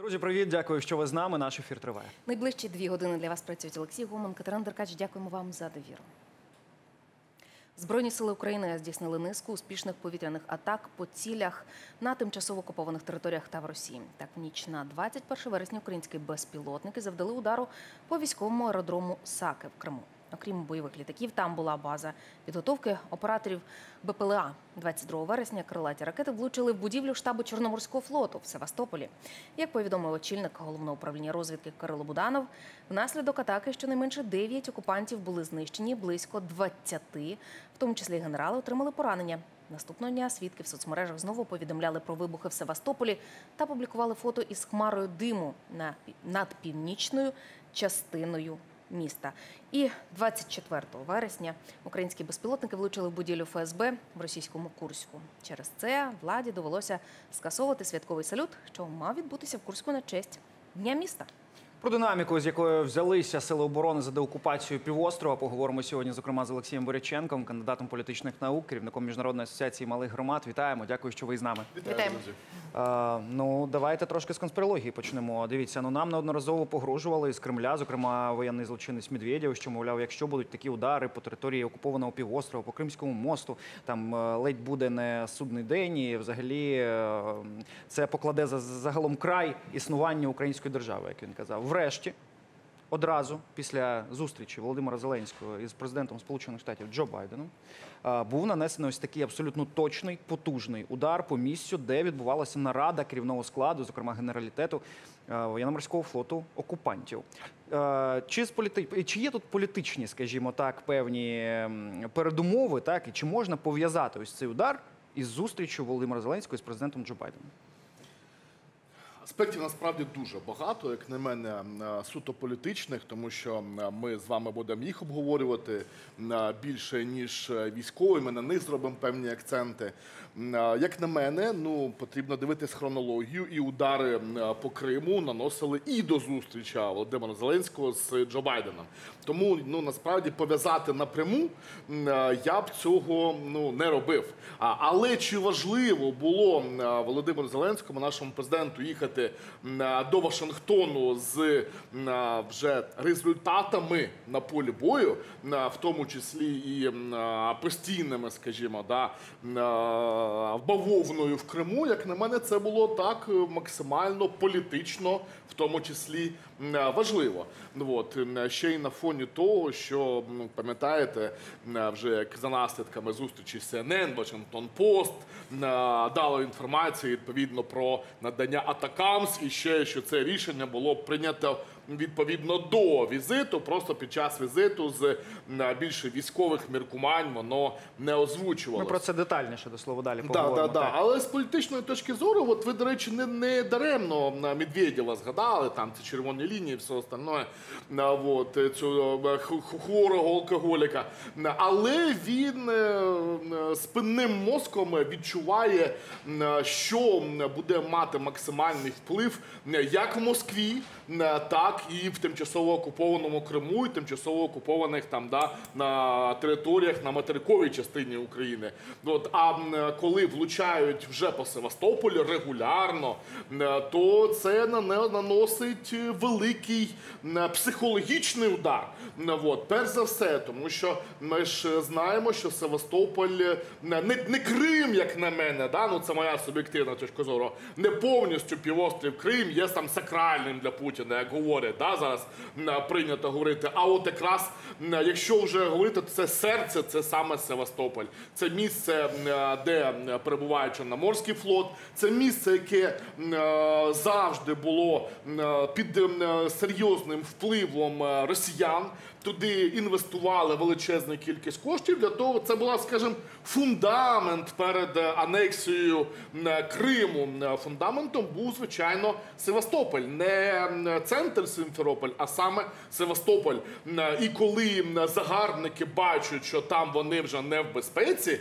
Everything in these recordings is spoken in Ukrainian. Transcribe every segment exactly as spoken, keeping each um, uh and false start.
Друзі, привіт, дякую, що ви з нами. Наш ефір триває. Найближчі дві години для вас працюють Олексій Гоман, Катерина Деркач. Дякуємо вам за довіру. Збройні сили України здійснили низку успішних повітряних атак по цілях на тимчасово окупованих територіях та в Росії. Так, в ніч на двадцять перше вересня українські безпілотники завдали удару по військовому аеродрому Саки в Криму. Окрім бойових літаків, там була база підготовки операторів Б П Л А. двадцять другого вересня крилаті ракети влучили в будівлю штабу Чорноморського флоту в Севастополі. Як повідомив очільник Головного управління розвідки Кирило Буданов, внаслідок атаки щонайменше дев'ять окупантів були знищені, близько двадцяти, в тому числі генерали, отримали поранення. Наступного дня свідки в соцмережах знову повідомляли про вибухи в Севастополі та публікували фото із хмарою диму над північною частиною міста. І двадцять четвертого вересня українські безпілотники влучили в будівлю Ф С Б в російському Курську. Через це владі довелося скасовувати святковий салют, що мав відбутися в Курську на честь Дня міста. Про динаміку, з якою взялися сили оборони за деокупацію півострова, поговоримо сьогодні, зокрема, з Олексієм Боряченком, кандидатом політичних наук, керівником Міжнародної асоціації малих громад. Вітаємо, дякую, що ви з нами. Вітаємо. А, ну, давайте трошки з конспірології почнемо. Дивіться, ну нам неодноразово погрожували з Кремля, зокрема, воєнний злочинець Медведєв, що, мовляв, якщо будуть такі удари по території окупованого півострова, по Кримському мосту, там ледь буде не судний день, і взагалі це покладе загалом край існуванню української держави, як він казав. Врешті, одразу після зустрічі Володимира Зеленського із президентом Сполучених Штатів Джо Байденом був нанесений ось такий абсолютно точний, потужний удар по місцю, де відбувалася нарада керівного складу, зокрема генералітету воєнно-морського флоту окупантів. Чи, з політи... чи є тут політичні, скажімо так, певні передумови, так, і чи можна пов'язати ось цей удар із зустрічю Володимира Зеленського із президентом Джо Байденом? Аспектів насправді дуже багато, як на мене, суто політичних, тому що ми з вами будемо їх обговорювати більше, ніж військові, ми на них зробимо певні акценти. Як на мене, ну, потрібно дивитись хронологію, і удари по Криму наносили і до зустрічі Володимира Зеленського з Джо Байденом. Тому, ну, насправді, пов'язати напряму я б цього, ну, не робив. Але чи важливо було Володимиру Зеленському, нашому президенту, їхати до Вашингтону з вже результатами на полі бою, в тому числі і постійними, скажімо, да, бавовною в Криму, як на мене, це було так максимально політично, в тому числі важливо. От. Ще й на фоні того, що, ну, пам'ятаєте, вже як за наслідками зустрічі С Ен Ен, Вашингтон Пост дало інформацію відповідно про надання атакамс, і ще, що це рішення було прийнято відповідно до візиту, просто під час візиту з більше військових міркувань воно не озвучувалося. Ми про це детальніше, до слова, далі поговоримо. Да, да, да. Але з політичної точки зору, от ви, до речі, не, не даремно Медведєва згадали, там ці червоні лінії, все остальне, от, цю хворого алкоголіка. Але він спинним мозком відчуває, що буде мати максимальний вплив як в Москві, так і в тимчасово окупованому Криму, і тимчасово окупованих там, да, на територіях на материковій частині України. От, а коли влучають вже по Севастополі регулярно, то це на не наносить великий психологічний удар. От, перш за все, тому що ми ж знаємо, що Севастополь, не, не Крим, як на мене, да, ну це моя суб'єктивна точка зору, не повністю півострів Крим є там сакральним для Путіна, як говорять, да, зараз прийнято говорити. А от якраз, якщо вже говорити, то це серце, це саме Севастополь. Це місце, де перебуває Чорноморський флот, це місце, яке завжди було під серйозним впливом росіян. Туди інвестували величезну кількість коштів для того, це була, скажімо, фундамент перед анексією Криму. Фундаментом був, звичайно, Севастополь. Не центр Сімферополь, а саме Севастополь. І коли загарбники бачать, що там вони вже не в безпеці,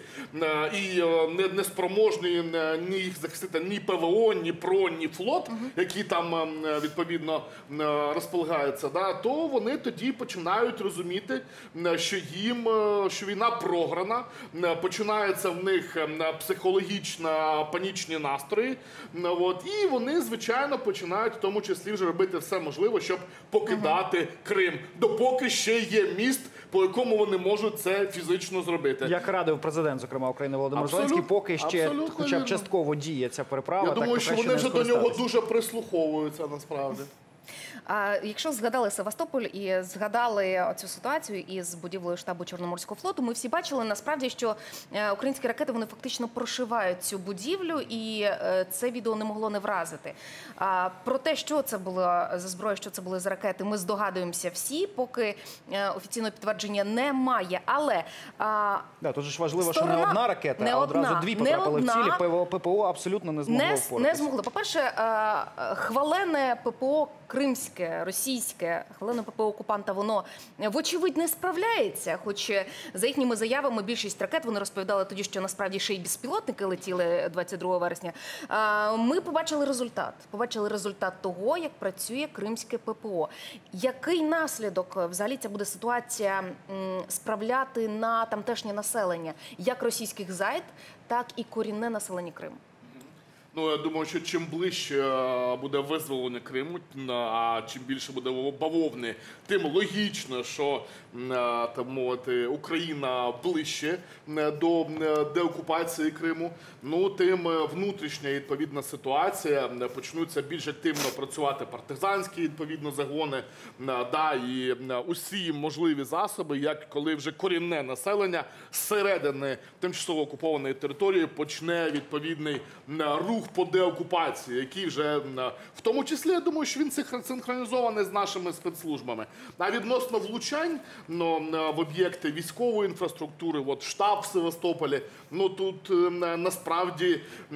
і не спроможні ні їх захистити ні Пе Ве О, ні ПРО, ні флот, які там, відповідно, розполагаються, то вони тоді починають починають розуміти, що їм, що війна програна, починається в них психологічно панічні настрої, от, і вони, звичайно, починають в тому числі вже робити все можливе, щоб покидати uh-huh. Крим, допоки ще є міст, по якому вони можуть це фізично зробити. Як радив президент, зокрема, України Володимир Абсолют, Зеленський, поки ще хоча б вірно. частково діє ця переправа. Я так, думаю, що вони вже до нього дуже прислуховуються, насправді. А якщо згадали Севастополь і згадали цю ситуацію із будівлею штабу Чорноморського флоту, ми всі бачили насправді, що українські ракети вони фактично прошивають цю будівлю, і це відео не могло не вразити. А про те, що це було за зброя, що це були за ракети, ми здогадуємося всі, поки офіційного підтвердження немає. Але а, да, тут ж важливо, сторона... що не одна ракета, не а одразу одна, дві потрапили одна... в цілі. ППО абсолютно не змогло не, впоратися. не змогли. По-перше, хвалене ППО кримське, російське, хвилину ППО окупанта, воно, вочевидь, не справляється. Хоч за їхніми заявами більшість ракет, вони розповідали тоді, що насправді ще й безпілотники летіли двадцять другого вересня. Ми побачили результат. Побачили результат того, як працює кримське ППО. Який наслідок взагалі ця буде ситуація справляти на тамтешнє населення? Як російських зайд, так і корінне населення Криму? Ну, я думаю, що чим ближче буде визволення Криму, а чим більше буде бавовни, тим логічно, що, так мовити, Україна ближче до деокупації Криму, ну, тим внутрішня відповідна ситуація, почнуться більш активно працювати партизанські відповідно загони, да, і усі можливі засоби, як коли вже корінне населення зсередини тимчасово окупованої території почне відповідний рух по деокупації, який вже, в тому числі, я думаю, що він синхронізований з нашими спецслужбами. А відносно влучань ну, в об'єкти військової інфраструктури, от штаб в Севастополі, ну тут насправді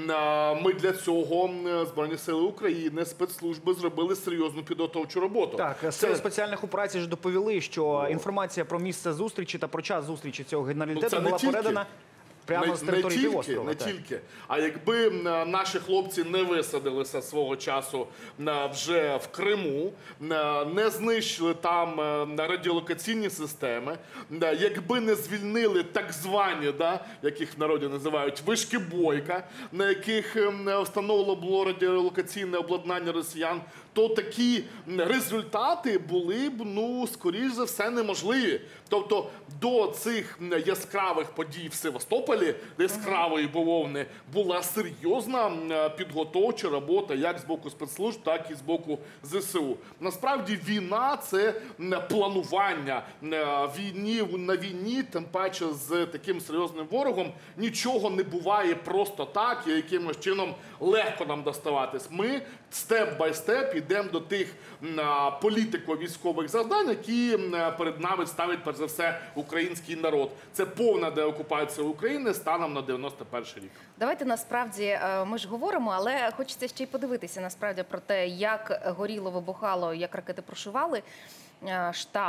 ми для цього, Збройні Сили України, спецслужби зробили серйозну підготовчу роботу. Так, сили Це... спеціальних операцій ж доповіли, що інформація про місце зустрічі та про час зустрічі цього генералітету ну, була тільки. передана прямо не, з території не тільки, півострова. Не так. тільки. А якби наші хлопці не висадилися свого часу вже в Криму, не знищили там радіолокаційні системи, якби не звільнили так звані, да, яких в народі називають вишки Бойка, на яких встановлено було радіолокаційне обладнання росіян, то такі результати були б, ну, скоріш за все, неможливі. Тобто до цих яскравих подій в Севастополі, яскравої бавовни, була серйозна підготовча робота як з боку спецслужб, так і з боку ЗСУ. Насправді війна – це планування. Війні, на війні, тим паче з таким серйозним ворогом, нічого не буває просто так і якимось чином легко нам доставатись. Ми степ-бай-степ йдемо до тих політико-військових завдань, які перед нами ставить, перш за все, український народ. Це повна деокупація України станом на дев'яносто перший рік. Давайте, насправді, ми ж говоримо, але хочеться ще й подивитися, насправді, про те, як горіло, вибухало, як ракети прошивали штаб.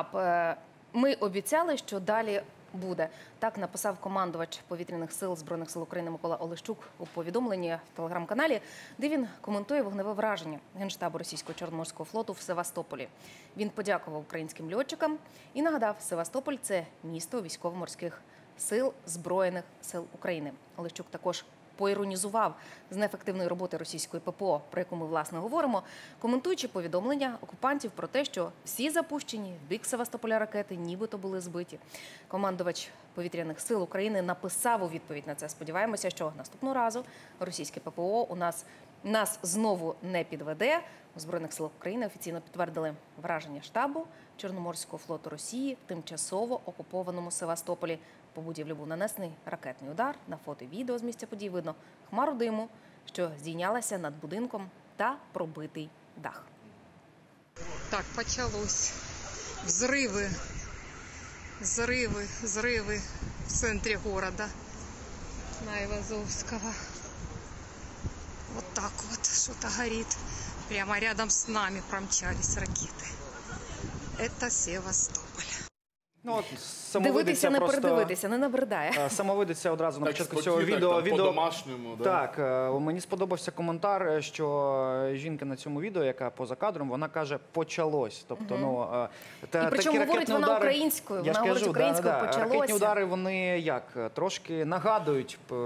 Ми обіцяли, що далі буде. Так написав командувач повітряних сил Збройних сил України Микола Олещук у повідомленні в телеграм-каналі, де він коментує вогневе враження Генштабу російського Чорноморського флоту в Севастополі. Він подякував українським льотчикам і нагадав, Севастополь – це місто військово-морських сил Збройних сил України. Олещук також поіронізував з неефективної роботи російської ППО, про яку ми, власне, говоримо, коментуючи повідомлення окупантів про те, що всі запущені в бік Севастополя ракети нібито були збиті. Командувач повітряних сил України написав у відповідь на це. Сподіваємося, що наступного разу російське ППО у нас, нас знову не підведе. У Збройних силах України офіційно підтвердили враження штабу Чорноморського флоту Росії в тимчасово окупованому Севастополі. По будівлі був нанесений ракетний удар. На фото і відео з місця подій видно хмару диму, що здійнялася над будинком, та пробитий дах. Так, почалось. Взриви, взриви, взриви в центрі города на Ивазовского. Вот так вот что-то горит. Прямо рядом с нами промчались ракеты. Это Севастополь. Ну, от, самовидиця Дивитися, не просто... передивитися, не набридає. Е, Самовидиця одразу на Так початку цього спокійно, відео. там, відео... по-домашньому. Да? Так, е, мені сподобався коментар, що жінка на цьому відео, яка поза кадром, вона каже «почалось». Тобто, ну, е, та, І причому такі говорить ракетні вона удари, українською, я вона ж говорить кажу, українською, да, да, «почалося». ракетні удари, вони як, трошки нагадують, е,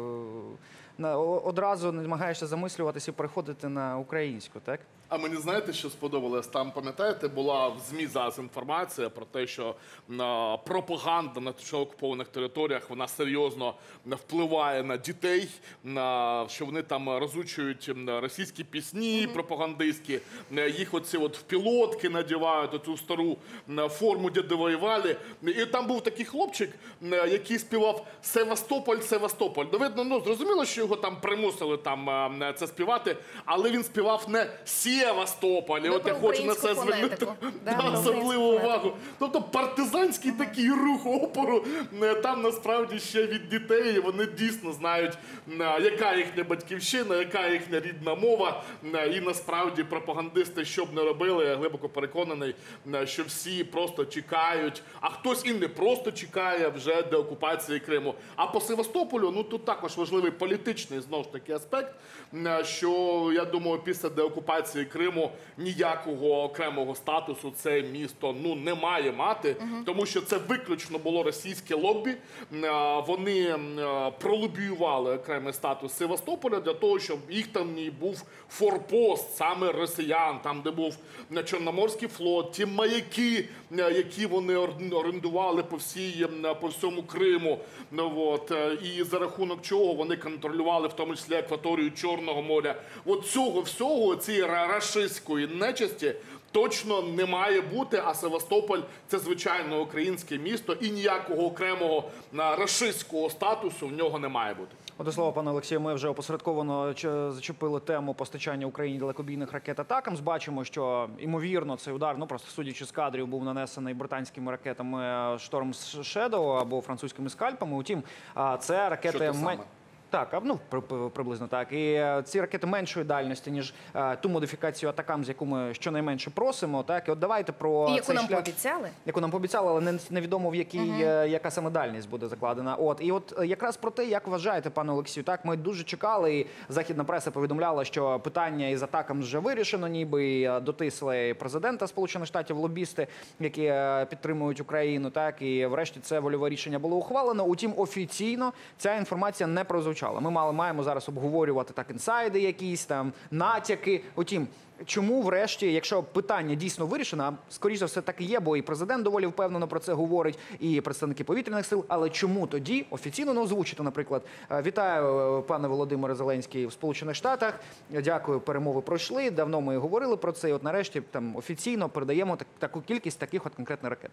на- о- одразу намагаєшся замислюватися і переходити на українську, так? А мені знаєте, що сподобалось? Там, пам'ятаєте, була в ЗМІ зараз інформація про те, що а, пропаганда на тимчасово окупованих територіях, вона серйозно впливає на дітей, на, що вони там розучують російські пісні пропагандистські, їх оці от в пілотки надівають, оцю стару форму «Діди воювали». І там був такий хлопчик, який співав «Севастополь, Севастополь». Ну, видно, ну, зрозуміло, що його там примусили там а, це співати, але він співав не «Севастополь». І Ну, от я про хочу на це українську звернути фонетику. да, Да, про особливу українську увагу. Тобто партизанський такий рух опору, е, там насправді ще від дітей, і вони дійсно знають, е, яка їхня батьківщина, яка їхня рідна мова, е, і насправді пропагандисти, що б не робили, я глибоко переконаний, е, що всі просто чекають, а хтось і не просто чекає вже деокупації Криму. А по Севастополю, ну тут також важливий політичний, знову ж таки, аспект, е, що, я думаю, після деокупації Криму ніякого окремого статусу це місто ну не має мати, тому що це виключно було російське лобі. Е, Вони е, пролобіювали окремий статус Севастополя для того, щоб їх там не був форпост саме росіян, там де був Чорноморський флот, ті маяки, е, які вони ор- орендували по всій е, по всьому Криму. Ну, от, е, і за рахунок чого вони контролювали в тому числі акваторію Чорного моря. От цього всього, цієї ра- рашистської нечисті точно не має бути, а Севастополь – це звичайно українське місто і ніякого окремого а, рашистського статусу в нього не має бути. От до слова, пане Олексію, ми вже опосередковано ч- зачепили тему постачання Україні далекобійних ракет «Атакамс». Бачимо, що, ймовірно, цей удар, ну просто судячи з кадрів, був нанесений британськими ракетами «Шторм Шедоу» або французькими скальпами. Утім, а, це ракети... Що те мен- саме? Так, а, ну при- при- приблизно так. І е, ці ракети меншої дальності, ніж е, ту модифікацію «Атакамс», яку ми щонайменше просимо. Так, і от давайте про І яку цей нам шлях... пообіцяли. Яку нам пообіцяли, але не- невідомо в якій, е, яка саме дальність буде закладена. От і от е, якраз про те, як вважаєте, пане Олексію, так ми дуже чекали. І західна преса повідомляла, що питання із атаками вже вирішено, ніби і е, дотисли президента Сполучених Штатів лобісти, які е, підтримують Україну. Так і врешті це вольове рішення було ухвалено. Утім, офіційно ця інформація не прозвучала. Ми мали маємо зараз обговорювати так інсайди, якісь там натяки. Утім. Чому, врешті, якщо питання дійсно вирішено, а скоріш за все так і є, бо і президент доволі впевнено про це говорить, і представники повітряних сил, але чому тоді офіційно не озвучити, наприклад, е, вітаю, е, пане Володимире Зеленський в Сполучених Штатах, дякую, перемови пройшли, давно ми говорили про це, і от нарешті там офіційно передаємо так, таку кількість таких от конкретних ракет.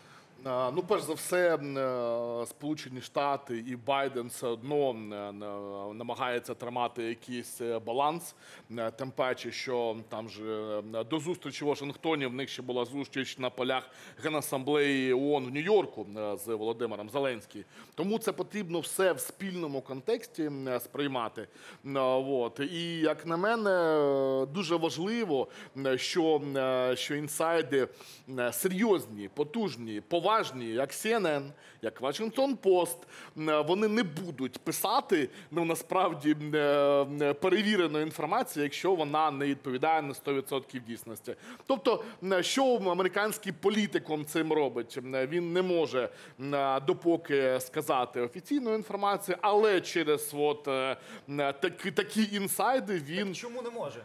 А, Ну, перш за все, е, Сполучені Штати і Байден все одно е, е, намагається тримати якийсь е, баланс. Е, Тим паче, що там же е, до зустрічі в Вашингтоні в них ще була зустріч на полях Генасамблеї ООН в Нью-Йорку е, з Володимиром Зеленським. Тому це потрібно все в спільному контексті е, сприймати. Е, От. І, як на мене, е, дуже важливо, е, що, е, що інсайди е, серйозні, потужні, поважні, як Сі Ен Ен, як Вашингтон Пост, вони не будуть писати, ну, насправді, е, перевірену інформацію, якщо вона не відповідає на сто відсотків дійсності. Тобто, що американський політикум цим робить? Він не може е, допоки сказати офіційну інформацію, але через от, е, такі, такі інсайди він... Чому не може?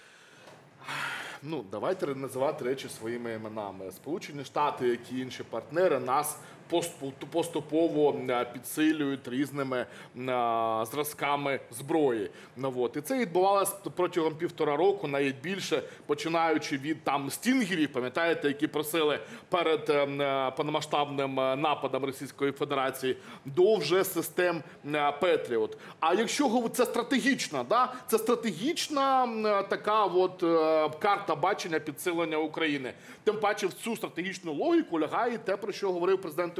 Ну, давайте називати речі своїми іменами. Сполучені Штати, як і інші партнери, нас поступово підсилюють різними зразками зброї. І це відбувалося протягом півтора року, навіть більше, починаючи від там стінгерів, пам'ятаєте, які просили перед повномасштабним нападом Російської Федерації, до вже систем Петріот. А якщо це стратегічна, да? Це стратегічна така от карта бачення підсилення України. Тим паче в цю стратегічну логіку лягає те, про що говорив президент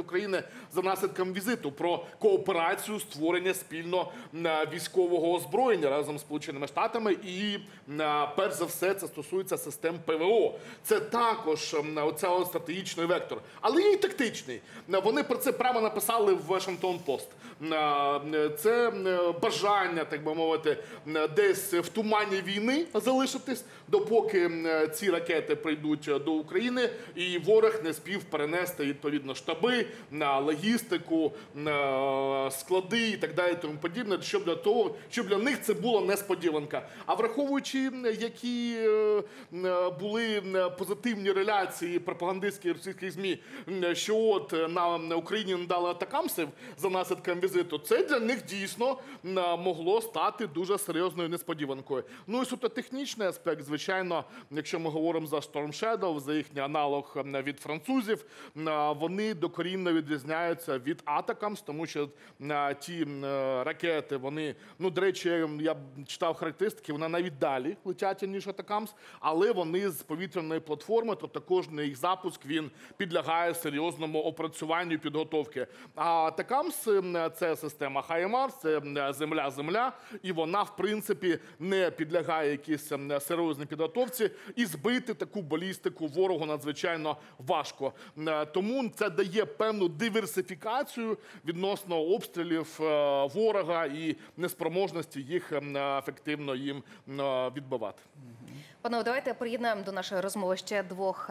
України за наслідком візиту про кооперацію, створення спільно е, військового озброєння разом з Сполученими Штатами. І е, перш за все це стосується систем ПВО. Це також е, оця стратегічний вектор, але і тактичний. Е, Вони про це прямо написали в Вашингтон Пост. Е, Це е, бажання, так би мовити, е, десь в тумані війни залишитись, допоки е, ці ракети прийдуть до України, і ворог не спів перенести відповідно штаби, на логістику, на склади і так далі, тому подібне, щоб для того, щоб для них це була несподіванка. А враховуючи, які е, були позитивні реляції пропагандистських російських ЗМІ, що от на, на Україні надали атакамсів за наслідком візиту, це для них дійсно могло стати дуже серйозною несподіванкою. Ну і суто технічний аспект, звичайно, якщо ми говоримо за Storm Shadow, за їхній аналог від французів, вони докорінно відрізняються від Атакамс, тому що ті ракети, вони, ну, до речі, я читав характеристики, вони навіть далі летять, ніж Атакамс, але вони з повітряної платформи, тобто кожен їх запуск, він підлягає серйозному опрацюванню і підготовки. А Атакамс – це система Хаймарс, це земля-земля, і вона, в принципі, не підлягає якійсь серйозній підготовці, і збити таку балістику ворогу надзвичайно важко. Тому це дає певну диверсифікацію відносно обстрілів ворога і неспроможності їх ефективно їм відбивати. Панове, давайте приєднаємо до нашої розмови ще двох,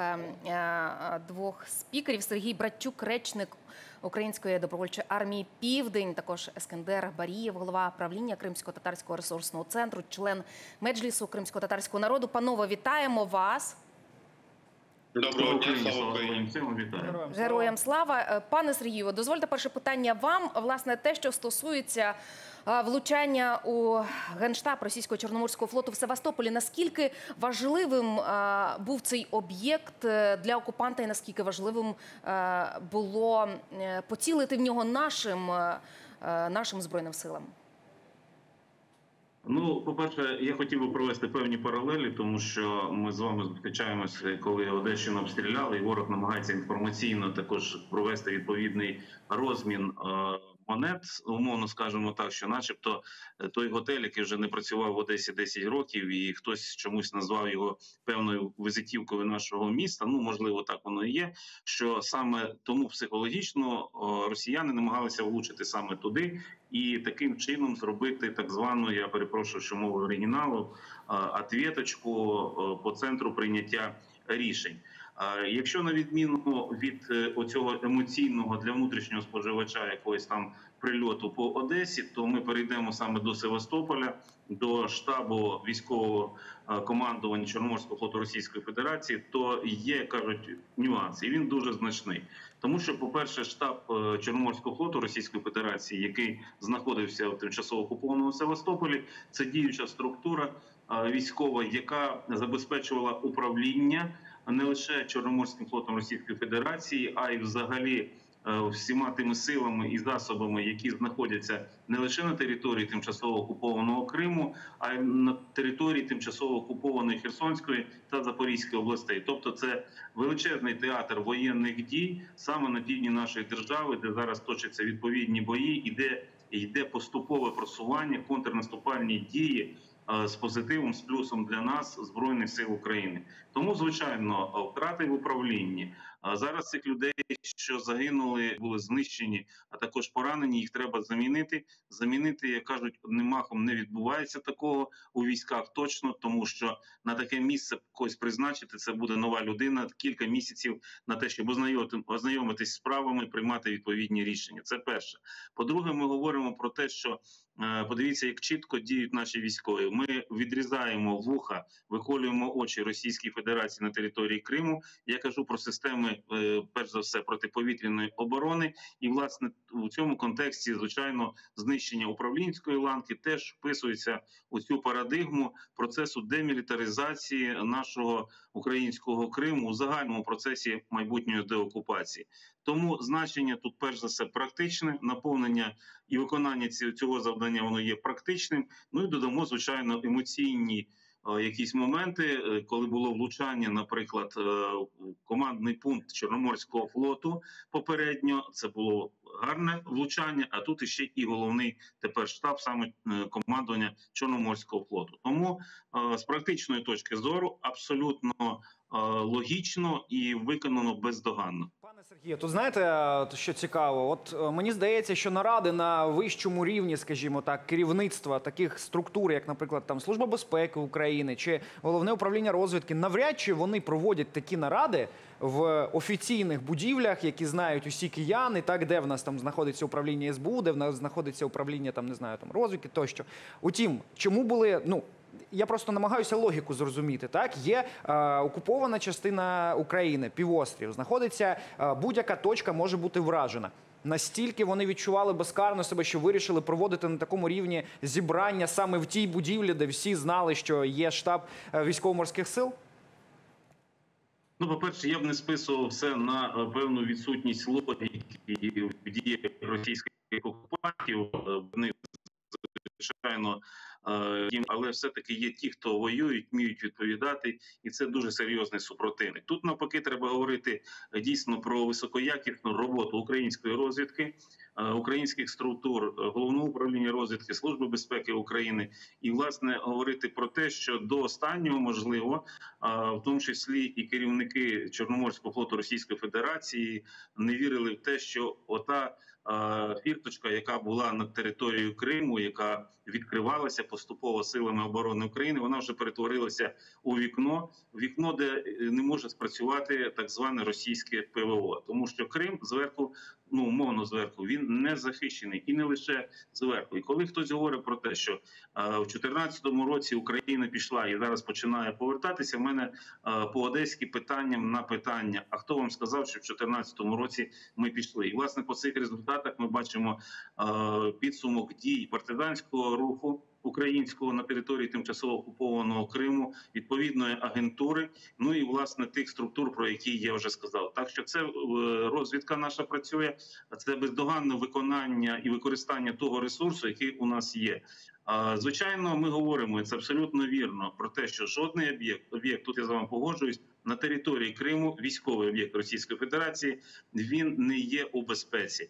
двох спікерів. Сергій Братчук, речник Української добровольчої армії «Південь», також Ескендер Барієв, голова правління Кримсько-татарського ресурсного центру, член Меджлісу кримсько-татарського народу. Панове, вітаємо вас. Доброго дня, слава Україні. Вітаю. Героям слава. Пане Сергію, дозвольте перше питання вам. Власне, те, що стосується влучання у Генштаб Російського Чорноморського флоту в Севастополі. Наскільки важливим був цей об'єкт для окупанта і наскільки важливим було поцілити в нього нашим, нашим Збройним силам? Ну, по-перше, я хотів би провести певні паралелі, тому що ми з вами зустрічаємося, коли Одещину обстріляли, і ворог намагається інформаційно також провести відповідний розмін монет, умовно скажемо так, що начебто той готель, який вже не працював в Одесі десять років, і хтось чомусь назвав його певною візитівкою нашого міста, ну, можливо, так воно і є, що саме тому психологічно росіяни намагалися влучити саме туди і таким чином зробити так звану, я перепрошую, що мовою оригіналу, ответочку по центру прийняття рішень. Якщо на відміну від оцього емоційного для внутрішнього споживача якогось там прильоту по Одесі, то ми перейдемо саме до Севастополя, до штабу військового командування Чорноморського флоту Російської Федерації, то є, кажуть, нюанс, і він дуже значний. Тому що, по-перше, штаб Чорноморського флоту Російської Федерації, який знаходився в тимчасово окупованому Севастополі, це діюча структура військова, яка забезпечувала управління не лише Чорноморським флотом Російської Федерації, а й взагалі всіма тими силами і засобами, які знаходяться не лише на території тимчасово окупованого Криму, а й на території тимчасово окупованої Херсонської та Запорізької областей. Тобто це величезний театр воєнних дій саме на півдні нашої держави, де зараз точаться відповідні бої і де йде поступове просування, контрнаступальні дії з позитивом, з плюсом для нас, Збройних сил України. Тому, звичайно, втрати в управлінні. Зараз цих людей, що загинули, були знищені, а також поранені, їх треба замінити. Замінити, як кажуть, одним махом не відбувається такого у військах точно, тому що на таке місце когось призначити, це буде нова людина, кілька місяців на те, щоб ознайомитись з справами, приймати відповідні рішення. Це перше. По-друге, ми говоримо про те, що подивіться, як чітко діють наші військові. Ми відрізаємо вуха, виколюємо очі Російській Федерації на території Криму. Я кажу про системи, перш за все, протиповітряної оборони. І, власне, у цьому контексті, звичайно, знищення управлінської ланки теж вписується у цю парадигму процесу демілітаризації нашого українського Криму у загальному процесі майбутньої деокупації. Тому значення тут, перш за все, практичне, наповнення і виконання цього завдання, воно є практичним. Ну і додамо, звичайно, емоційні е, якісь моменти, е, коли було влучання, наприклад, е, в командний пункт Чорноморського флоту попередньо, це було гарне влучання, а тут іще і головний тепер штаб, саме е, командування Чорноморського флоту. Тому е, з практичної точки зору абсолютно е, логічно і виконано бездоганно. Пане Сергію, то знаєте, е, що цікаво? От е, мені здається, що наради на вищому рівні, скажімо так, керівництва таких структур, як, наприклад, там Служба безпеки України чи Головне управління розвідки, навряд чи вони проводять такі наради в офіційних будівлях, які знають усі кияни, так, де в нас там знаходиться управління ес бе у, де в нас знаходиться управління там, не знаю, там розвідки тощо. Утім, чому були, ну, я просто намагаюся логіку зрозуміти. Так, є е, окупована частина України, півострів, знаходиться е, будь-яка точка може бути вражена. Настільки вони відчували безкарно себе, що вирішили проводити на такому рівні зібрання саме в тій будівлі, де всі знали, що є штаб е, військово-морських сил? Ну, по-перше, я б не списував все на е, певну відсутність логіки в діях російських окупантів. Е, Вони, звичайно, е, їм, але все-таки є ті, хто воюють, вміють відповідати, і це дуже серйозний супротивник. Тут, навпаки, треба говорити е, дійсно про високоякісну роботу української розвідки, е, українських структур, е, Головного управління розвідки, Служби безпеки України, і, власне, говорити про те, що до останнього, можливо, е, в тому числі і керівники Чорноморського флоту Російської Федерації не вірили в те, що ота е, фірточка, яка була над територією Криму, яка відкривалася поступово силами оборони України, вона вже перетворилася у вікно, вікно, де не може спрацювати так зване російське пе ве о. Тому що Крим зверху, ну, умовно зверху, він не захищений. І не лише зверху. І коли хтось говорить про те, що е, в чотирнадцятому році Україна пішла і зараз починає повертатися, в мене е, по Одеськи питанням на питання, а хто вам сказав, що в чотирнадцятому році ми пішли? І, власне, по цих результатах ми бачимо е, підсумок дій партизанського руху українського на території тимчасово окупованого Криму, відповідної агентури, ну і, власне, тих структур, про які я вже сказав. Так що це розвідка наша працює, це бездоганне виконання і використання того ресурсу, який у нас є. Звичайно, ми говоримо, і це абсолютно вірно, про те, що жодний об'єкт, об'єкт, тут я з вами погоджуюсь, на території Криму, військовий об'єкт Російської Федерації, він не є у безпеці.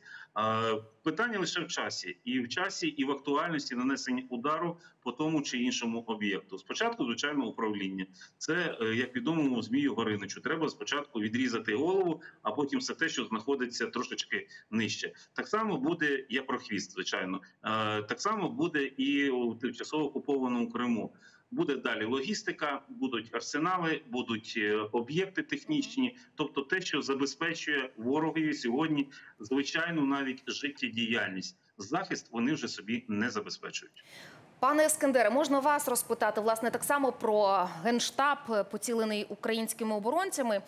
Питання лише в часі. І в часі, і в актуальності нанесення удару по тому чи іншому об'єкту. Спочатку, звичайно, управління. Це, як відомому Змію Гориничу, треба спочатку відрізати голову, а потім все те, що знаходиться трошечки нижче. Так само буде, я про хвіст, звичайно, так само буде і у тимчасово окупованому Криму. Буде далі логістика, будуть арсенали, будуть об'єкти технічні, тобто те, що забезпечує ворогові сьогодні звичайну навіть життєдіяльність. Захист вони вже собі не забезпечують. Пане Ескендере, можна вас розпитати, власне, так само про Генштаб, поцілений українськими оборонцями,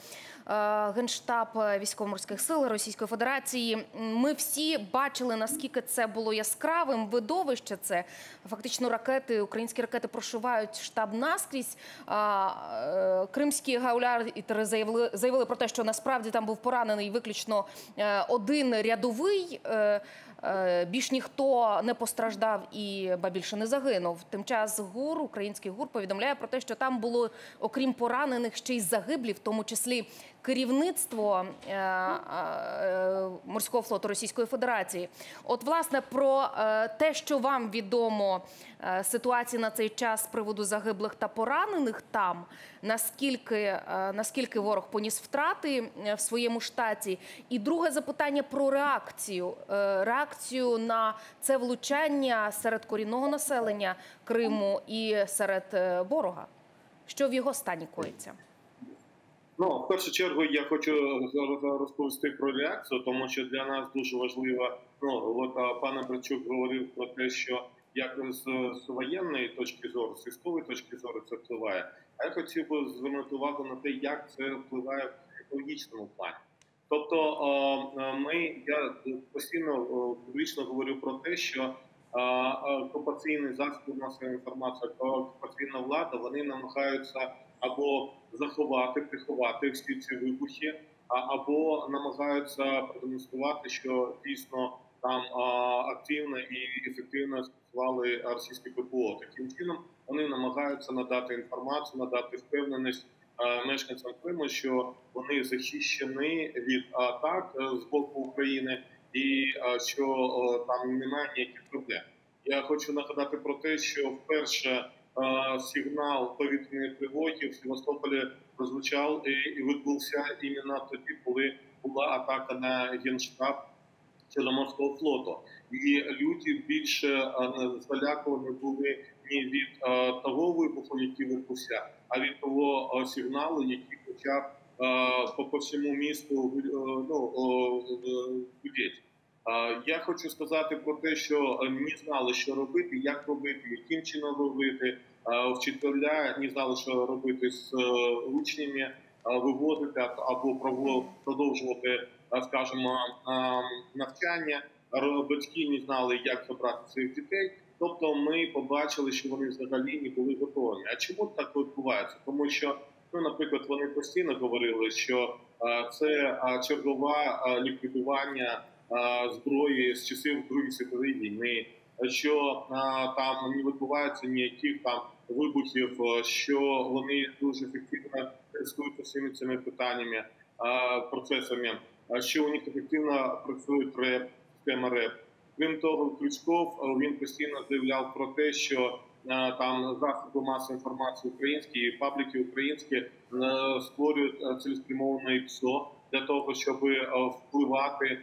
Генштаб військово-морських сил Російської Федерації. Ми всі бачили, наскільки це було яскравим видовище. Це фактично ракети, українські ракети прошивають штаб наскрізь. Кримські гауляйтери заявили, заявили про те, що насправді там був поранений виключно один рядовий. Більш ніхто не постраждав і, ба більше, не загинув. Тим часом ГУР, український ГУР, повідомляє про те, що там було, окрім поранених, ще й загиблі, в тому числі керівництво е, е, морського флоту Російської Федерації. От, власне, про е, те, що вам відомо е, ситуації на цей час з приводу загиблих та поранених там, наскільки, е, наскільки ворог поніс втрати в своєму штаті. І друге запитання про реакцію. Е, реакцію на це влучання серед корінного населення Криму і серед е, ворога. Що в його стані коїться? Ну, в першу чергу я хочу розповісти про реакцію, тому що для нас дуже важливо, ну, от пан Абрамчук говорив про те, що як з, з воєнної точки зору, з військової точки зору це впливає. А я хотів би звернути увагу на те, як це впливає в психологічному плані. Тобто ми, я постійно публічно говорю про те, що окупаційний засіб масової інформації, окупаційна влада, вони намагаються або заховати, приховати всі ці вибухи, або намагаються продемонструвати, що дійсно там активно і ефективно спрацювали російські ППО. Таким чином вони намагаються надати інформацію, надати впевненість мешканцям Криму, що вони захищені від атак з боку України і що там немає ніяких проблем. Я хочу нагадати про те, що вперше сигнал повітряної тривоги в Севастополі прозвучав і відбувся іменно тоді, коли була атака на Генштаб Чорноморського флоту. І люди більше залякувані були не від того вибуху, який відбувся, а від того сигналу, який почав по, по всьому місту ну, гудіти. Я хочу сказати про те, що не знали, що робити, як робити, яким чином робити. Вчителя не знали, що робити з учнями, виводити або продовжувати, скажімо, навчання. Батьки не знали, як забрати своїх дітей. Тобто ми побачили, що вони взагалі не були готові. А чому так відбувається? Тому що, ну, наприклад, вони постійно говорили, що це чергове ліквідування зброї з часів Другої світової війни, що там не відбувається ніяких там вибухів, що вони дуже ефективно користуються всіми цими питаннями, процесами, що у них ефективно працює РЕП, система РЕП. Крім того, Ключков, він постійно заявляв про те, що там засоби масової інформації українські і пабліки українські створюють цілеспрямоване ПСО для того, щоб впливати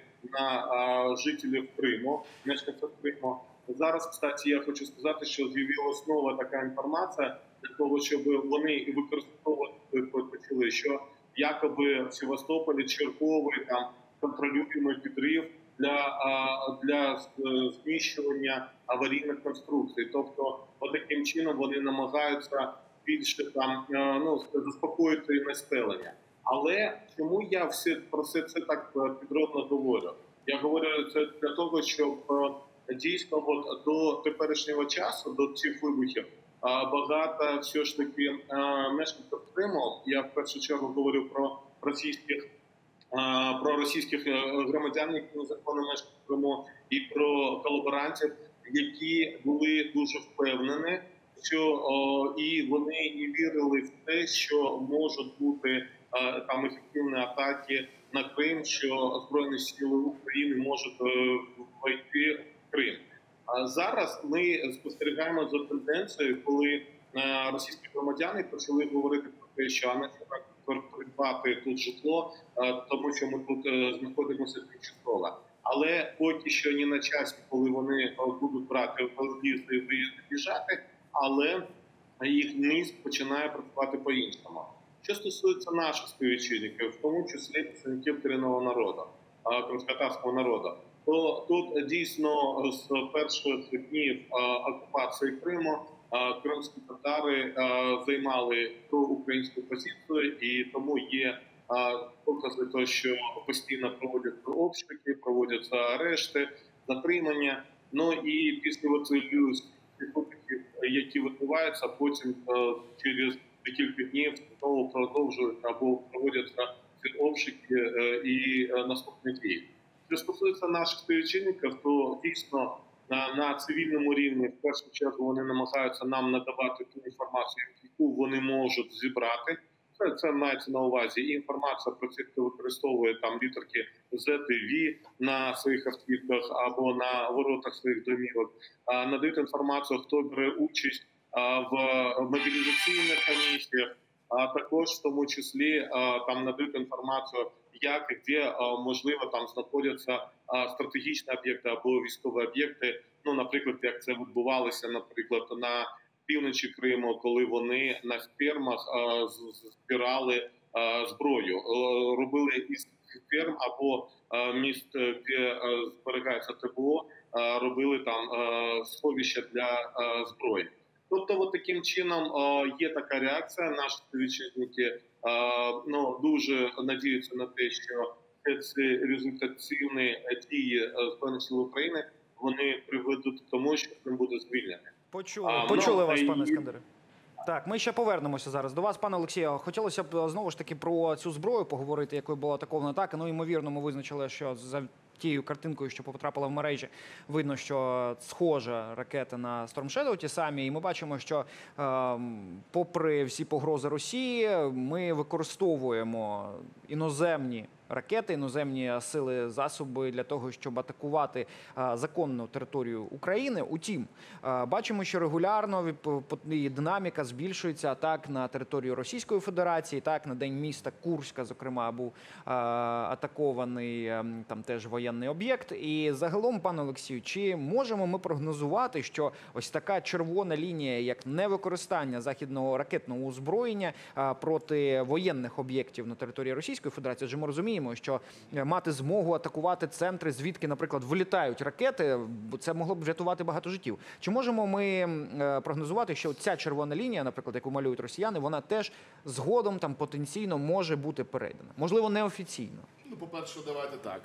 на жителів Криму, мешканців Криму. Зараз, кстати, я хочу сказати, що з'явилася нова така інформація для того, щоб вони використовувати почали, що якоби в Севастополі черговий там контролюємий підрив для, для знищування аварійних конструкцій. Тобто, отаким чином вони намагаються більше там ну, заспокоїти населення. Але чому я все про все це так підробно говорю? Я говорю це для того, щоб дійсно от, до теперішнього часу, до цих вибухів, багато все ж таки мешканців Криму, я в першу чергу говорю про російських, про російських громадян, які незаконно мешкають в Криму, і про колаборантів, які були дуже впевнені, що о, і вони не вірили в те, що можуть бути а, там ефективні атаки на Крим, що Збройні сили України можуть е, войти в Крим. А зараз ми спостерігаємо за тенденцією, коли е, російські громадяни почали говорити про те, що а не придбати тут житло, е, тому що ми тут е, знаходимося тимчасово. Але поки що не на часі, коли вони будуть брати в'їзди і виїжджати, але їх міст починає працювати по-іншому. Що стосується наших співвітчизників, в тому числі представників корінного народу, кримськотатарського народу, то тут дійсно з перших днів окупації Криму кримські татари займали проукраїнську позицію, і тому є докази того, що постійно проводяться обшуки, проводяться арешти, затримання. Ну і після цих випадків, які відбуваються, потім через декілька днів знову продовжують або проводяться ці обшуки і наступні дії. Що стосується наших співвітчизників, то дійсно на, на цивільному рівні в першу чергу вони намагаються нам надавати ту інформацію, яку вони можуть зібрати. Це, це мається на увазі і інформація про тих, хто використовує там літерки зет і ві на своїх автівках або на воротах своїх домівок. Надають інформацію, хто бере участь в мобілізаційних комісіях, а також в тому числі там надають інформацію, як і де можливо там знаходяться стратегічні об'єкти або військові об'єкти. Ну, наприклад, як це відбувалося, наприклад, на півночі Криму, коли вони на фермах збирали зброю, робили із ферм або міст, де зберігається ТПО, робили там сховища для зброї. Тобто, от таким чином є така реакція. Наші співвітчизники ну, дуже надіються на те, що ці результативні дії Збройних сил України вони приведуть до тому, що Крим буде звільнений. Почули, А, Почули ну, вас, і... пане Іскандере. Так, ми ще повернемося зараз до вас, пане Олексію. Хотілося б знову ж таки про цю зброю поговорити, якою була атакована атака. Ну, ймовірно, ми визначили, що за тією картинкою, що потрапила в мережі, видно, що схожа ракета на Storm Shadow ті самі. І ми бачимо, що е, попри всі погрози Росії, ми використовуємо іноземні ракети, іноземні сили, засоби для того, щоб атакувати а, законну територію України. Утім, а, бачимо, що регулярно і динаміка збільшується атак на територію Російської Федерації. Так, на день міста Курська, зокрема, був а, атакований а, там теж воєнний об'єкт. І загалом, пане Олексію, чи можемо ми прогнозувати, що ось така червона лінія, як невикористання західного ракетного озброєння а, проти воєнних об'єктів на території Російської Федерації, адже ми розуміємо, що мати змогу атакувати центри, звідки, наприклад, вилітають ракети, це могло б врятувати багато життів. Чи можемо ми прогнозувати, що ця червона лінія, наприклад, яку малюють росіяни, вона теж згодом там потенційно може бути перейдена? Можливо, неофіційно. Ну, по-перше, давайте так.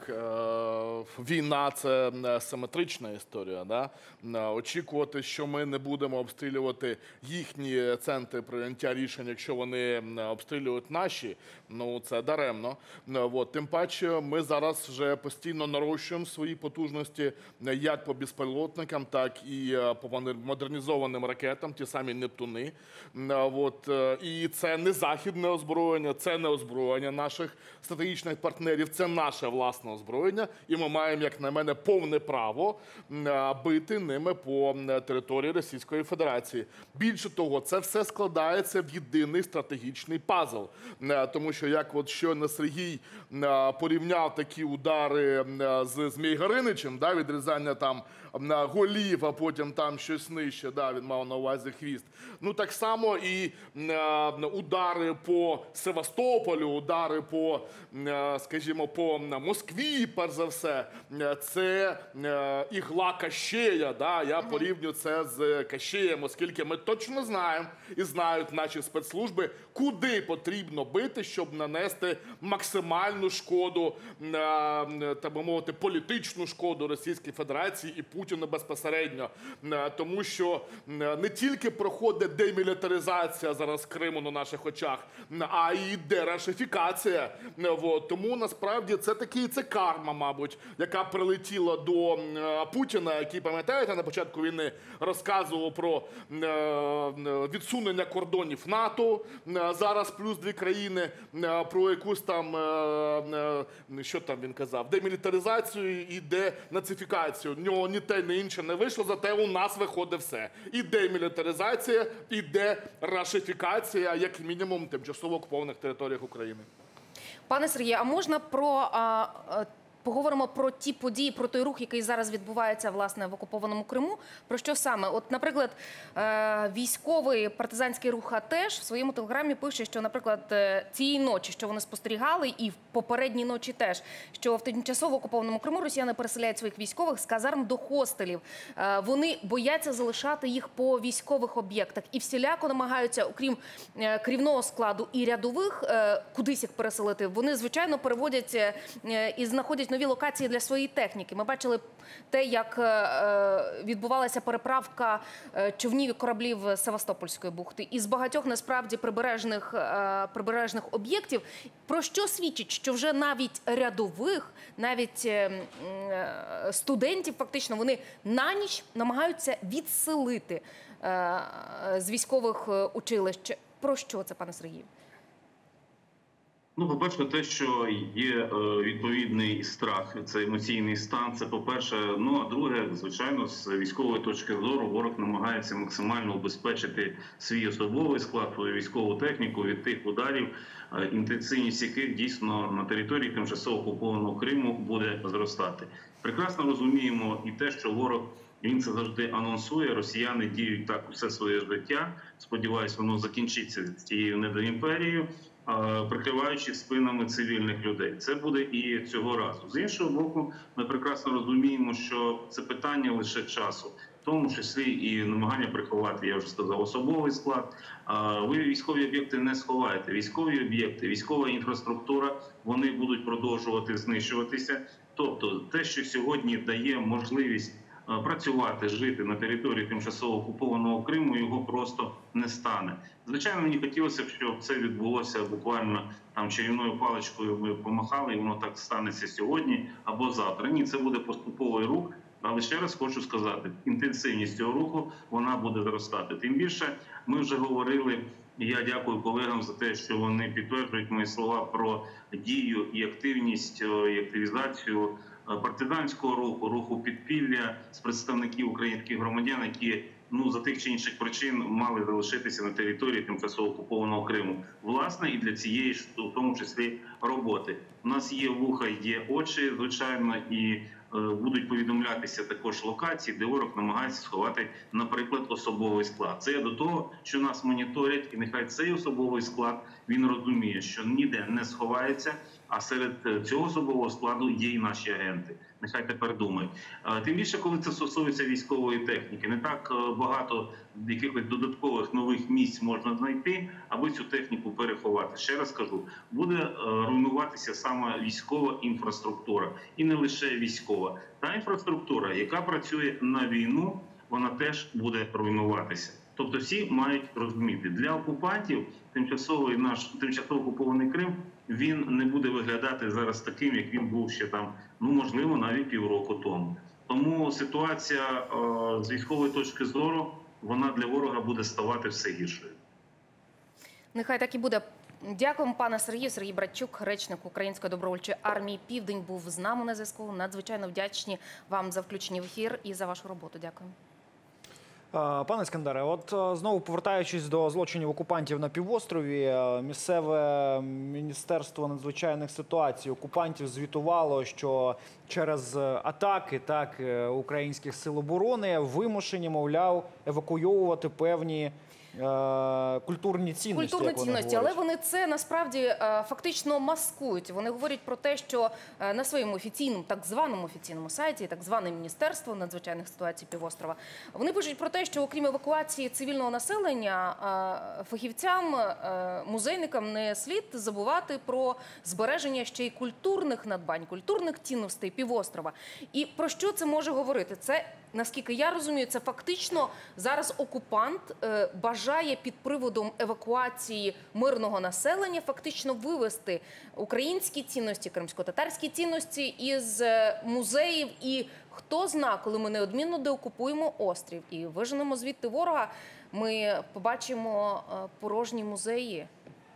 Війна – це симетрична історія. Да? Очікувати, що ми не будемо обстрілювати їхні центри прийняття рішень, якщо вони обстрілюють наші, ну, це даремно. От. Тим паче, ми зараз вже постійно нарощуємо свої потужності як по безпілотникам, так і по модернізованим ракетам, ті самі «Нептуни». От. І це не західне озброєння, це не озброєння наших стратегічних партнерів. Це наше власне озброєння, і ми маємо, як на мене, повне право бити ними по території Російської Федерації. Більше того, це все складається в єдиний стратегічний пазл. Тому що, як от щойно Сергій порівняв такі удари з Змій-Гориничем, да, відрізання там голів, а потім там щось нижче, да, він мав на увазі хвіст. Ну, так само і удари по Севастополю, удари по, скажімо, по Москві, перш за все, це ігла Кащея, да, я порівнюю це з Кащеєм, оскільки ми точно знаємо і знають наші спецслужби, куди потрібно бити, щоб нанести максимальну шкоду, так би мовити, політичну шкоду Російській Федерації і Путіну безпосередньо. Тому що не тільки проходить демілітаризація зараз Криму на наших очах, а й дерашифікація. Тому насправді це такий, це карма, мабуть, яка прилетіла до Путіна, який, пам'ятаєте, на початку війни розказував про відсунення кордонів НАТО, зараз плюс дві країни, про якусь там, що там він казав, демілітаризацію і денацифікацію. В нього ні те, ні інше не вийшло, зате у нас виходить все. І демілітаризація, і дерашифікація, як мінімум, тимчасово окупованих територіях України. Пане Сергію, а можна про... А, а... Поговоримо про ті події, про той рух, який зараз відбувається, власне, в окупованому Криму. Про що саме? От, наприклад, військовий партизанський рух АТЕШ в своєму телеграмі пише, що, наприклад, цієї ночі, що вони спостерігали, і в попередній ночі теж, що в тимчасово окупованому Криму росіяни переселяють своїх військових з казарм до хостелів. Вони бояться залишати їх по військових об'єктах і всіляко намагаються, окрім керівного складу і рядових, кудись їх переселити. Вони, звичайно, переводять і знаходять нові локації для своєї техніки. Ми бачили те, як відбувалася переправка човнів і кораблів з Севастопольської бухти. І з багатьох, насправді, прибережних, прибережних об'єктів. Про що свідчить? Що вже навіть рядових, навіть студентів, фактично, вони на ніч намагаються відселити з військових училищ. Про що це, пане Сергію? Ну, по-перше, те, що є е, відповідний страх, це емоційний стан, це по-перше. Ну, а друге, звичайно, з військової точки зору ворог намагається максимально убезпечити свій особовий склад, свою військову техніку від тих ударів, е, інтенсивність яких дійсно на території тимчасово окупованого Криму буде зростати. Прекрасно розуміємо і те, що ворог, він це завжди анонсує, росіяни діють так усе своє життя, сподіваюсь, воно закінчиться з цією недоімперією, прикриваючи спинами цивільних людей. Це буде і цього разу. З іншого боку, ми прекрасно розуміємо, що це питання лише часу, в тому числі і намагання приховати, я вже сказав, особовий склад. Ви військові об'єкти не сховаєте. Військові об'єкти, військова інфраструктура, вони будуть продовжувати знищуватися. Тобто те, що сьогодні дає можливість працювати, жити на території тимчасово окупованого Криму, його просто не стане. Звичайно, мені хотілося б, щоб це відбулося буквально там чарівною паличкою ми помахали, і воно так станеться сьогодні або завтра. Ні, це буде поступовий рух. Але ще раз хочу сказати, інтенсивність цього руху, вона буде зростати. Тим більше, ми вже говорили, і я дякую колегам за те, що вони підтверджують мої слова про дію і активність, і активізацію партизанського руху, руху підпілля з представників українських громадян, які ну, за тих чи інших причин мали залишитися на території тимчасово окупованого Криму. Власне, і для цієї ж, в тому числі, роботи. У нас є вуха, є очі, звичайно, і будуть повідомлятися також локації, де ворог намагається сховати, наприклад, особовий склад. Це до того, що нас моніторять, і нехай цей особовий склад, він розуміє, що ніде не сховається, а серед цього особового складу є і наші агенти. Нехай тепер думають. Тим більше, коли це стосується військової техніки, не так багато якихось додаткових нових місць можна знайти, аби цю техніку переховати. Ще раз кажу, буде руйнуватися саме військова інфраструктура. І не лише військова. Та інфраструктура, яка працює на війну, вона теж буде руйнуватися. Тобто всі мають розуміти, для окупантів тимчасовий наш тимчасово окупований Крим, він не буде виглядати зараз таким, як він був ще там, ну можливо, навіть півроку тому. Тому ситуація е, з військової точки зору, вона для ворога буде ставати все гіршою. Нехай так і буде. Дякуємо, пане Сергію. Сергій Братчук, речник Української добровольчої армії «Південь», був з нами на зв'язку. Надзвичайно вдячні вам за включення в ефір і за вашу роботу. Дякую. Пане Іскандере, от знову повертаючись до злочинів окупантів на півострові, місцеве Міністерство надзвичайних ситуацій окупантів звітувало, що через атаки так українських сил оборони вимушені, мовляв, евакуйовувати певні культурні цінності. Культурні цінності, але вони це насправді фактично маскують. Вони говорять про те, що на своєму офіційному, так званому офіційному сайті, так зване Міністерство надзвичайних ситуацій півострова, вони пишуть про те, що окрім евакуації цивільного населення, фахівцям, музейникам не слід забувати про збереження ще й культурних надбань, культурних цінностей півострова. І про що це може говорити? Це, наскільки я розумію, це фактично зараз окупант бажає під приводом евакуації мирного населення фактично вивести українські цінності, кримсько-татарські цінності із музеїв. І хто зна, коли ми неодмінно деокупуємо острів і виженемо звідти ворога, ми побачимо порожні музеї,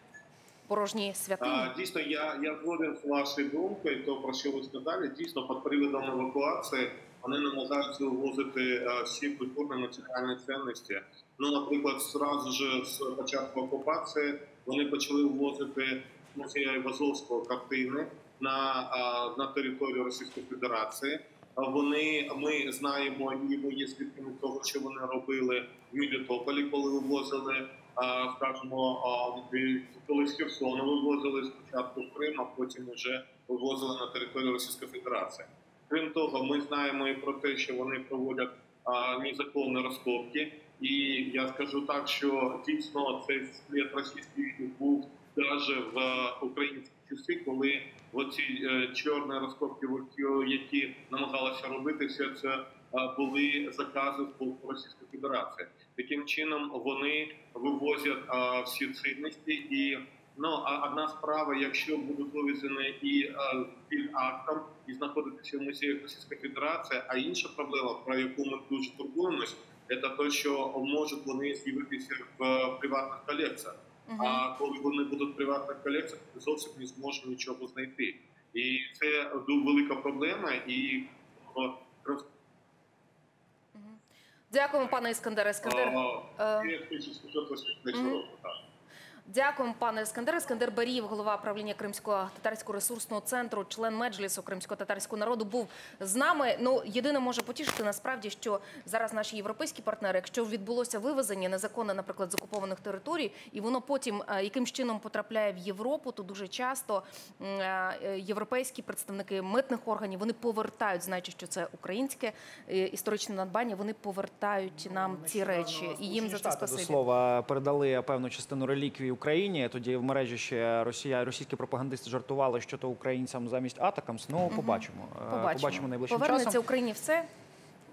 порожні святині. Дійсно, я, я згоден з вашою думкою, то про що ви сказали. Дійсно, під приводом евакуації вони намагаються вивозити всі культурні національні цінності. Ну, наприклад, зразу ж з початку окупації вони почали ввозити музею Вазовського картини на, на територію Російської Федерації. Вони, ми знаємо, і ми є свідками того, що вони робили в Мелітополі, коли вивозили, скажімо, коли з Херсону вивозили спочатку в Крим, а потім вже вивозили на територію Російської Федерації. Крім того, ми знаємо і про те, що вони проводять незаконні розкопки. І я скажу так, що дійсно цей слід російський був навіть в українські часи, коли оці чорні розкопки, які намагалися робити, все це були закази з боку Російської Федерації. Таким чином вони вивозять всі цінності. І ну, одна справа, якщо будуть вивезені і під актом, і знаходитися в музеї Російської Федерації, а інша проблема, про яку ми дуже турбуємось, це те, що можуть вони з'явитися в приватних колекціях. Uh-huh. А коли вони будуть в приватних колекціях, ми зовсім не зможемо нічого знайти. І це велика проблема. І... Uh-huh. Дякуємо, пане Іскандере. Іскандер... Uh-huh. Дякуємо, пане Іскандер. Іскандер Барієв, голова правління Кримського татарського ресурсного центру, член Меджлісу кримсько-татарського народу, був з нами. Ну, єдине може потішити насправді, що зараз наші європейські партнери, якщо відбулося вивезення незаконне, наприклад, з окупованих територій, і воно потім якимсь чином потрапляє в Європу, то дуже часто європейські представники митних органів, вони повертають, знаючи, що це українське історичне надбання, вони повертають нам ці речі. І їм за це спасибі. До слова, передали певну частину реліквій Україні. Тоді в мережі ще росія, російські пропагандисти жартували, що то українцям замість атакамс. Ну, побачимо. Побачимо. Побачимо найближчим Повернеться часом. Україні все?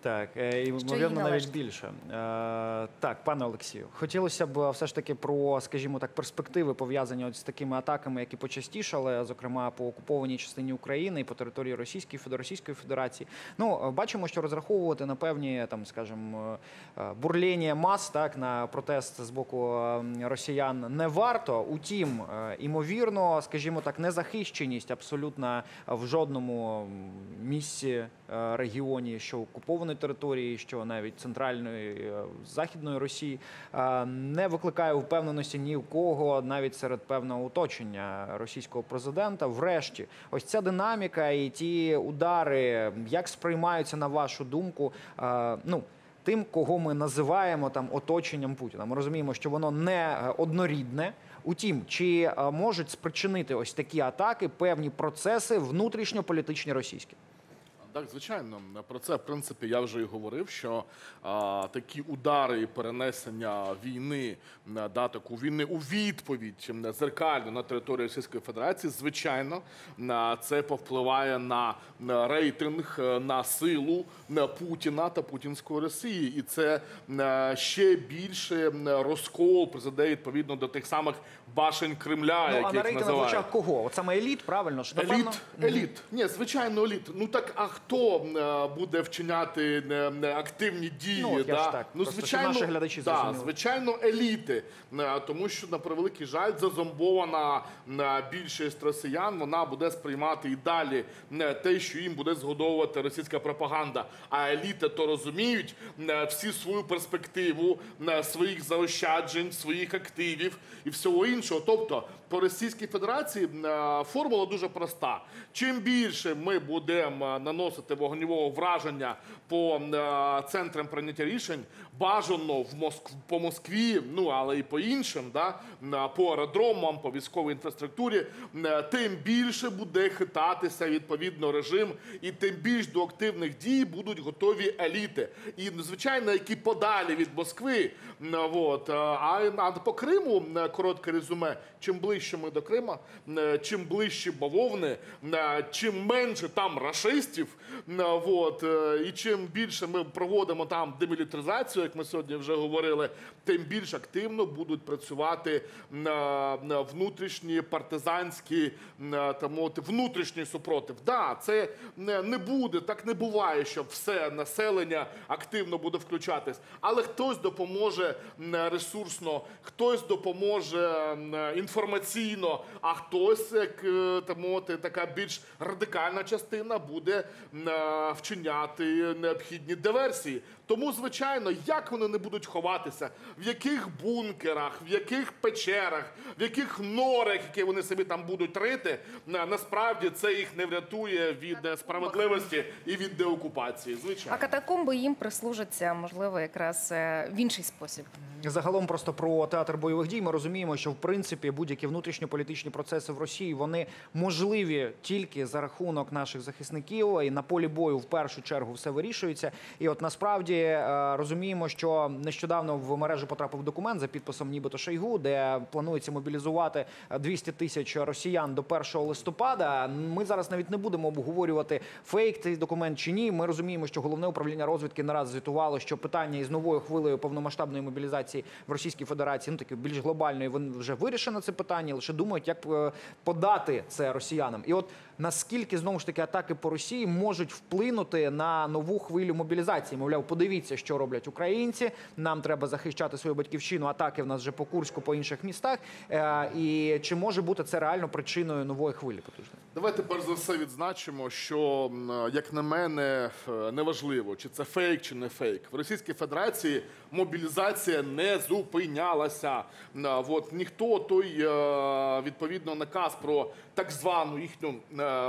Так, е, і, ймовірно, навіть належить. більше. Е, Так, пане Олексію, хотілося б все ж таки про, скажімо так, перспективи, пов'язані от з такими атаками, які почастішали, зокрема по окупованій частині України і по території Російської Федер- Російської Федерації. Ну, бачимо, що розраховувати на певні, там, скажімо, е, бурління мас, так, на протест з боку е, росіян не варто. Утім, е, імовірно, скажімо так, незахищеність абсолютно в жодному місці, е, регіоні, що окупованої території, що навіть центральної, е, західної Росії, е, не викликає впевненості ні у кого, навіть серед певного оточення російського президента. Врешті, ось ця динаміка і ті удари, як сприймаються, на вашу думку, е, ну, тим, кого ми називаємо там оточенням Путіна. Ми розуміємо, що воно не однорідне. Утім, чи е, можуть спричинити ось такі атаки певні процеси внутрішньополітичні російські? Так, звичайно, про це, в принципі, я вже і говорив, що а, такі удари і перенесення війни, да, таку війни у відповідь зеркально на територію Російської Федерації, звичайно, на це повпливає на, на рейтинг, на силу на Путіна та путінської Росії. І це а, ще більше розкол призведе, відповідно, до тих самих башень Кремля, Ну, а яких на рейтинг в називають. очах кого? От саме еліт, правильно? Що, напевно... Еліт, еліт. Ні, звичайно, еліт. Ну так, а хто е, буде вчиняти е, е, активні дії? Ну, от я да? ж так. Ну, Просто, звичайно, щоб наші глядачі да, зрозуміли. звичайно, еліти. Е, Тому що, на превеликий жаль, зазомбована е, більшість росіян, вона буде сприймати і далі е, те, що їм буде згодовувати російська пропаганда. А еліти то розуміють е, всі свою перспективу, е, своїх заощаджень, своїх активів і всього іншого. Тобто, по Російській Федерації е, формула дуже проста. Чим більше ми будемо наносити вогневого враження по е, центрам прийняття рішень, бажано в Моск... по Москві, ну але і по іншим, да, е, по аеродромам, по військовій інфраструктурі, е, тим більше буде хитатися відповідно режим, і тим більш до активних дій будуть готові еліти. І, звичайно, які подалі від Москви. е, от, е, а, а по Криму, е, коротке резюме, чим ближче ми до Крима, е, чим ближче бавовни, е, чим менше там рашистів, е, от, е, і чим більше ми проводимо там демілітаризацію, як ми сьогодні вже говорили, тим більш активно будуть працювати е, е, внутрішні партизанські, е, там, от, внутрішній супротив. Да, це не, не буде, так не буває, що все населення активно буде включатись, але хтось допоможе е, ресурсно, хтось допоможе е, інформаційно, а хтось, як е, там, от, така більш радикальна частина, буде е, вчиняти необхідні диверсії. Тому, звичайно, як вони не будуть ховатися, в яких бункерах, в яких печерах, в яких норах, які вони собі там будуть рити, на- насправді це їх не врятує від е, справедливості і від деокупації. Звичайно. А катакомби їм прислужаться, можливо, якраз е, в інший спосіб. Загалом просто про театр бойових дій ми розуміємо, що в принципі будь-які внутрішньополітичні процеси в Росії, вони можливі тільки за рахунок наших захисників, і на полі бою в першу чергу все вирішується. І от насправді е, розуміємо, що нещодавно в мережу потрапив документ за підписом нібито Шойгу, де планується мобілізувати двісті тисяч росіян до першого листопада. Ми зараз навіть не будемо обговорювати, фейк цей документ чи ні. Ми розуміємо, що головне управління розвідки не раз звітувало, що питання із новою хвилею повномасштабної мобілізації в Російській Федерації, ну таке більш глобальної, вони вже вирішено це питання, лише думають, як е, подати це росіянам. І от наскільки, знову ж таки, атаки по Росії можуть вплинути на нову хвилю мобілізації. Мовляв, подивіться, що роблять українці, нам треба захищати свою батьківщину, атаки в нас вже по Курську, по інших містах. Е, і чи може бути це реально причиною нової хвилі потужної? Давайте перш за все відзначимо, що, м, як на мене, ф- неважливо, чи це фейк, чи не фейк. В Російській Федерації мобілізація не зупинялася. М, а, От, ніхто той, е, відповідно, наказ про так звану їхню, е,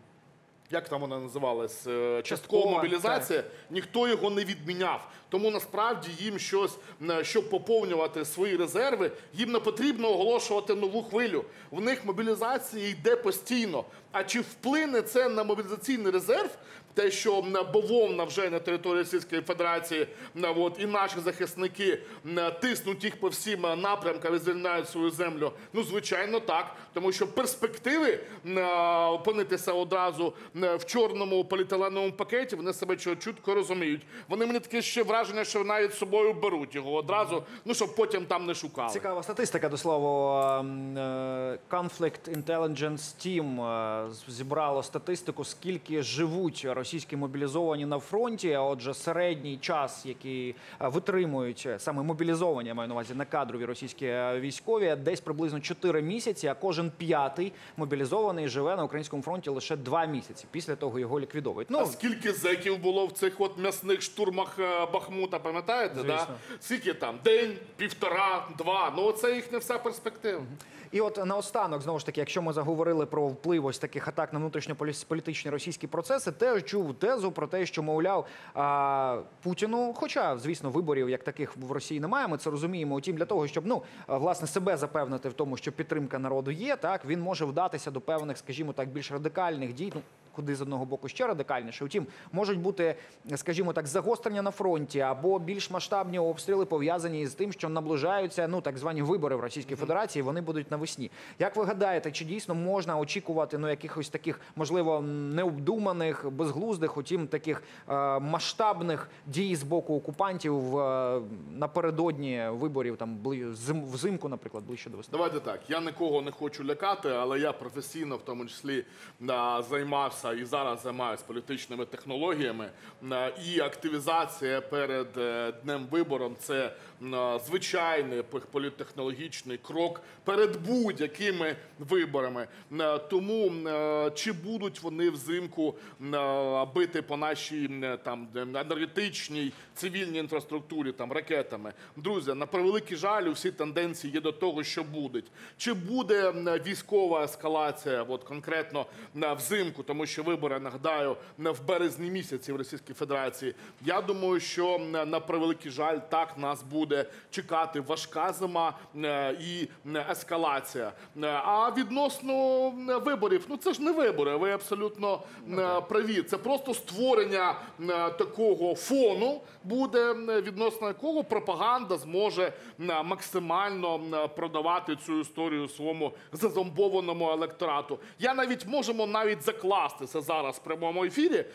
як там вона називалась, Е, часткова Часткова, мобілізація, ніхто його не відміняв. Тому насправді їм щось, е, щоб поповнювати свої резерви, їм не потрібно оголошувати нову хвилю. В них мобілізація йде постійно. А чи вплине це на мобілізаційний резерв? те, що бавовна вже на території Російської Федерації, от, і наші захисники тиснуть їх по всім напрямкам і звільняють свою землю. Ну, звичайно, так. Тому що перспективи опинитися одразу в чорному поліетиленовому пакеті, вони себе чітко розуміють. Вони мені таке ще враження, що навіть з собою беруть його одразу, ну, щоб потім там не шукали. Цікава статистика, до слова. Conflict Intelligence Team зібрало статистику, скільки живуть російські мобілізовані на фронті. А отже, середній час, який витримують саме мобілізовані, я маю на увазі, на кадрові російські військові, десь приблизно чотири місяці, а кожен п'ятий мобілізований живе на українському фронті лише два місяці. Після того його ліквідовують. Ну, а скільки зеків було в цих от м'ясних штурмах Бахмута, пам'ятаєте? Да? Скільки там? День, півтора, два. Ну, це їхня вся перспектива. І от наостанок, знову ж таки, якщо ми заговорили про вплив ось таких атак на внутрішньополітичні російські процеси, теж чув тезу про те, що, мовляв, Путіну, хоча, звісно, виборів як таких в Росії немає, ми це розуміємо, утім для того, щоб, ну, власне, себе запевнити в тому, що підтримка народу є, так, він може вдатися до певних, скажімо так, більш радикальних дій, ну, куди з одного боку ще радикальніше. Утім, можуть бути, скажімо так, загострення на фронті або більш масштабні обстріли, пов'язані з тим, що наближаються, ну, так звані вибори в Російській Федерації, вони будуть навесні. Як ви гадаєте, чи дійсно можна очікувати, ну, якихось таких, можливо, необдуманих, безглуздих, утім, таких е, масштабних дій з боку окупантів е, напередодні виборів, там, зим, взимку, наприклад, ближче до весни? Давайте так, я нікого не хочу лякати, але я професійно, в тому числі, займався і зараз займаюся політичними технологіями, і активізація перед днем вибором – це звичайний політтехнологічний крок перед будь-якими виборами. Тому чи будуть вони взимку бити по нашій там енергетичній, цивільній інфраструктурі там ракетами? Друзі, на превеликий жаль, усі тенденції є до того, що будуть. Чи буде військова ескалація, от конкретно взимку, тому що вибори, нагадаю, в березні місяці в Російській Федерації. Я думаю, що на превеликий жаль, так нас буде чекати важка зима і ескалація. А відносно виборів, ну це ж не вибори, ви абсолютно праві. Це просто створення такого фону буде, відносно якого пропаганда зможе максимально продавати цю історію своєму зазомбованому електорату. Я навіть, можемо навіть закластися зараз в прямому ефірі.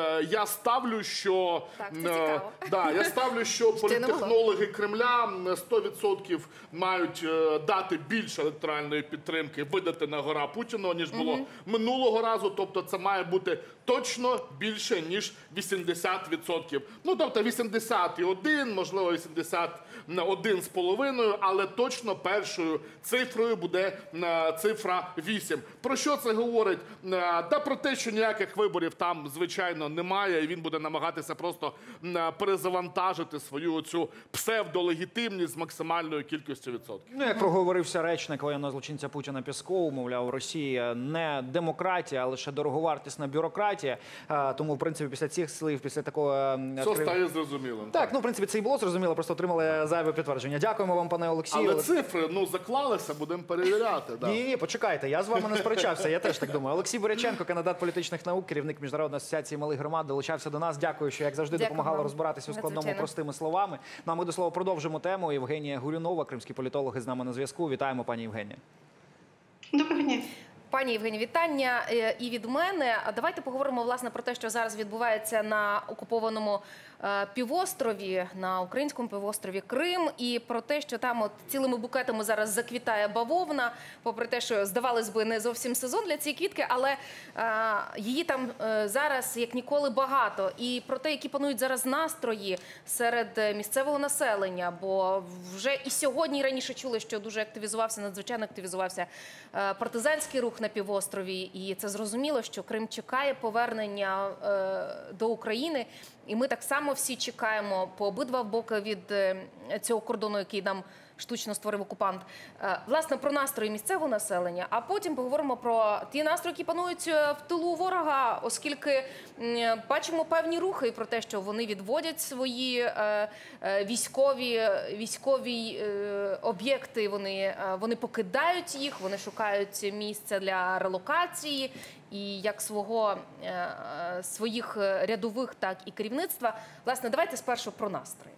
Я ставлю, що... Так, це цікаво. Да, я ставлю, що політтехнологи Кремля сто відсотків мають дати більше електоральної підтримки, видати на гора Путіну, ніж було угу. минулого разу. Тобто це має бути точно більше, ніж вісімдесят відсотків. Ну, тобто вісімдесят один, можливо, вісімдесят один з половиною, але точно першою цифрою буде цифра вісім. Про що це говорить? Та про те, що ніяких виборів там, звичайно, немає, і він буде намагатися просто перезавантажити свою цю псевдолегітимність з максимальною кількістю відсотків. Ну, як проговорився речник воєнного злочинця Путіна Пєсков, мовляв, Росія не демократія, а лише дороговартісна бюрократія. Тому, в принципі, після цих слів, після такого... Все стає зрозумілим. Так, ну, в принципі, це і було зрозуміло, просто отримали зайве підтвердження. Дякуємо вам, пане Олексію. Але цифри, ну, заклалися, будемо перевіряти. Да. Ні, ні, почекайте, я з вами не сперечався, я теж так думаю. Олексій Боряченко, кандидат політичних наук, керівник Міжнародної асоціації малих громад, долучався до нас. Дякую, що, як завжди, Дякую допомагали вам. розбиратися у складному простими словами. Ну, а ми, до слова, продовжимо тему. Євгенія Гурюнова, кримський політолог, з нами на зв'язку. Вітаємо, пані Євгенія. Доброго дня. Пані Євгенія, вітання і від мене. Давайте поговоримо, власне, про те, що зараз відбувається на окупованому півострові, на українському півострові Крим, і про те, що там от цілими букетами зараз заквітає бавовна, попри те, що, здавалось би, не зовсім сезон для цієї квітки, але а, її там а, зараз, як ніколи, багато. І про те, які панують зараз настрої серед місцевого населення, бо вже і сьогодні, і раніше чули, що дуже активізувався, надзвичайно активізувався а, партизанський рух на півострові, і це зрозуміло, що Крим чекає повернення а, до України. І ми так само всі чекаємо по обидва боки від цього кордону, який нам штучно створив окупант. Власне, про настрої місцевого населення, а потім поговоримо про ті настрої, які панують в тилу ворога, оскільки бачимо певні рухи про те, що вони відводять свої військові, військові об'єкти, вони, вони покидають їх, вони шукають місце для релокації. і як свого, е, своїх рядових, так і керівництва. Власне, давайте спершу про настрої.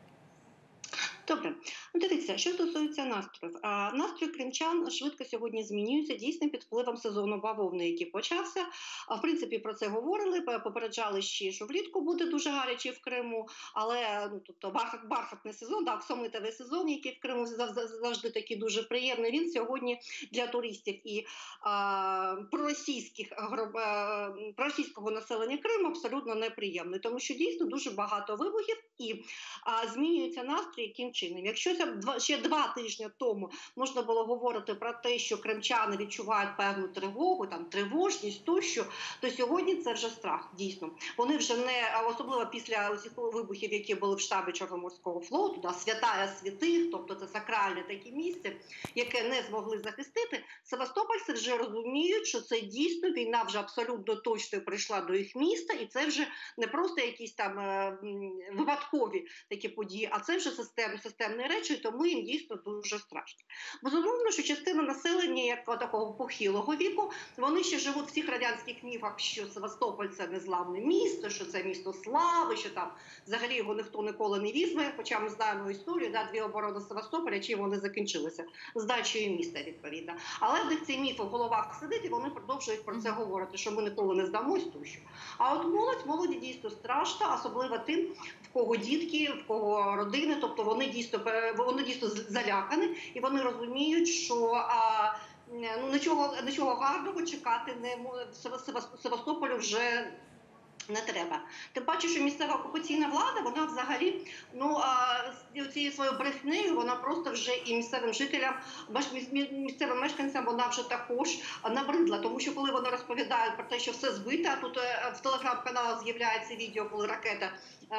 Добре. Ну, дивіться, що стосується настроїв. А, настрій кримчан швидко сьогодні змінюється, дійсно під впливом сезону бавовни, який почався. А, в принципі, про це говорили, попереджали ще, що влітку буде дуже гаряче в Криму, але ну, тобто, бархат, бархатний сезон, так, оксамитовий сезон, який в Криму завжди такий дуже приємний, він сьогодні для туристів і а, проросійських, а, проросійського населення Криму абсолютно неприємний, тому що дійсно дуже багато вибухів і а, змінюється настрій яким чином. Якщо ще два тижні тому можна було говорити про те, що кримчани відчувають певну тривогу, там тривожність тощо, то сьогодні це вже страх, дійсно. Вони вже не, особливо після усіх вибухів, які були в штабі Чорноморського флоту, да, святая святих, тобто це сакральне таке місце, яке не змогли захистити, севастопольці вже розуміють, що це дійсно війна вже абсолютно точно прийшла до їх міста, і це вже не просто якісь там е, випадкові такі події, а це вже систем, системні речі, тому їм дійсно дуже страшно. Безумовно, що частина населення, як такого похилого віку, вони ще живуть в цих радянських міфах, що Севастополь – це незламне місто, що це місто слави, що там взагалі його ніхто ніколи не візьме, хоча ми знаємо історію, да, дві оборони Севастополя, чим вони закінчилися, здачею міста, відповідно. Але в них цей міф у головах сидить, і вони продовжують про це говорити, що ми ніколи не здамось тощо. А от молодь, молоді дійсно страшно, особливо тим, в кого дітки, в кого родини, тобто вони дійсно, вони дійсно залякані, і вони розуміють, що а, ну, нічого, нічого гарного чекати не Севастополю вже не треба. Тим паче, що місцева окупаційна влада, вона взагалі, ну, цією своєю брехнею, вона просто вже і місцевим жителям, місцевим мешканцям, вона вже також набридла. Тому що коли вони розповідають про те, що все збито, а тут в телеграм-каналах з'являється відео, коли ракета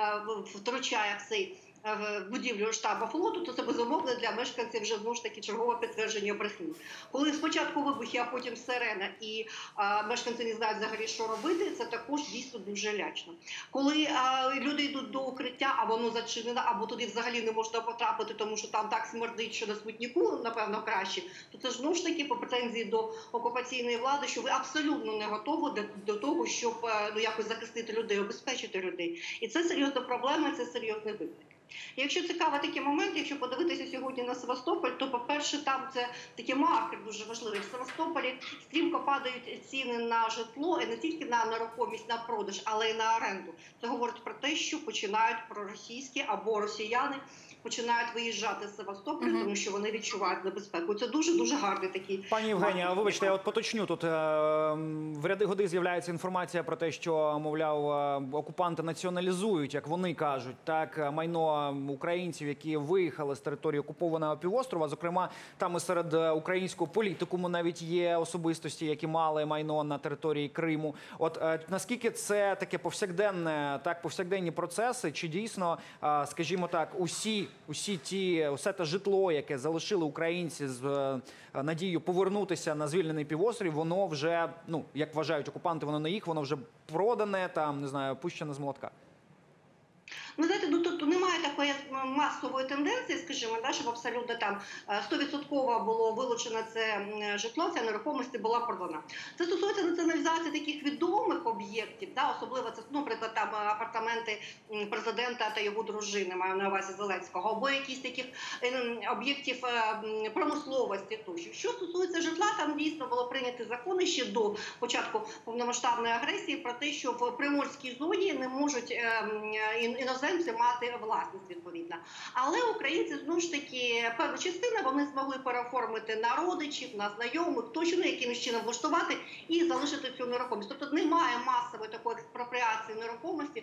втручає в цей в будівлю штабу флоту, то це безумовно для мешканців вже знову ж таки чергове підтвердження брехні. Коли спочатку вибухи, а потім сирена, і а, мешканці не знають взагалі, що робити, це також дійсно дуже лячно. Коли а, люди йдуть до укриття, а воно зачинено, або туди взагалі не можна потрапити, тому що там так смердить, що на смітнику, напевно, краще, то це ж знову ж таки по претензії до окупаційної влади, що ви абсолютно не готові до, до того, щоб ну, якось захистити людей, обезпечити людей. І це серйозна проблема, це серйозний виклик. Якщо цікавий такий момент, якщо подивитися сьогодні на Севастополь, то, по-перше, там це такий маркер дуже важливий. В Севастополі стрімко падають ціни на житло, і не тільки на нерухомість, на продаж, але й на оренду. Це говорить про те, що починають проросійські або росіяни починають виїжджати з Севастополя, uh-huh. тому що вони відчувають небезпеку. Це дуже-дуже гарний такий... Пані Євгенія, вибачте, я от поточню. Тут е, в ряди годи з'являється інформація про те, що, мовляв, окупанти націоналізують, як вони кажуть, так, майно українців, які виїхали з території окупованого півострова. Зокрема, там і серед українського політикуму навіть є особистості, які мали майно на території Криму. От е, наскільки це таке повсякденне, так, повсякденні процеси, чи дійсно, е, скажімо так, усі Усі ті, усе те житло, яке залишили українці з е, надією повернутися на звільнений півострів, воно вже, ну, як вважають окупанти, воно не їх, воно вже продане, там, не знаю, пущене з молотка. Ну, знаєте, ну, тут немає такої масової тенденції, скажімо, да, щоб абсолютно там сто відсотків було вилучено це житло, ця нерухомість була продана. Це стосується націоналізації таких відомих об'єктів, да, особливо це, ну, наприклад, там апартаменти президента та його дружини, маю на увазі Зеленського, або якісь таких об'єктів промисловості тощо. Що стосується житла, там дійсно було прийнято закони ще до початку повномасштабної агресії про те, що в Приморській зоні не можуть іноземці мати власність відповідно. Але українці, знову ж таки, певна частина, вони змогли переоформити на родичів, на знайомих, точно якимось чином влаштувати і залишити цю нерухомість. Тобто немає масової такої експропріації нерухомості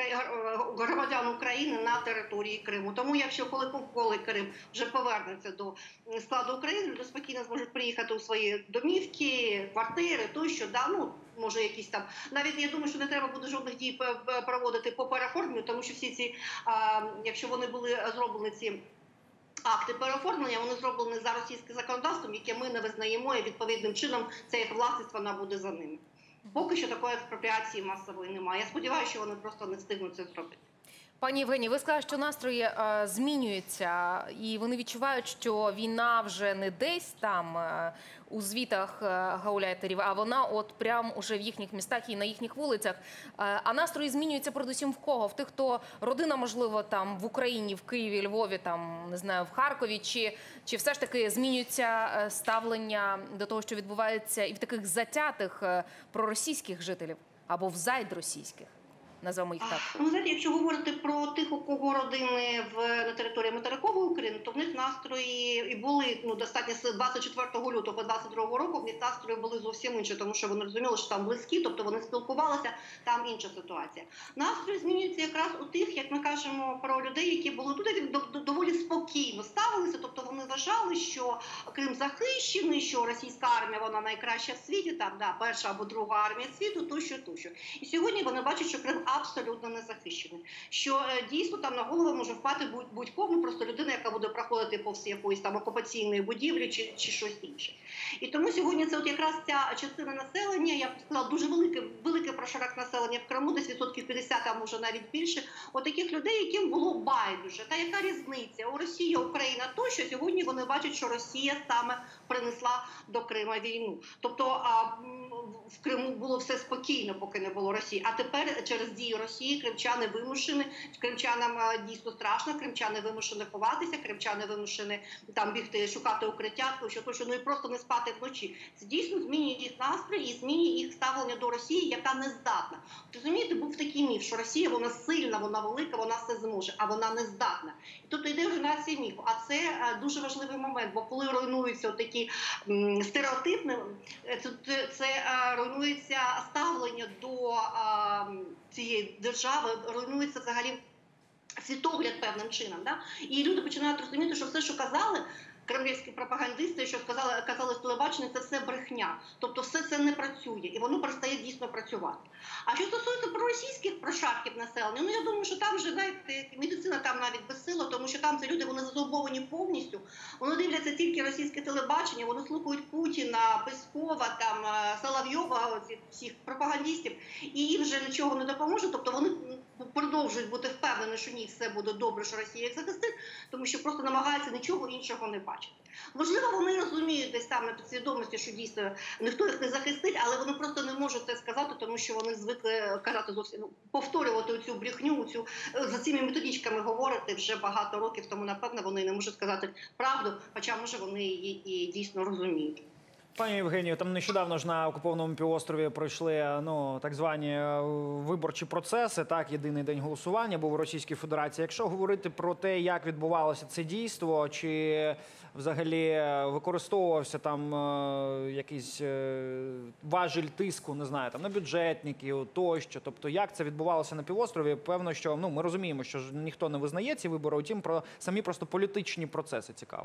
громадян України на території Криму. Тому якщо коли, коли Крим вже повернеться до складу України, люди спокійно зможуть приїхати у свої домівки, квартири, тощо, да, ну, може якісь там, навіть я думаю, що не треба буде жодних дій проводити по переоформленню, тому що всі ці, а, якщо вони були зроблені ці акти переоформлення, вони зроблені за російським законодавством, яке ми не визнаємо, і відповідним чином ця їх власність, вона буде за ними. Поки що такої експропріації масової немає. Я сподіваюся, що вони просто не встигнуть це зробити. Пані Євгенії, ви сказали, що настрої е, змінюються, і вони відчувають, що війна вже не десь там е, у звітах е, гауляйтерів, а вона от прямо уже в їхніх містах і на їхніх вулицях. Е, а настрої змінюються передусім в кого? В тих, хто родина, можливо, там в Україні, в Києві, Львові, там, не знаю, в Харкові, чи, чи все ж таки змінюється е, ставлення до того, що відбувається і в таких затятих е, проросійських жителів або в зайд російських? Назвемо їх так. Ну, знаєте, якщо говорити про тих, у кого родини в на території материкової України, то в них настрої і були ну достатньо з двадцять четвертого лютого двадцять другого року. В них настрої були зовсім інші, тому що вони розуміли, що там близькі, тобто вони спілкувалися. Там інша ситуація. Настрої змінюються якраз у тих, як ми кажемо про людей, які були тут доволі спокійно ставилися. Тобто вони вважали, що Крим захищений, що російська армія вона найкраща в світі, там да перша або друга армія світу, тощо, тощо. І сьогодні вони бачать, що Крим абсолютно не захищений. Що е, дійсно там на голову може впати будь-кому, просто людина, яка буде проходити повз якоїсь там окупаційної будівлі чи, чи щось інше. І тому сьогодні це от якраз ця частина населення, я б сказала, дуже велике, велике прошарок населення в Криму, десь відсотків п'ятдесят, а може навіть більше, от таких людей, яким було байдуже. Та яка різниця? У Росії, Україна, то, що сьогодні вони бачать, що Росія саме принесла до Крима війну. Тобто а, в Криму було все спокійно, поки не було Росії. А тепер через дії Росії кримчани вимушені, кримчанам дійсно страшно, кримчани вимушені ховатися, кримчани вимушені там бігти, шукати укриття, тощо, тощо, ну і просто не спати вночі. Це дійсно змінює їх настрій і змінює їх ставлення до Росії, яка не здатна. Розумієте, був такий міф, що Росія, вона сильна, вона велика, вона все зможе, а вона не здатна. І тобто йде руйнація міфу. А це дуже важливий момент, бо коли руйнуються такі стереотипні, це, це, це руйнується ставлення до а, цієї держави, руйнується взагалі світогляд певним чином. Да? І люди починають розуміти, що все, що казали кремлівські пропагандисти, що сказали, казали з телебачення, це все брехня. Тобто все це не працює, і воно перестає дійсно працювати. А що стосується проросійських прошарків населення, ну я думаю, що там вже, знаєте, медицина там навіть безсила, тому що там ці люди, вони зазомбовані повністю, вони дивляться тільки російське телебачення, вони слухають Путіна, Пескова, там, Соловйова, всіх пропагандистів, і їм вже нічого не допоможе, тобто вони продовжують бути впевнені, що ні, все буде добре, що Росія їх захистить, тому що просто намагаються нічого іншого не бачити. Можливо, вони розуміють десь там на підсвідомості, що дійсно ніхто їх не захистить, але вони просто не можуть це сказати, тому що вони звикли казати зовсім, ну, повторювати цю брехню, цю, за цими методичками говорити вже багато років, тому, напевно, вони не можуть сказати правду, хоча, може, вони її і дійсно розуміють. Пані Євгенію, там нещодавно ж на окупованому півострові пройшли ну, так звані виборчі процеси, так, єдиний день голосування був у Російській Федерації. Якщо говорити про те, як відбувалося це дійство, чи взагалі використовувався там е, якийсь е, важіль тиску, не знаю, там на бюджетників тощо, тобто як це відбувалося на півострові, певно, що ну, ми розуміємо, що ж ніхто не визнає ці вибори, утім про самі просто політичні процеси цікаво.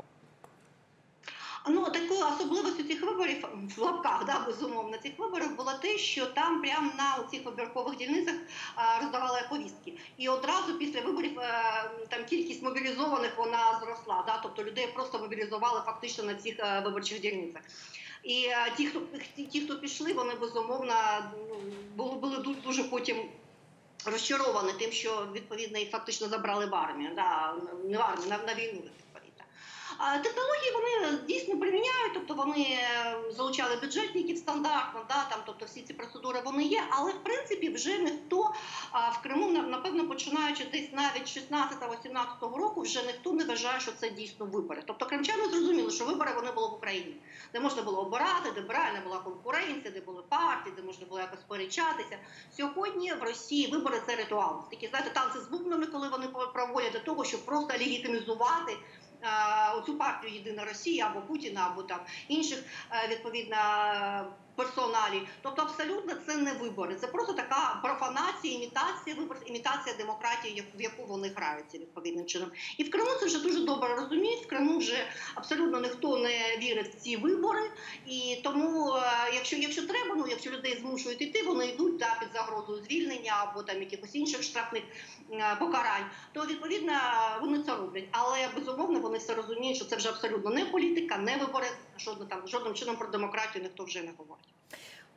Ну, такою особливістю цих виборів, в лапках, да, безумовно, цих виборів було те, що там прямо на цих вибіркових дільницях а, роздавали повістки. І одразу після виборів а, там кількість мобілізованих вона зросла, да, тобто людей просто мобілізували фактично на цих а, виборчих дільницях. І а, ті, хто, ті, хто пішли, вони безумовно були, були дуже потім розчаровані тим, що відповідно їх фактично забрали в армію, да, не в армію, на, на війну. Технології вони дійсно приміняють, тобто вони залучали бюджетників стандартно, да, там, тобто всі ці процедури вони є, але в принципі вже ніхто а, в Криму, напевно, починаючи десь навіть шістнадцятого-сімнадцятого року, вже ніхто не вважає, що це дійсно вибори. Тобто кримчани зрозуміли, що вибори вони були в Україні, де можна було обирати, де реально була конкуренція, де були партії, де можна було якось сперечатися. Сьогодні в Росії вибори – це ритуал. Такі, знаєте, танці з бубнами, коли вони проводять до того, щоб просто легітимізувати оцю партію «Єдина Росія» або Путіна, або там інших, відповідно, персоналі. Тобто абсолютно це не вибори. Це просто така профанація, імітація виборів, імітація демократії, в яку вони граються відповідним чином. І в Криму це вже дуже добре розуміють. В Криму вже абсолютно ніхто не вірить в ці вибори. І тому, якщо, якщо треба, ну, якщо людей змушують йти, вони йдуть да, під загрозою звільнення або там якихось інших штрафних покарань, то відповідно вони це роблять. Але безумовно вони все розуміють, що це вже абсолютно не політика, не вибори, жодним, там, жодним чином про демократію ніхто вже не говорить.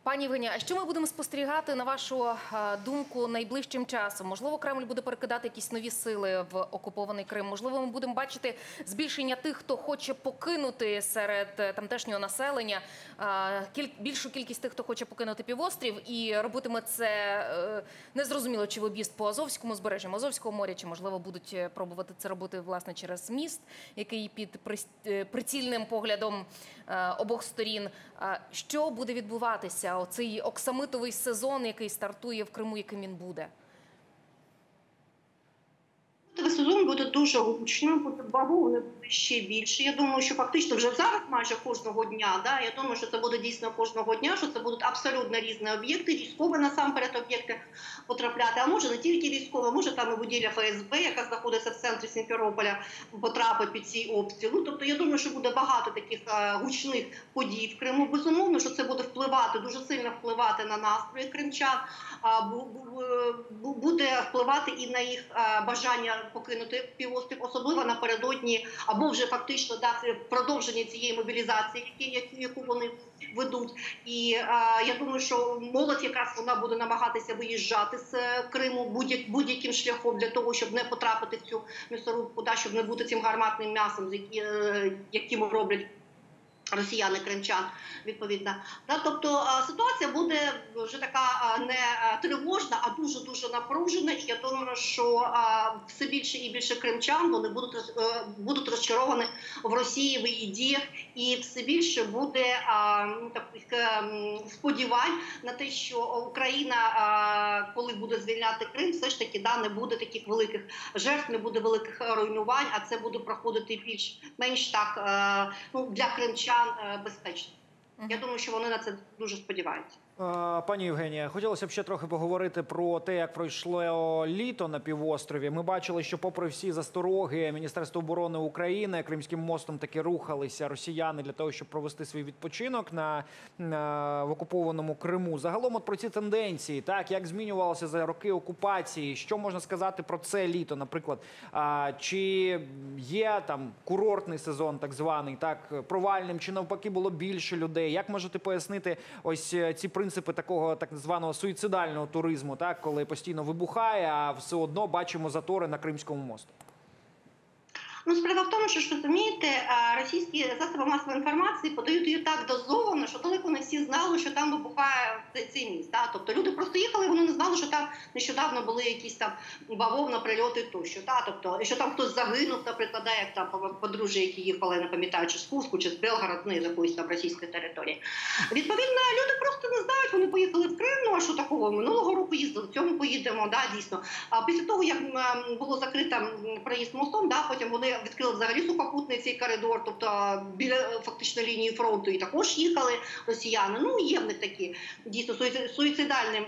Пані Євгенія, а що ми будемо спостерігати, на вашу е, думку, найближчим часом? Можливо, Кремль буде перекидати якісь нові сили в окупований Крим? Можливо, ми будемо бачити збільшення тих, хто хоче покинути серед е, тамтешнього населення, е, кіль... більшу кількість тих, хто хоче покинути півострів, і робитиме це е, незрозуміло, чи в об'їзд по Азовському узбережжю, Азовського моря, чи, можливо, будуть пробувати це робити, власне, через міст, який під прицільним поглядом е, обох сторін. Е, що буде відбуватися? Оцей оксамитовий сезон, який стартує в Криму, яким він буде? Сезон буде дуже гучним, буде бавовни буде ще більше. Я думаю, що фактично вже зараз майже кожного дня, да, я думаю, що це буде дійсно кожного дня, що це будуть абсолютно різні об'єкти, військові насамперед об'єкти потрапляти, а може не тільки військові, може там і будівля Ф С Б, яка знаходиться в центрі Сімферополя, потрапить під ці обстріли. Ну, тобто я думаю, що буде багато таких а, гучних подій в Криму. Безумовно, що це буде впливати, дуже сильно впливати на настрої кримчан, а, бу, бу, буде впливати і на їх а, бажання покинути півострів, особливо напередодні, або вже фактично дати продовження цієї мобілізації, які, яку вони ведуть. І а, я думаю, що молодь якраз вона буде намагатися виїжджати з Криму будь-яким будь-яким шляхом для того, щоб не потрапити в цю м'ясорубку, да, щоб не бути цим гарматним м'ясом, яким роблять росіяни, кримчан, відповідно. Да, тобто ситуація буде вже така не тривожна, а дуже-дуже напружена. І я думаю, що все більше і більше кримчан вони будуть, будуть розчаровані в Росії, в її діях. І все більше буде ну, таких сподівань на те, що Україна, коли буде звільняти Крим, все ж таки да, не буде таких великих жертв, не буде великих руйнувань, а це буде проходити більш-менш так ну, для кримчан безпечно. Я думаю, що вони на це дуже сподіваються. Пані Євгенія, хотілося б ще трохи поговорити про те, як пройшло літо на півострові. Ми бачили, що попри всі застороги Міністерства оборони України Кримським мостом таки рухалися росіяни для того, щоб провести свій відпочинок на, на в окупованому Криму. Загалом от про ці тенденції, так, як змінювалося за роки окупації, що можна сказати про це літо, наприклад, а, чи є там курортний сезон так званий, так, провальним, чи навпаки було більше людей? Як можете пояснити ось ці принципи принципи такого так званого суїцидального туризму, так, коли постійно вибухає, а все одно бачимо затори на Кримському мосту? Ну, справа в тому, що, що розумієте, російські засоби масової інформації подають її так дозовано, що далеко не всі знали, що там вибухає цей міст. Да? Тобто люди просто їхали, вони не знали, що там нещодавно були якісь там бавовна прильоти тощо. Да? Тобто, що там хтось загинув, наприклад, да, як там подружжя, які їхали, не пам'ятаю, чи з Курську, чи з Белгород, не з якоїсь там російської території. Відповідно, люди просто не знають, вони поїхали в Крим, ну а що такого? Минулого року їздили, в цьому поїдемо, да, дійсно. А після того, як було закрито проїзд мостом, да, потім вони відкрили взагалі сухопутний цей коридор, тобто біля фактично лінії фронту, і також їхали росіяни. Ну, є в них такі дійсно суїцидальні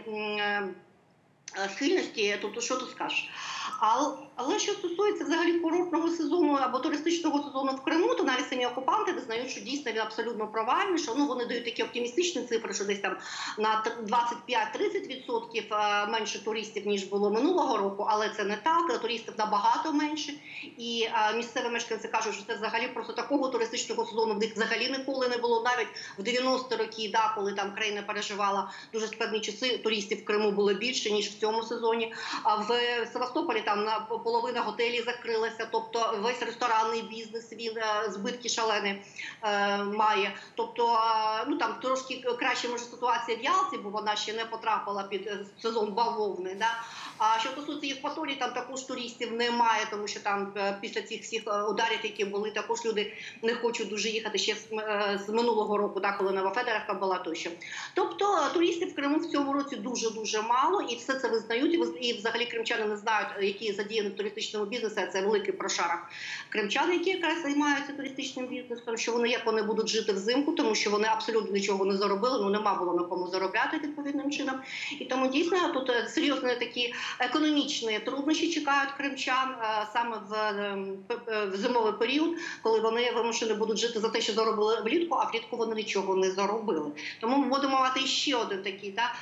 схильності, тобто що тут скажеш. Але, але що стосується взагалі курортного сезону або туристичного сезону в Криму, то навіть самі окупанти визнають, що дійсно він абсолютно провальний, що ну, вони дають такі оптимістичні цифри, що десь там на двадцять п'ять - тридцять відсотків менше туристів, ніж було минулого року, але це не так, туристів набагато менше. І а, місцеві мешканці кажуть, що це взагалі просто такого туристичного сезону в них взагалі ніколи не було. Навіть в дев'яності роки, да, коли там країна переживала дуже складні часи, туристів в Криму було більше, ніж в цьому сезоні. А в Севастополі там на половина готелів закрилася, тобто весь ресторанний бізнес, він збитки шалені е, має. Тобто, ну там трошки краще може ситуація в Ялті, бо вона ще не потрапила під сезон бавовни, да? А що стосується Євпаторії, там також туристів немає, тому що там після цих всіх ударів, які були, також люди не хочуть дуже їхати ще з, з минулого року, да, коли Новофедорівка була тощо. Тобто туристів в Криму в цьому році дуже-дуже мало, і все це визнають, і взагалі кримчани не знають, які задіяні в туристичному бізнесі, це великий прошарок кримчан, які якраз займаються туристичним бізнесом, що вони, як вони будуть жити взимку, тому що вони абсолютно нічого не заробили, ну нема було на кому заробляти відповідним чином. І тому дійсно тут серйозні такі економічні труднощі чекають кримчан саме в, в зимовий період, коли вони вимушені будуть жити за те, що заробили влітку, а влітку вони нічого не заробили. Тому ми будемо мати ще один такий да,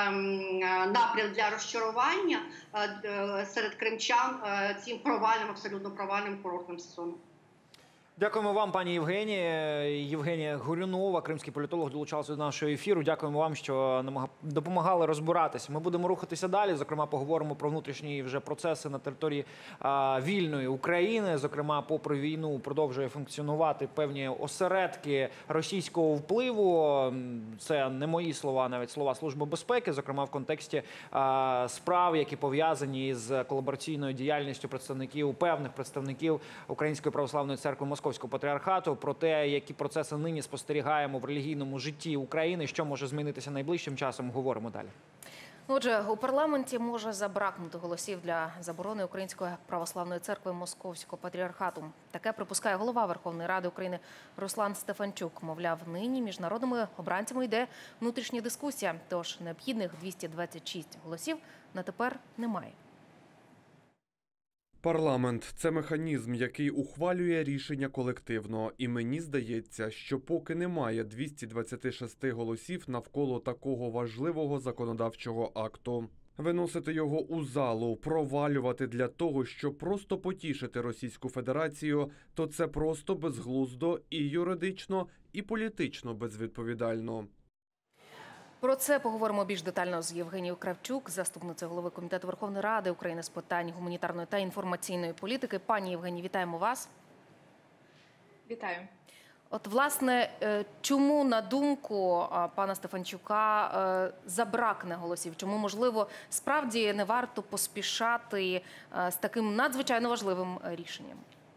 напрям для розчарування серед кримчан цим провальним, абсолютно провальним курортним сезоном. Дякуємо вам, пані Євгенія. Євгенія Горюнова, кримський політолог, долучалася до нашого ефіру. Дякуємо вам, що допомагали розбиратися. Ми будемо рухатися далі. Зокрема, поговоримо про внутрішні вже процеси на території а, вільної України. Зокрема, попри війну продовжує функціонувати певні осередки російського впливу. Це не мої слова, навіть слова Служби безпеки, зокрема в контексті а, справ, які пов'язані з колабораційною діяльністю представників, певних представників Української православної церкви Московського патріархату. Про те, які процеси нині спостерігаємо в релігійному житті України, що може змінитися найближчим часом, говоримо далі. Отже, у парламенті може забракнути голосів для заборони Української православної церкви Московського патріархату. Таке припускає голова Верховної Ради України Руслан Стефанчук. Мовляв, нині між народними обранцями йде внутрішня дискусія, тож необхідних двісті двадцять шість голосів на тепер немає. Парламент – це механізм, який ухвалює рішення колективно. І мені здається, що поки немає двісті двадцяти шести голосів навколо такого важливого законодавчого акту. Виносити його у залу, провалювати для того, щоб просто потішити Російську Федерацію, то це просто безглуздо і юридично, і політично безвідповідально. Про це поговоримо більш детально з Євгенією Кравчук, заступницею голови Комітету Верховної Ради України з питань гуманітарної та інформаційної політики. Пані Євгенії, вітаємо вас. Вітаю. От, власне, чому, на думку пана Стефанчука, забракне голосів? Чому, можливо, справді не варто поспішати з таким надзвичайно важливим рішенням?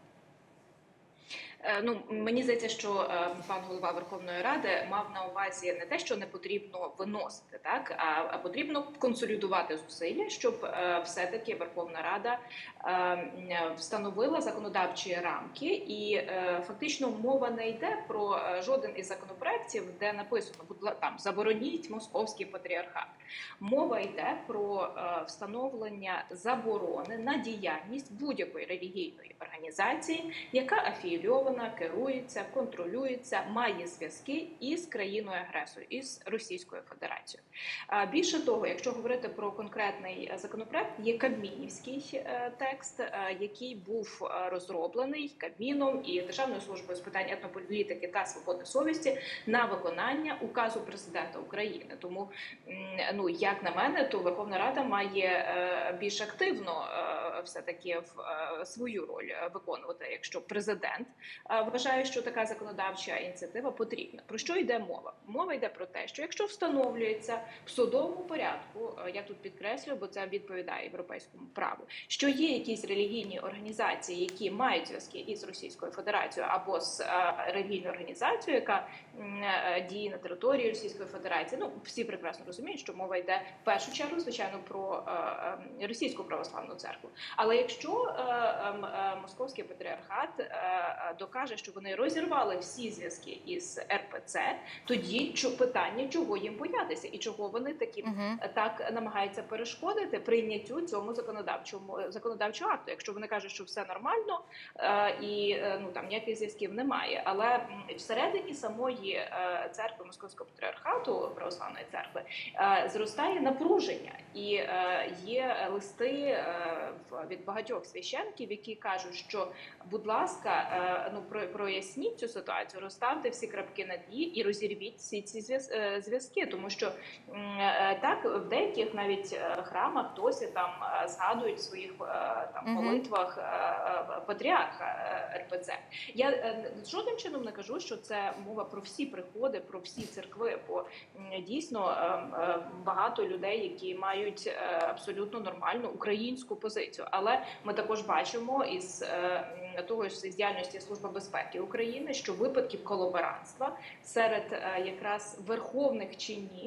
Ну, мені здається, що е, пан голова Верховної Ради мав на увазі не те, що не потрібно виносити, так, а, а потрібно консолідувати зусилля, щоб е, все-таки Верховна Рада е, встановила законодавчі рамки. І е, фактично мова не йде про е, жоден із законопроєктів, де написано, будь там, забороніть московський патріархат. Мова йде про е, встановлення заборони на діяльність будь-якої релігійної організації, яка афілійована, керується, контролюється, має зв'язки із країною-агресором, із Російською Федерацією. Більше того, якщо говорити про конкретний законопроект, є Кабмінівський текст, який був розроблений Кабміном і Державною службою з питань етнополітики та свободи совісті на виконання указу президента України. Тому, ну, як на мене, то Верховна Рада має більш активно все-таки в свою роль виконувати, якщо президент вважає, що така законодавча ініціатива потрібна. Про що йде мова? Мова йде про те, що якщо встановлюється в судовому порядку, я тут підкреслюю, бо це відповідає європейському праву, що є якісь релігійні організації, які мають зв'язки із Російською Федерацією або з релігійною організацією, яка діє на території Російської Федерації. Ну, всі прекрасно розуміють, що мова йде в першу чергу, звичайно, про Російську православну церкву. Але якщо Московський патріархат докаже, що вони розірвали всі зв'язки із ер пе це, тоді питання, чого їм боятися і чого вони такі, uh-huh. так намагаються перешкодити прийняттю цьому законодавчому законодавчого акту. Якщо вони кажуть, що все нормально і ну там ніяких зв'язків немає, але всередині самої церкви Московського патріархату, православної церкви, зростає напруження, і є листи від багатьох священників, які кажуть, що, будь ласка, ну проясніть цю ситуацію, розставте всі крапки над «і» і розірвіть всі ці зв'язки, тому що так в деяких навіть храмах досі там згадують в своїх там молитвах патріарха ер пе це. Я жодним чином не кажу, що це мова про всі приходи, про всі церкви, бо дійсно багато людей, які мають абсолютно нормальну українську позицію, але ми також бачимо із того ж з діяльності Служби безпеки України, що випадків колаборантства серед якраз верховних чинів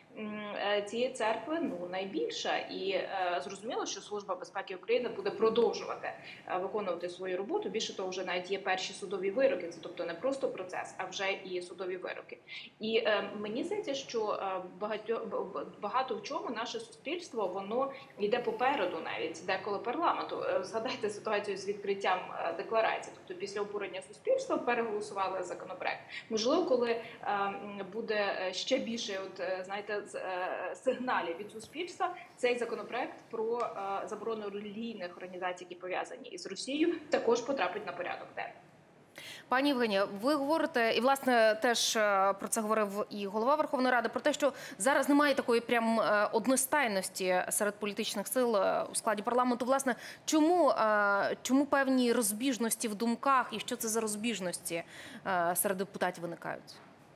цієї церкви ну найбільша, і е, зрозуміло, що Служба безпеки України буде продовжувати е, виконувати свою роботу. Більше того, вже навіть є перші судові вироки, це тобто не просто процес, а вже і судові вироки. І е, мені здається, що е, багато, багато в чому наше суспільство, воно йде попереду навіть деколи парламенту. Е, згадайте ситуацію з відкриттям е, декларації, тобто після обурення суспільства переголосували законопроект. Можливо, коли е, буде ще більше, от е, знаєте, сигналів від суспільства, цей законопроект про заборону релігійних організацій, які пов'язані із Росією, також потрапить на порядок денний. Пані Євгенія, ви говорите, і власне теж е, про це говорив і голова Верховної Ради, про те, що зараз немає такої прям е, одностайності серед політичних сил е, у складі парламенту. Власне, чому, е, чому певні розбіжності в думках і що це за розбіжності е, серед депутатів виникають?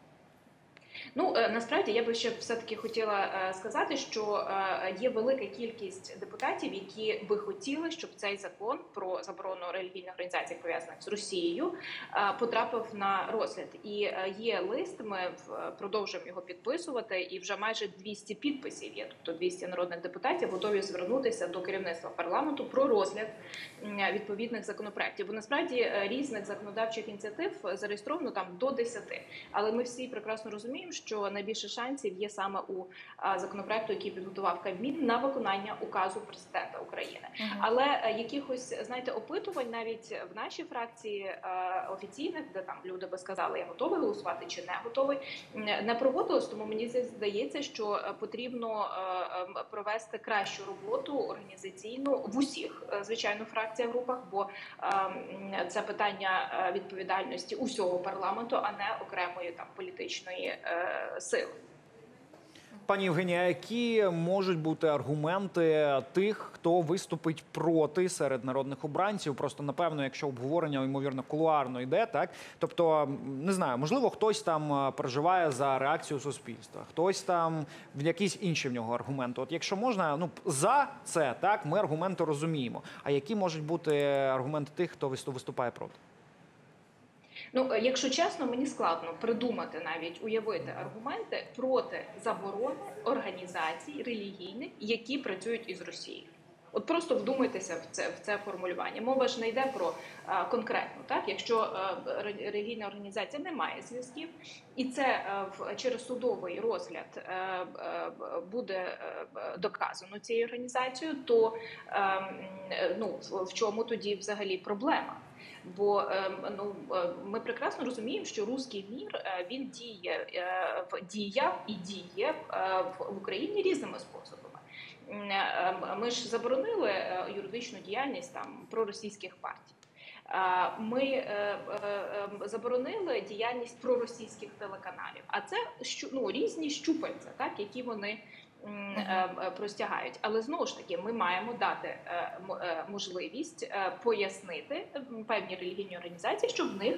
Ну, насправді, я би ще все-таки хотіла сказати, що є велика кількість депутатів, які би хотіли, щоб цей закон про заборону релігійних організацій, пов'язаних з Росією, потрапив на розгляд. І є лист, ми продовжуємо його підписувати, і вже майже двісті підписів є, тобто двісті народних депутатів готові звернутися до керівництва парламенту про розгляд відповідних законопроєктів. Бо насправді різних законодавчих ініціатив зареєстровано там до десяти. Але ми всі прекрасно розуміємо, що найбільше шансів є саме у законопроекту, який підготував Кабмін, на виконання указу президента України. Uh-huh. Але якихось, знаєте, опитувань навіть в нашій фракції офіційних, де там люди би сказали, я готовий голосувати чи не готовий, не проводилось. Тому мені здається, що потрібно провести кращу роботу організаційну в усіх, звичайно, фракціях, групах, бо це питання відповідальності усього парламенту, а не окремої там політичної сили. Пані Євгенія, які можуть бути аргументи тих, хто виступить проти серед народних обранців? Просто, напевно, якщо обговорення, ймовірно, кулуарно йде, так? Тобто, не знаю, можливо, хтось там переживає за реакцію суспільства, хтось там в якісь інші в нього аргументи. От якщо можна, ну, за це, так, ми аргументи розуміємо. А які можуть бути аргументи тих, хто виступає проти? Ну, якщо чесно, мені складно придумати, навіть уявити аргументи проти заборони організацій релігійних, які працюють із Росією. От просто вдумайтеся в це, в це формулювання. Мова ж не йде про а, конкретно, так? Якщо а, релігійна організація не має зв'язків, і це а, в, через судовий розгляд а, а, буде а, доказано цією організацією, то а, ну, в, в чому тоді взагалі проблема? Бо ну, ми прекрасно розуміємо, що руський мір, він діє, діяв і діє в Україні різними способами. Ми ж заборонили юридичну діяльність там проросійських партій. Ми заборонили діяльність проросійських телеканалів. А це ну, різні щупальця, так, які вони простягають. Але знову ж таки, ми маємо дати можливість пояснити певні релігійні організації, щоб в них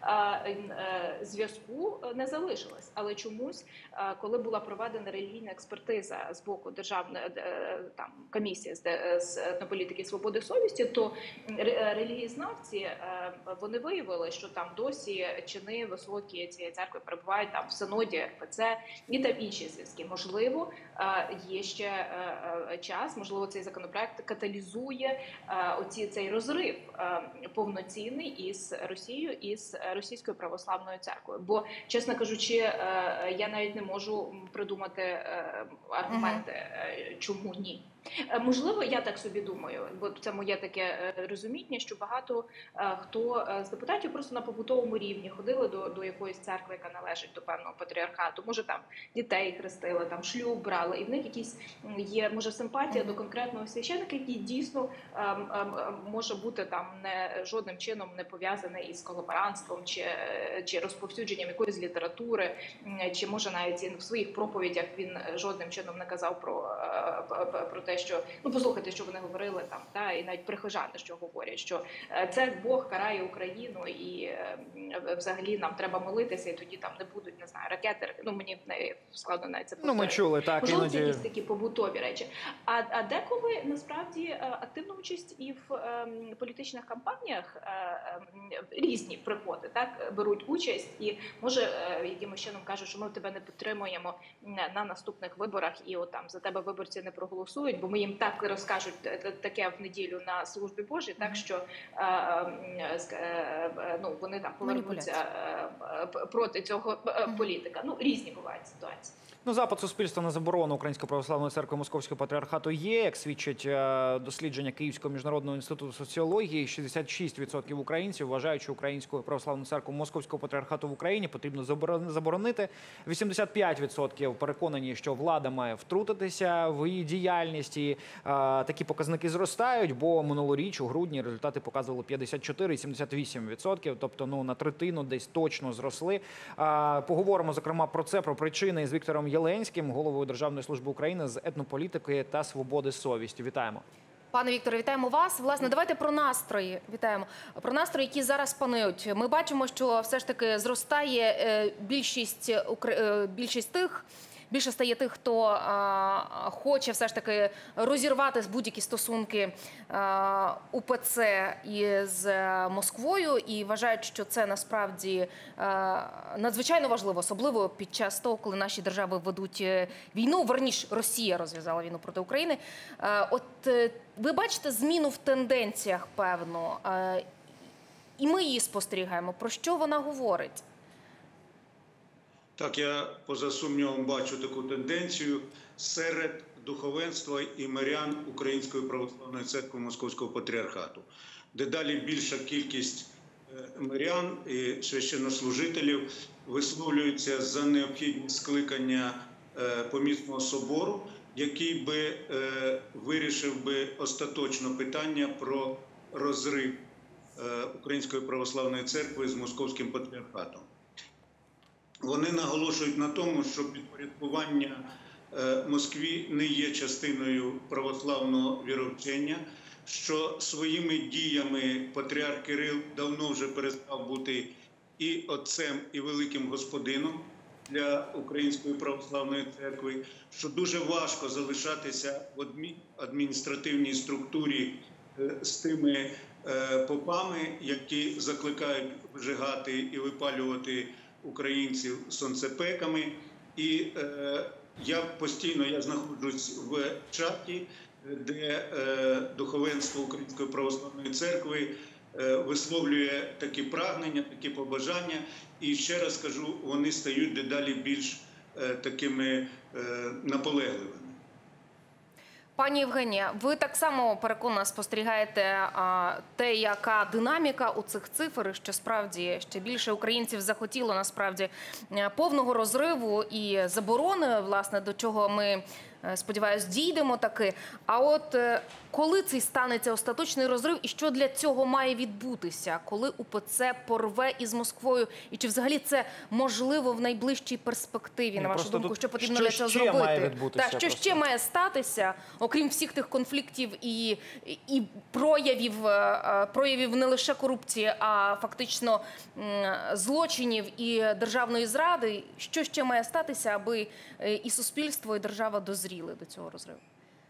зв'язку не залишилось. Але чомусь, коли була проведена релігійна експертиза з боку державної там комісії з етнополітики і свободи совісті, то релігієзнавці вони виявили, що там досі чини високі цієї церкви перебувають там в синоді еф пе це і там інші зв'язки. Можливо, є ще час, можливо, цей законопроект каталізує оці, цей розрив повноцінний із Росією, із Російською православною церквою. Бо, чесно кажучи, я навіть не можу придумати аргументи, чому ні. Можливо, я так собі думаю, бо це моє таке розуміння, що багато хто з депутатів просто на побутовому рівні ходили до, до якоїсь церкви, яка належить до певного патріархату. Може, там дітей хрестили, там шлюб брали, і в них якісь є, може, симпатія до конкретного священника, який дійсно може бути там не жодним чином не пов'язаний із колаборантством чи, чи розповсюдженням якоїсь літератури, чи може навіть в своїх проповідях він жодним чином не казав про, про те, що, ну, послухайте, що вони говорили там, та, і навіть прихожани, що говорять, що це Бог карає Україну і взагалі нам треба молитися, і тоді там не будуть, не знаю, ракети, ну, мені складно навіть це повторювати. Ну, ми чули, так, можливо, іноді... це якісь такі побутові речі. А, а деколи, насправді, активну участь і в е, політичних кампаніях е, е, різні приходи, так, беруть участь і, може, е, якимось чином кажуть, що ми тебе не підтримуємо на наступних виборах, і от там за тебе виборці не проголосують, бо ми їм так розкажуть таке в неділю на службі Божій, так що е, е, ну, вони там повернуться е, проти цього політика. Ну, різні бувають ситуації. Ну, запит суспільства на заборону Української православної церкви Московського патріархату є, як свідчить дослідження Київського міжнародного інституту соціології. шістдесят шість відсотків українців вважають, що Українську православну церкву Московського патріархату в Україні потрібно заборонити. вісімдесят п'ять відсотків переконані, що влада має втрутитися в її діяльність. смертності такі показники зростають, бо минулоріч у грудні результати показували п'ятдесят чотири і сімдесят вісім відсотків, тобто ну, на третину десь точно зросли. Поговоримо, зокрема, про це, про причини з Віктором Єленським, головою Державної служби України з етнополітики та свободи совісті. Вітаємо. Пане Вікторе, вітаємо вас. Власне, давайте про настрої. Вітаємо. Про настрої, які зараз панують. Ми бачимо, що все ж таки зростає більшість, більшість тих, більше стає тих, хто а, хоче все ж таки розірвати будь-які стосунки а, УПЦ із Москвою і вважають, що це насправді а, надзвичайно важливо, особливо під час того, коли наші держави ведуть війну, верніше Росія розв'язала війну проти України. А, от ви бачите зміну в тенденціях, певно, а, і ми її спостерігаємо. Про що вона говорить? Так, я поза сумнівом бачу таку тенденцію серед духовенства і мирян Української православної церкви Московського патріархату. Дедалі більша кількість мирян і священнослужителів висловлюються за необхідність скликання помісного собору, який би вирішив би остаточно питання про розрив Української православної церкви з Московським патріархатом. Вони наголошують на тому, що підпорядкування Москві не є частиною православного віровчення, що своїми діями патріарх Кирил давно вже перестав бути і отцем, і великим господином для Української православної церкви, що дуже важко залишатися в адміністративній структурі з тими попами, які закликають вжигати і випалювати українців сонцепеками. І е, я постійно я знаходжусь в чаті, де е, духовенство Української православної церкви е, висловлює такі прагнення, такі побажання. І ще раз кажу, вони стають дедалі більш е, такими е, наполегливими. Пані Євгенія, ви так само переконано спостерігаєте а, те, яка динаміка у цих цифр, що справді ще більше українців захотіло насправді повного розриву і заборони, власне, до чого ми, сподіваюсь, дійдемо таки. А от коли цей станеться остаточний розрив і що для цього має відбутися? Коли УПЦ порве із Москвою? І чи взагалі це можливо в найближчій перспективі, на вашу думку, що потрібно для цього зробити? Має відбутися, так, що ще має статися, окрім всіх тих конфліктів і, і проявів, проявів не лише корупції, а фактично злочинів і державної зради? Що ще має статися, аби і суспільство, і держава дозріли до цього розриву?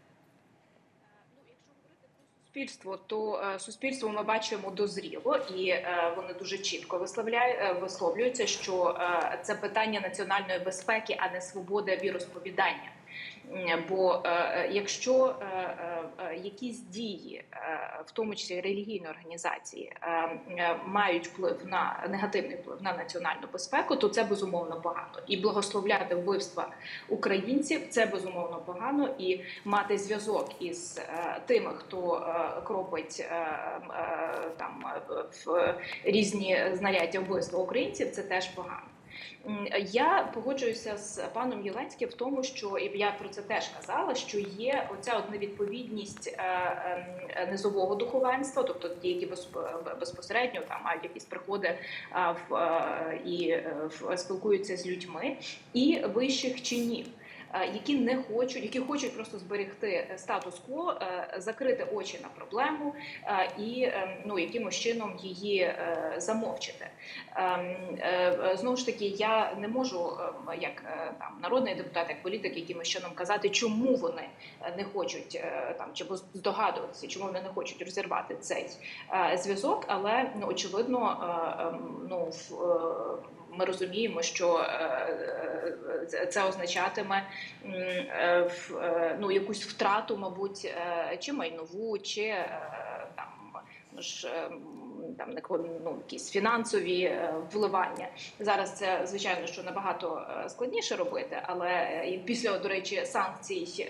Суспільство, то е, суспільство ми бачимо дозріло, і е, вони дуже чітко висловляють, висловлюються, що е, це питання національної безпеки, а не свободи віросповідання. Бо е, якщо е, е, якісь дії, е, в тому числі релігійні організації, е, е, мають вплив на негативний вплив на національну безпеку, то це безумовно погано. І благословляти вбивства українців – це безумовно погано. І мати зв'язок із е, тими, хто е, кропить е, е, там в різні знаряддя вбивства українців, це теж погано. Я погоджуюся з паном Єленським в тому, що, і я про це теж казала, що є оця от невідповідність низового духовенства, тобто ті, які безпосередньо там мають якісь приходи в, і в, спілкуються з людьми, і вищих чинів, які не хочуть, які хочуть просто зберегти статус-кво, закрити очі на проблему і ну, якимось чином її замовчити. Знову ж таки, я не можу, як там народний депутат, як політик, якимось чином казати, чому вони не хочуть там чи здогадуватися, чому вони не хочуть розірвати цей зв'язок, але ну, очевидно, ну в ми розуміємо, що це означатиме ну, якусь втрату, мабуть, чи майнову, чи там, ж, там ну, якісь фінансові вливання. Зараз це, звичайно, що набагато складніше робити, але після, до речі, санкцій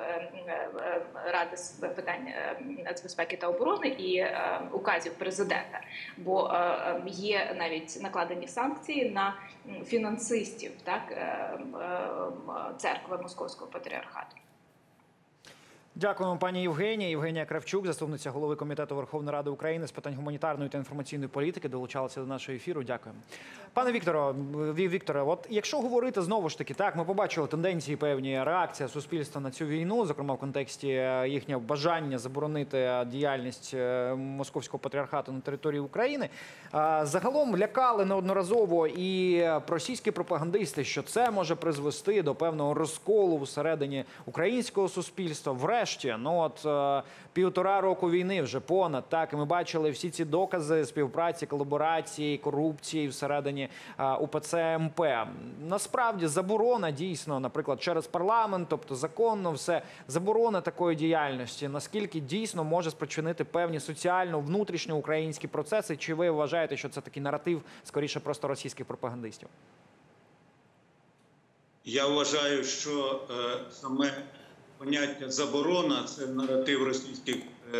Ради з питань нацбезпеки та оборони і указів президента, бо є навіть накладені санкції на фінансистів, так, церкви Московського патріархату. Дякуємо, пані Євгенія. Євгенія Кравчук, заступниця голови Комітету Верховної Ради України з питань гуманітарної та інформаційної політики, долучалася до нашого ефіру. Дякуємо. Пане Вікторе, Вікторе, от якщо говорити знову ж таки, так, ми побачили тенденції, певні реакції суспільства на цю війну, зокрема в контексті їхнього бажання заборонити діяльність Московського патріархату на території України. Загалом лякали неодноразово і російські пропагандисти, що це може призвести до певного розколу всередині українського суспільства. Врешті, ну от е, півтора року війни вже понад, так, і ми бачили всі ці докази співпраці, колаборації, корупції всередині е, УПЦ МП. Насправді заборона дійсно, наприклад, через парламент, тобто законно все, заборона такої діяльності, наскільки дійсно може спричинити певні соціально, внутрішньоукраїнські процеси, чи ви вважаєте, що це такий наратив, скоріше, просто російських пропагандистів? Я вважаю, що е, саме поняття «заборона» – це наратив російських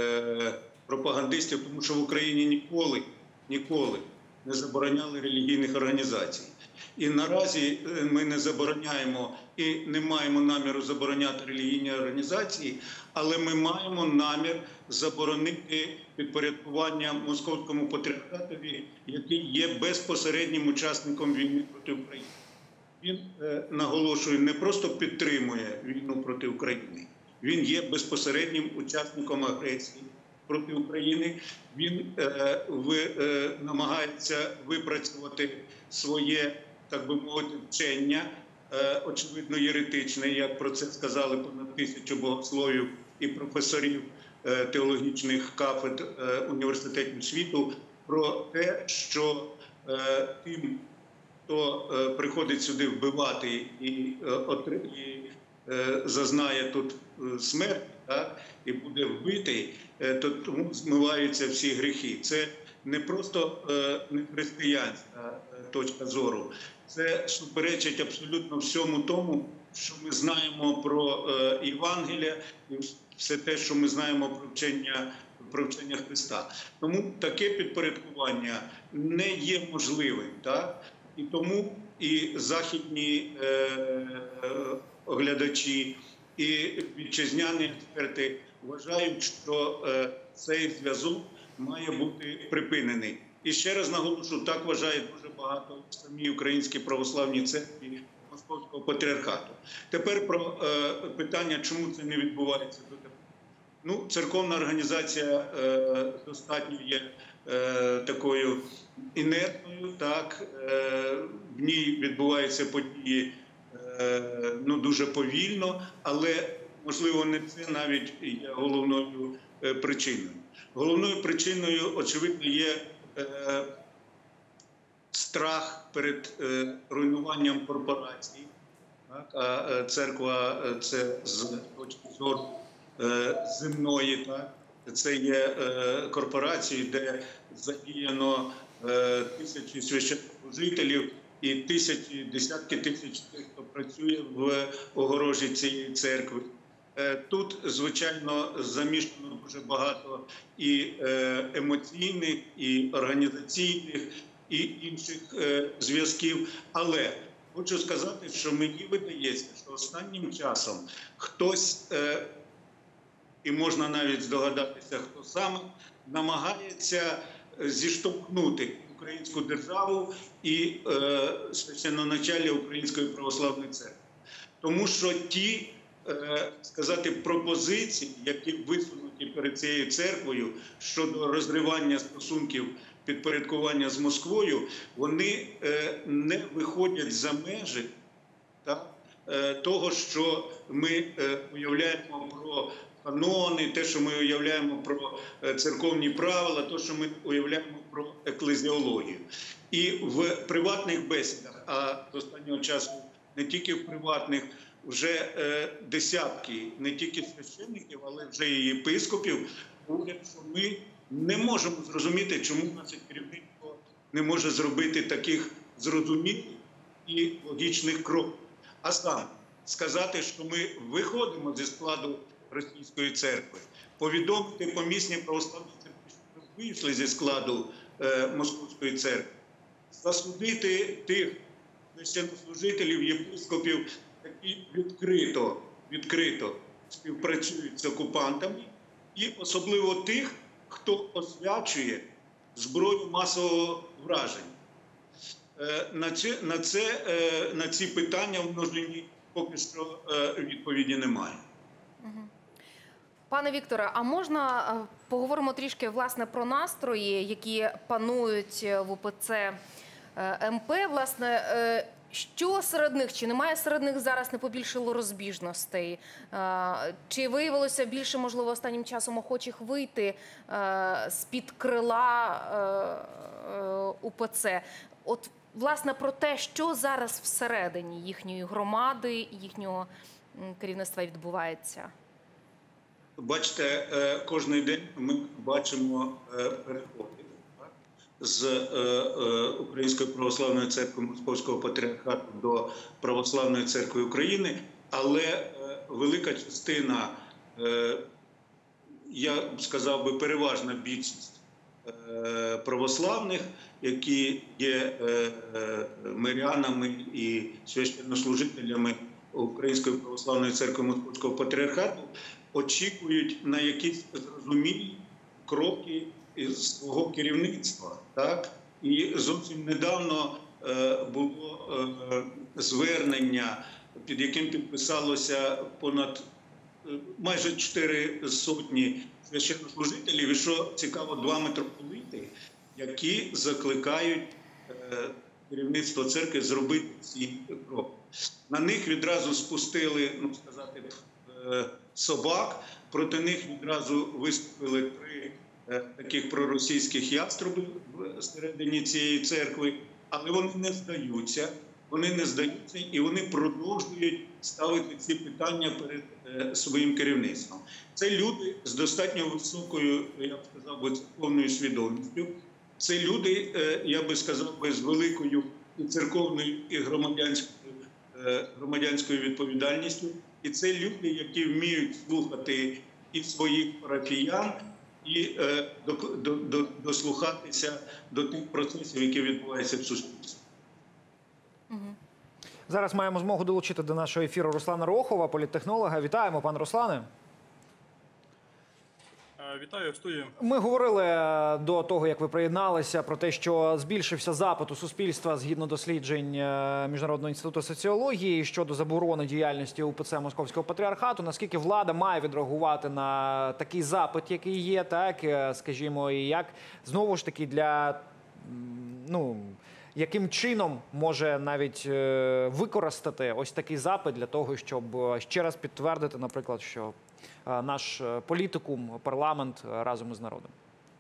е, пропагандистів, тому що в Україні ніколи, ніколи не забороняли релігійних організацій. І наразі ми не забороняємо і не маємо наміру забороняти релігійні організації, але ми маємо намір заборонити підпорядкування Московському патріархатові, який є безпосереднім учасником війни проти України. Він, наголошую, не просто підтримує війну проти України, він є безпосереднім учасником агресії проти України. Він е, ви, е, намагається випрацювати своє, так би мовити, вчення, е, очевидно, єретичне, як про це сказали понад тисячу богословів і професорів е, теологічних кафедр е, університетів світу, про те, що е, тим, хто е, приходить сюди вбивати і, е, і е, зазнає тут е, смерть, так, і буде вбитий, е, то тому змиваються всі гріхи. Це не просто е, не християнська е, точка зору, це суперечить абсолютно всьому тому, що ми знаємо про е, Євангелія і все те, що ми знаємо про вчення, про вчення Христа. Тому таке підпорядкування не є можливим, так? І тому і західні е, е, оглядачі, і вітчизняні експерти вважають, що е, цей зв'язок має бути припинений. І ще раз наголошу, так вважають дуже багато самі українські православні церкві Московського патріархату. Тепер про е, питання, чому це не відбувається до тепер. Ну, церковна організація е, достатньо є е, такою інертною, так, е, в ній відбуваються події е, ну, дуже повільно, але, можливо, не це навіть є головною е, причиною. Головною причиною, очевидно, є е, страх перед е, руйнуванням корпорацій. Так? А е, церква – це з точки зору е, земної, так? Це є е, корпорації, де задіяно е, тисячі священнослужителів і тисячі, десятки тисяч тих, хто працює в огорожі цієї церкви. Е, тут, звичайно, замішано дуже багато і е, емоційних, і організаційних, і інших е, зв'язків. Але хочу сказати, що мені видається, що останнім часом хтось, е, і можна навіть здогадатися, хто саме, намагається зіштовхнути українську державу і е, священноначалля Української православної церкви. Тому що ті, е, сказати, пропозиції, які висунуті перед цією церквою щодо розривання стосунків підпорядкування з Москвою, вони е, не виходять за межі, так, е, того, що ми е, уявляємо про канони, те, що ми уявляємо про церковні правила, те, що ми уявляємо про еклезіологію. І в приватних бесідах, а до останнього часу не тільки в приватних, вже е, десятки, не тільки священників, але вже і єпископів, говорять, що ми не можемо зрозуміти, чому наше керівництво не може зробити таких зрозумілих і логічних кроків. А саме сказати, що ми виходимо зі складу Російської церкви, повідомити помісні православні церкви, що вийшли зі складу е, Московської церкви, засудити тих священнослужителів, єпископів, які відкрито, відкрито співпрацюють з окупантами, і особливо тих, хто освячує зброю масового враження. На ці, на це, на ці питання в множині поки що відповіді немає. Пане Вікторе, а можна поговоримо трішки, власне, про настрої, які панують в УПЦ МП, власне, що серед них, чи немає серед них зараз не побільшало розбіжностей? Чи виявилося більше, можливо, останнім часом охочих вийти з-під крила УПЦ? От, власне, про те, що зараз всередині їхньої громади, їхнього керівництва відбувається? Бачите, кожен день ми бачимо переходи з Української православної церкви Московського патріархату до Православної церкви України, але велика частина, я б сказав би, переважна більшість православних, які є мирянами і священнослужителями Української православної церкви Московського патріархату, очікують на якісь зрозумілі кроки із свого керівництва. Так? І зовсім недавно е, було е, звернення, під яким підписалося понад е, майже чотири сотні священнослужителів, і що цікаво, два митрополити, які закликають е, керівництво церкви зробити ці кроки. На них відразу спустили, ну сказати, е, собак, проти них відразу виступили три е, таких проросійських яструби всередині цієї церкви, але вони не здаються, вони не здаються і вони продовжують ставити ці питання перед е, своїм керівництвом. Це люди з достатньо високою, я б сказав би, церковною свідомістю. Це люди, е, я би сказав би, з великою і церковною, і громадянською, е, громадянською відповідальністю. І це люди, які вміють слухати і своїх парафіян, і е, до, до, до, дослухатися до тих процесів, які відбуваються в суспільстві. Зараз маємо змогу долучити до нашого ефіру Руслана Рохова, політтехнолога. Вітаємо, пане Руслане. Вітаю в студії. Ми говорили до того, як ви приєдналися, про те, що збільшився запит у суспільства згідно досліджень Міжнародного інституту соціології щодо заборони діяльності УПЦ Московського патріархату. Наскільки влада має відреагувати на такий запит, який є, так, скажімо, і як знову ж таки для, ну, яким чином може навіть використати ось такий запит для того, щоб ще раз підтвердити, наприклад, що наш політикум, парламент разом із народом?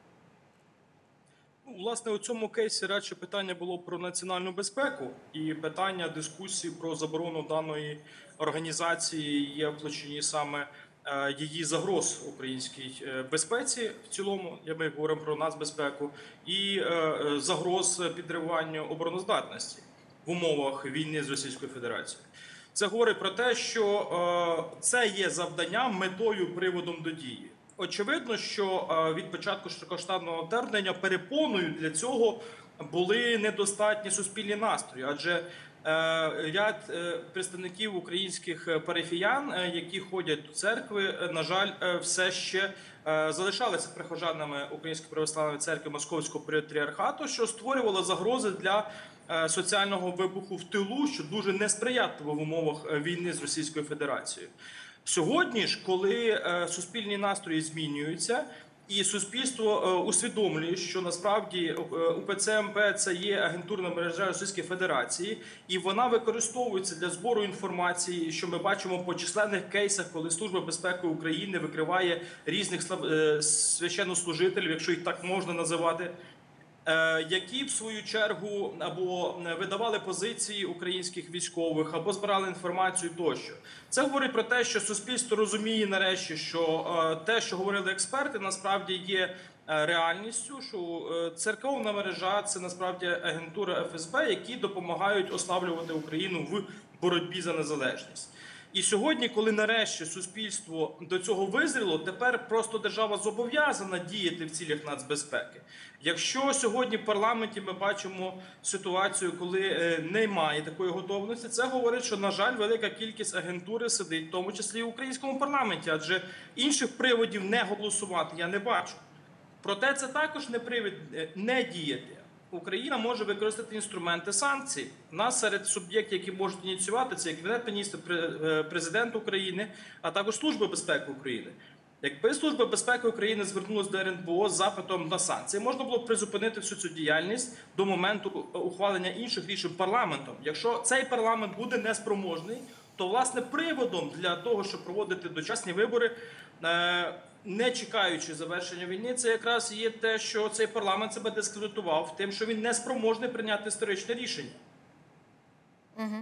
Власне, у цьому кейсі радше питання було про національну безпеку, і питання дискусії про заборону даної організації є в площині саме її загроз українській безпеці в цілому, ми говоримо про нацбезпеку, і загроз підриванню обороноздатності в умовах війни з Російською Федерацією. Це говорить про те, що це є завданням, метою, приводом до дії. Очевидно, що від початку широкомасштабного вторгнення перепоною для цього були недостатні суспільні настрої, адже ряд представників українських парафіян, які ходять до церкви, на жаль, все ще залишалися прихожанами Української православної церкви Московського патріархату, що створювало загрози для соціального вибуху в тилу, що дуже несприятливо в умовах війни з Російською Федерацією. Сьогодні ж, коли суспільні настрої змінюються, і суспільство усвідомлює, що насправді УПЦ МП – це є агентурна мережа Російської Федерації, і вона використовується для збору інформації, що ми бачимо по численних кейсах, коли Служба безпеки України викриває різних священнослужителів, якщо їх так можна називати, які в свою чергу або видавали позиції українських військових, або збирали інформацію тощо. Це говорить про те, що суспільство розуміє нарешті, що те, що говорили експерти, насправді є реальністю, що церковна мережа – це насправді агентура еф ес бе, які допомагають ослаблювати Україну в боротьбі за незалежність. І сьогодні, коли нарешті суспільство до цього визріло, тепер просто держава зобов'язана діяти в цілях нацбезпеки. Якщо сьогодні в парламенті ми бачимо ситуацію, коли немає такої готовності, це говорить, що, на жаль, велика кількість агентури сидить, в тому числі і в українському парламенті, адже інших приводів не голосувати я не бачу. Проте це також не привід не діяти. Україна може використати інструменти санкцій. У нас серед суб'єктів, які можуть ініціювати, це Кабінет міністрів, Президент України, а також Служба безпеки України. Якби Служба безпеки України звернулася до ер ен бе о з запитом на санкції, можна було б призупинити всю цю діяльність до моменту ухвалення інших рішень парламентом. Якщо цей парламент буде неспроможний, то, власне, приводом для того, щоб проводити дочасні вибори, не чекаючи завершення війни, це якраз є те, що цей парламент себе дискредитував тим, що він не спроможний прийняти історичне рішення. Угу.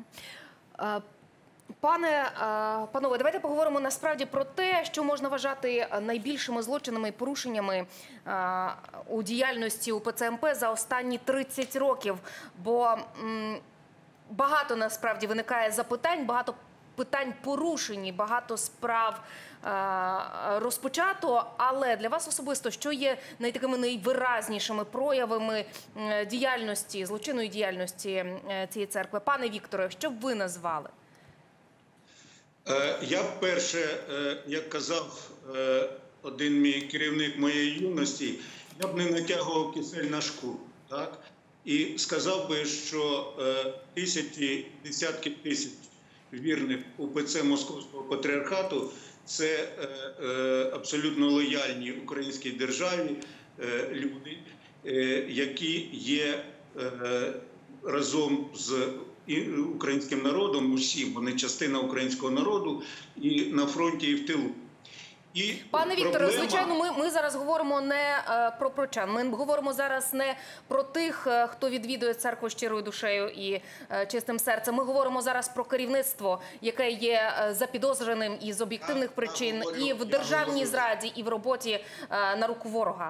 Пане, панове, давайте поговоримо насправді про те, що можна вважати найбільшими злочинами і порушеннями у діяльності у Пе Це Ем Пе за останні тридцять років. Бо багато насправді виникає запитань, багато питань порушені, багато справ розпочато, але для вас особисто, що є найтакими найвиразнішими проявами діяльності, злочинної діяльності цієї церкви? Пане Вікторе, що б ви назвали? Я вперше, як казав один мій керівник моєї юності, я б не натягував кисель на шкуру, так? І сказав би, що тисячі, десятки тисяч вірних у Пе Це Московського патріархату – це абсолютно лояльні українській державі люди, які є разом з українським народом, усім, вони частина українського народу і на фронті, і в тилу. І Пане Вікторе, проблема... звичайно, ми, ми зараз говоримо не про прочан, ми говоримо зараз не про тих, хто відвідує церкву щирою душею і чистим серцем. Ми говоримо зараз про керівництво, яке є запідозреним із об'єктивних причин і в державній зраді, і в роботі на руку ворога.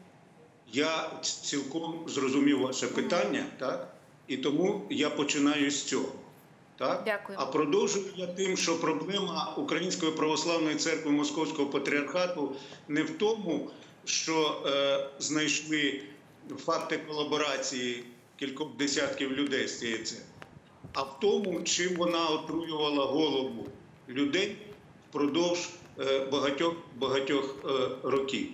Я цілком зрозумів ваше питання, так? І тому я починаю з цього. Так? Дякую. А продовжую я тим, що проблема Української православної церкви Московського патріархату не в тому, що е, знайшли факти колаборації кількох десятків людей з цієї церкви, а в тому, чим вона отруювала голову людей впродовж е, багатьох, багатьох е, років.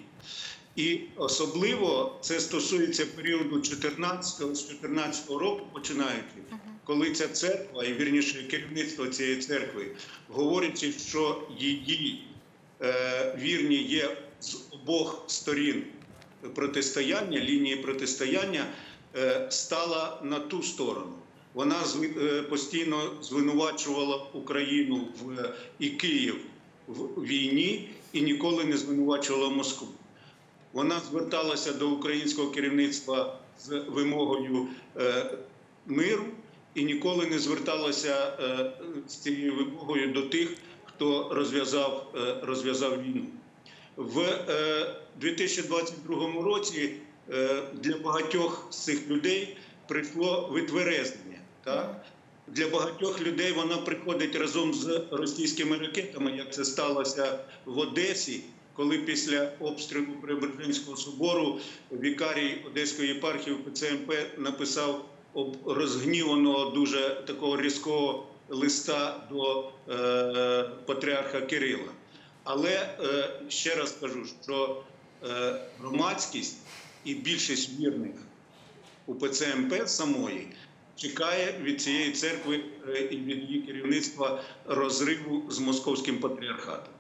І особливо це стосується періоду чотирнадцятого, з чотирнадцятого року починаючи, коли ця церква, і вірніше керівництво цієї церкви, говорячи, що її е, вірні є з обох сторін протистояння, лінії протистояння, е, стала на ту сторону. Вона е, постійно звинувачувала Україну в, і Київ в війні і ніколи не звинувачувала Москву. Вона зверталася до українського керівництва з вимогою е, миру і ніколи не зверталася е, з цією вимогою до тих, хто розв'язав, е, розв'язав війну. В е, дві тисячі двадцять другому році е, для багатьох з цих людей прийшло витверезнення. Так? Для багатьох людей вона приходить разом з російськими ракетами, як це сталося в Одесі, коли після обстрілу Преображенського собору вікарій Одеської єпархії Пе Це Ем Пе написав розгніваного, дуже такого різкого листа до е, патріарха Кирила. Але е, ще раз кажу, що е, громадськість і більшість вірних у Пе Це Ем Пе самої чекає від цієї церкви е, і від її керівництва розриву з московським патріархатом.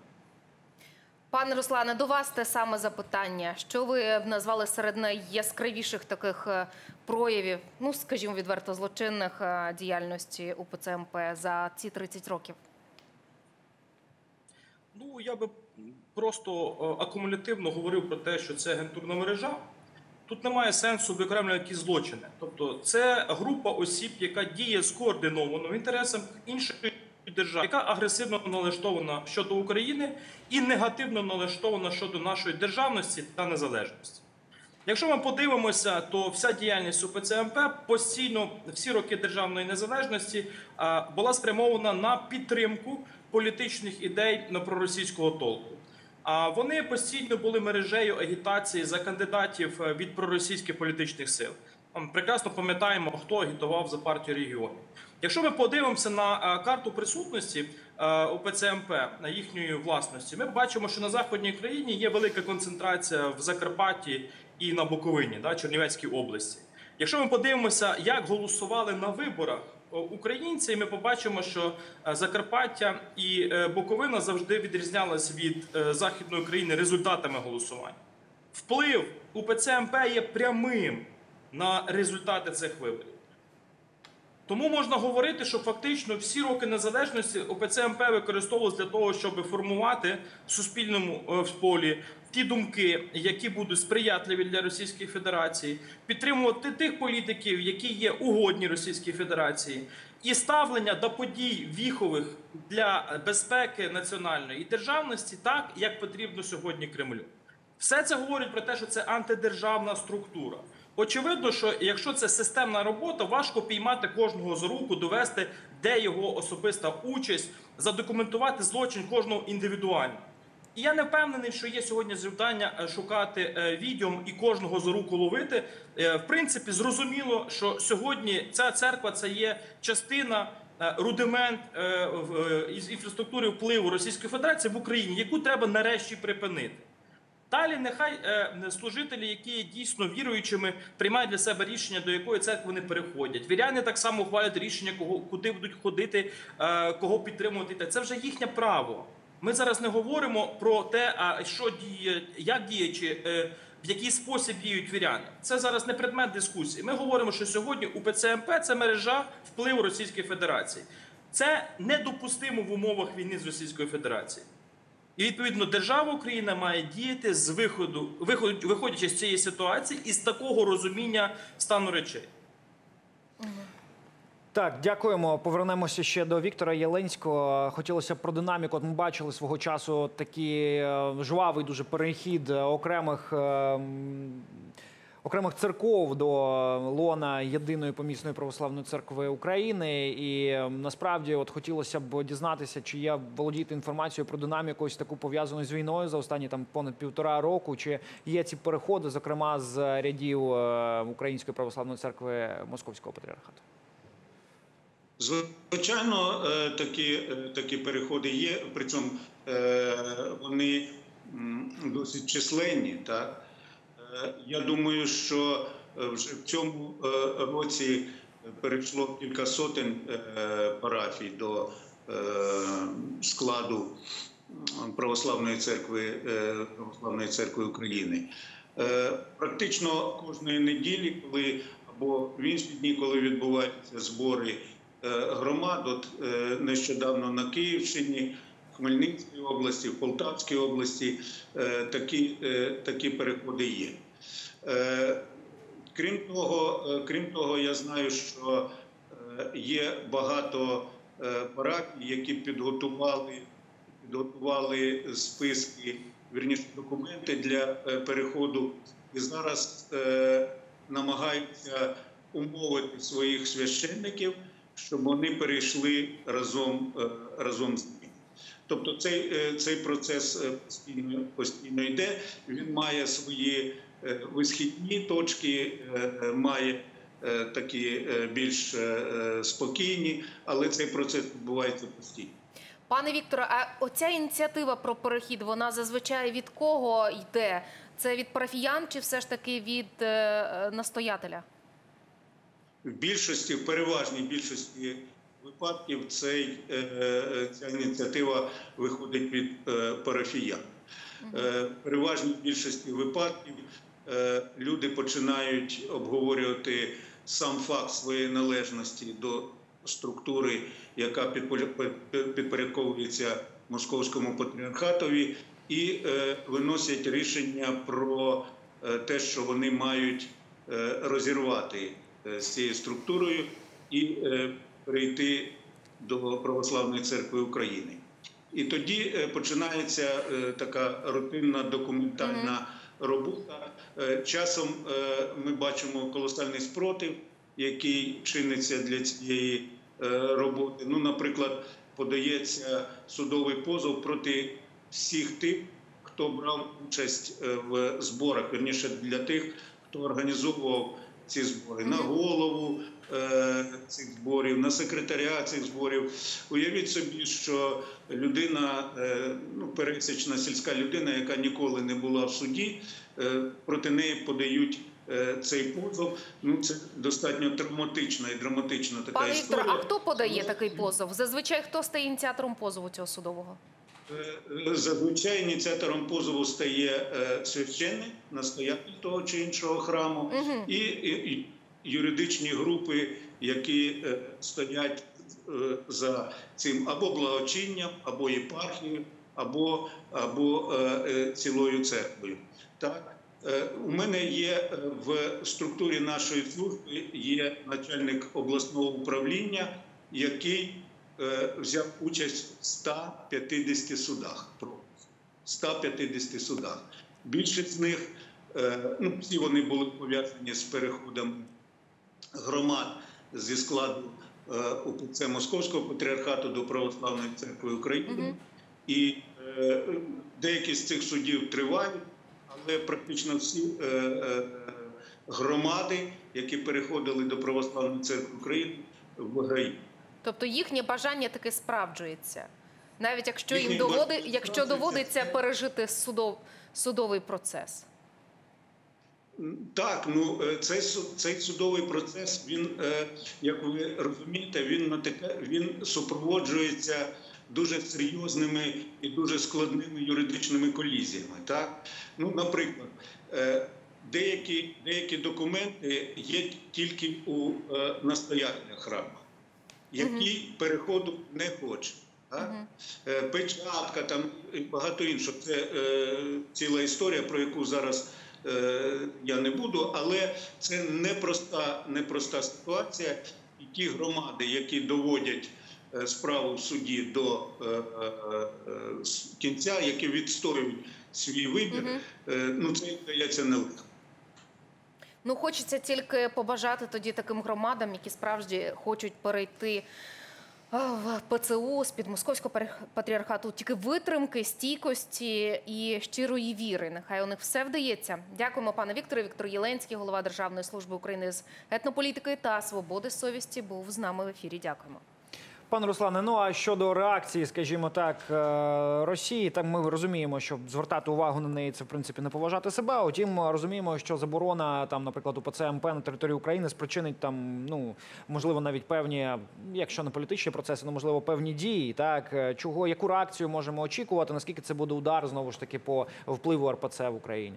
Пане Руслане, до вас те саме запитання. Що ви назвали серед найяскравіших таких проявів, ну, скажімо, відверто злочинних діяльності у Пе Це Ем Пе за ці тридцять років? Ну, я би просто акумулятивно говорив про те, що це агентурна мережа. Тут немає сенсу виокремлювати якісь злочини. Тобто це група осіб, яка діє скоординовано в інтересах іншої держави, яка агресивно налаштована щодо України і негативно налаштована щодо нашої державності та незалежності. Якщо ми подивимося, то вся діяльність у Пе Це Ем Пе постійно всі роки державної незалежності була спрямована на підтримку політичних ідей на проросійського толку. А вони постійно були мережею агітації за кандидатів від проросійських політичних сил. Ми прекрасно пам'ятаємо, хто агітував за партію регіонів. Якщо ми подивимося на карту присутності УПЦ-МП, на їхньої власності, ми бачимо, що на Західній Україні є велика концентрація в Закарпатті і на Буковині, да, Чернівецькій області. Якщо ми подивимося, як голосували на виборах українці, ми побачимо, що Закарпаття і Буковина завжди відрізнялися від Західної України результатами голосування. Вплив УПЦ-МП є прямим на результати цих виборів. Тому можна говорити, що фактично всі роки незалежності УПЦ-МП використовувалось для того, щоб формувати в суспільному полі ті думки, які будуть сприятливі для Російської Федерації, підтримувати тих політиків, які є угодні Російській Федерації, і ставлення до подій віхових для безпеки національної і державності так, як потрібно сьогодні Кремлю. Все це говорить про те, що це антидержавна структура. Очевидно, що якщо це системна робота, важко піймати кожного за руку, довести, де його особиста участь, задокументувати злочин кожного індивідуально. І я не впевнений, що є сьогодні завдання шукати відьом і кожного за руку ловити. В принципі, зрозуміло, що сьогодні ця церква – це є частина, рудимент із інфраструктури впливу Російської Федерації в Україні, яку треба нарешті припинити. Далі нехай е, служителі, які є дійсно віруючими, приймають для себе рішення, до якої церкви вони переходять. Віряни так само ухвалюють рішення, кого, куди будуть ходити, е, кого підтримувати. Це вже їхнє право. Ми зараз не говоримо про те, а що діє, як діє, чи е, в який спосіб діють віряни. Це зараз не предмет дискусії. Ми говоримо, що сьогодні УПЦ-МП – це мережа впливу Російської Федерації. Це недопустимо в умовах війни з Російською Федерацією. І, відповідно, держава Україна має діяти з виходу, виходячи з цієї ситуації і з такого розуміння стану речей. Так, дякуємо. Повернемося ще до Віктора Єленського. Хотілося б про динаміку. От ми бачили свого часу такий жвавий дуже перехід окремих, окремих церков до лона Єдиної Помісної Православної Церкви України. І насправді от хотілося б дізнатися, чи є володіти інформацією про динаміку ось таку пов'язану з війною за останні там понад півтора року, чи є ці переходи, зокрема з рядів Української Православної Церкви Московського Патріархату? Звичайно, такі, такі переходи є, причому вони досить численні, так? Я думаю, що вже в цьому році перейшло кілька сотень парафій до складу Православної церкви, Православної церкви України. Практично кожної неділі, коли або в інші дні, коли відбуваються збори громад, от нещодавно на Київщині, Хмельницькій області, в Полтавській області такі, такі переходи є. Крім того, крім того, я знаю, що є багато парафій, які підготували, підготували списки, вірніше документи для переходу, і зараз намагаються умовити своїх священників, щоб вони перейшли разом, разом з ними. Тобто цей, цей процес постійно, постійно йде, він має свої висхідні точки, має такі більш спокійні, але цей процес відбувається постійно. Пане Вікторе, а оця ініціатива про перехід, вона зазвичай від кого йде? Це від парафіян чи все ж таки від е, настоятеля? В більшості, в переважній більшості випадків цей, е, ця ініціатива виходить від е, парафіян. Е, в переважній більшості випадків е, люди починають обговорювати сам факт своєї належності до структури, яка підпорядковується Московському патріархатові, і е, виносять рішення про е, те, що вони мають е, розірвати е, з цією структурою і е, перейти до Православної церкви України. І тоді е, починається е, така рутинна документальна робота. Е, часом е, ми бачимо колосальний спротив, який чиниться для цієї роботи. Ну, наприклад, подається судовий позов проти всіх тих, хто брав участь в зборах, вірніше для тих, хто організовував ці збори, на голову е, цих зборів, на секретаря цих зборів. Уявіть собі, що людина, е, ну, пересічна сільська людина, яка ніколи не була в суді, е, проти неї подають е, цей позов. Ну, це достатньо травматична і драматична така Пане історія. Вікторе, а хто подає такий позов? Зазвичай хто стає ініціатором позову цього судового? Зазвичай ініціатором позову стає священник, настоятель того чи іншого храму, Угу. і, і, і юридичні групи, які е, стоять е, за цим або благочинням, або єпархією, або, або е, е, цілою церквою. Так? Е, у мене є в структурі нашої служби є начальник обласного управління, який взяв участь в ста п'ятдесяти судах. ста п'ятдесяти судах. Більшість з них, ну, всі вони були пов'язані з переходом громад зі складу УПЦ Московського патріархату до Православної церкви України. Mm-hmm. І деякі з цих судів тривають, але практично всі громади, які переходили до Православної церкви України, виграють. Тобто їхнє бажання таки справджується, навіть якщо їм Їхнє доводи, бажання якщо доводиться пережити судов, судовий процес. Так, ну цей, цей судовий процес, він, як ви розумієте, він, він супроводжується дуже серйозними і дуже складними юридичними колізіями. Так? Ну, наприклад, деякі, деякі документи є тільки у настоятеля храму, який uh-huh. переходу не хоче. Uh-huh. Печатка там і багато іншого. Це е, ціла історія, про яку зараз е, я не буду, але це непроста, непроста ситуація. І ті громади, які доводять е, справу в суді до е, е, кінця, які відстоюють свій вибір, uh-huh. е, ну це здається нелегко. Ну, хочеться тільки побажати тоді таким громадам, які справді хочуть перейти в ПЦУ з-під Московського патріархату, тільки витримки, стійкості і щирої віри. Нехай у них все вдається. Дякуємо, пане Вікторе. Віктор Єленський, голова Державної служби України з етнополітики та свободи совісті, був з нами в ефірі. Дякуємо. Пане Руслане, ну а щодо реакції, скажімо так, Росії, так ми розуміємо, що звертати увагу на неї – це, в принципі, не поважати себе. Утім, розуміємо, що заборона, там, наприклад, УПЦ МП на території України спричинить там, ну, можливо, навіть певні, якщо не політичні процеси, ну, можливо, певні дії, так? Чого, яку реакцію можемо очікувати, наскільки це буде удар, знову ж таки, по впливу РПЦ в Україні?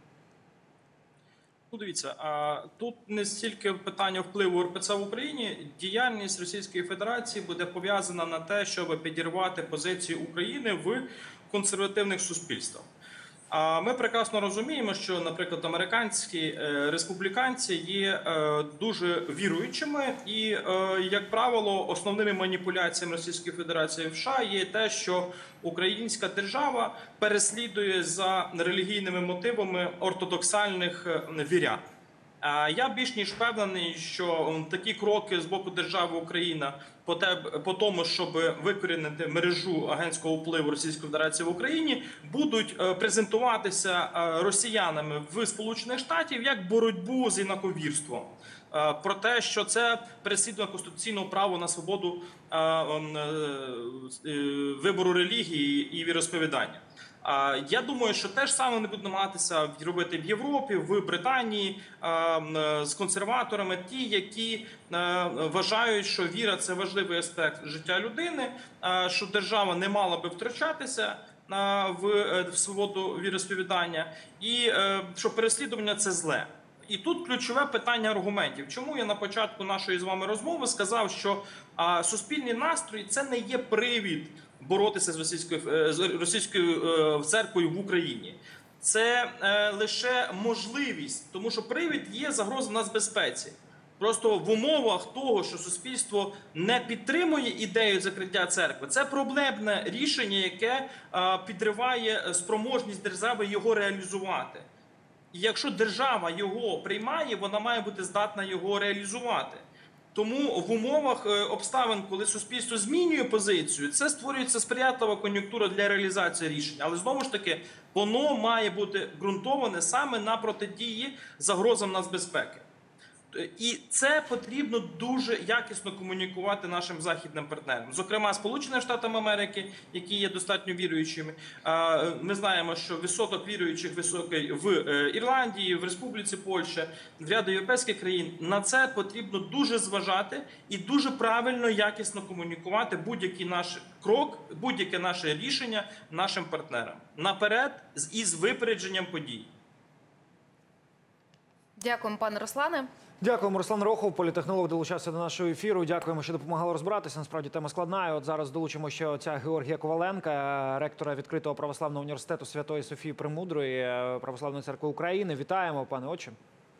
Ну, дивіться, тут не стільки питання впливу РПЦ в Україні, діяльність Російської Федерації буде пов'язана на те, щоб підірвати позицію України в консервативних суспільствах. А ми прекрасно розуміємо, що, наприклад, американські республіканці є дуже віруючими і, як правило, основними маніпуляціями Російської Федерації в США є те, що українська держава переслідує за релігійними мотивами ортодоксальних вірян. Я більш ніж впевнений, що такі кроки з боку держави Україна по, те, по тому, щоб викорінити мережу агентського впливу Російської Федерації в Україні, будуть презентуватися росіянами в Сполучених Штатів як боротьбу з інаковірством. Про те, що це переслідування конституційного права на свободу вибору релігії і віросповідання. Я думаю, що те ж саме вони будуть намагатися робити в Європі, в Британії з консерваторами, ті, які вважають, що віра – це важливий аспект життя людини, що держава не мала би втручатися в свободу віросповідання і що переслідування – це зле. І тут ключове питання аргументів. Чому я на початку нашої з вами розмови сказав, що а, суспільний настрій – це не є привід боротися з російською, з російською е, церквою в Україні. Це е, лише можливість, тому що привід є загроза нацбезпеці. Просто в умовах того, що суспільство не підтримує ідею закриття церкви, це проблемне рішення, яке е, підриває спроможність держави його реалізувати. І якщо держава його приймає, вона має бути здатна його реалізувати. Тому в умовах е, обставин, коли суспільство змінює позицію, це створюється сприятлива кон'юнктура для реалізації рішень. Але знову ж таки, воно має бути ґрунтоване саме на протидії загрозам нацбезпеки. І це потрібно дуже якісно комунікувати нашим західним партнерам, зокрема Сполученими Штатами Америки, які є достатньо віруючими. Ми знаємо, що відсоток віруючих високий в Ірландії, в Республіці Польща, в ряду європейських країн. На це потрібно дуже зважати і дуже правильно, якісно комунікувати будь-який наш крок, будь-яке наше рішення нашим партнерам. Наперед із випередженням подій. Дякуємо, пане Руслане. Дякуємо. Руслан Рохов, політехнолог, долучався до нашого ефіру. Дякуємо, що допомагали розбиратися. Насправді тема складна. І от зараз долучимо ще отця Георгія Коваленка, ректора відкритого православного університету Святої Софії Премудрої Православної церкви України. Вітаємо, пане отче.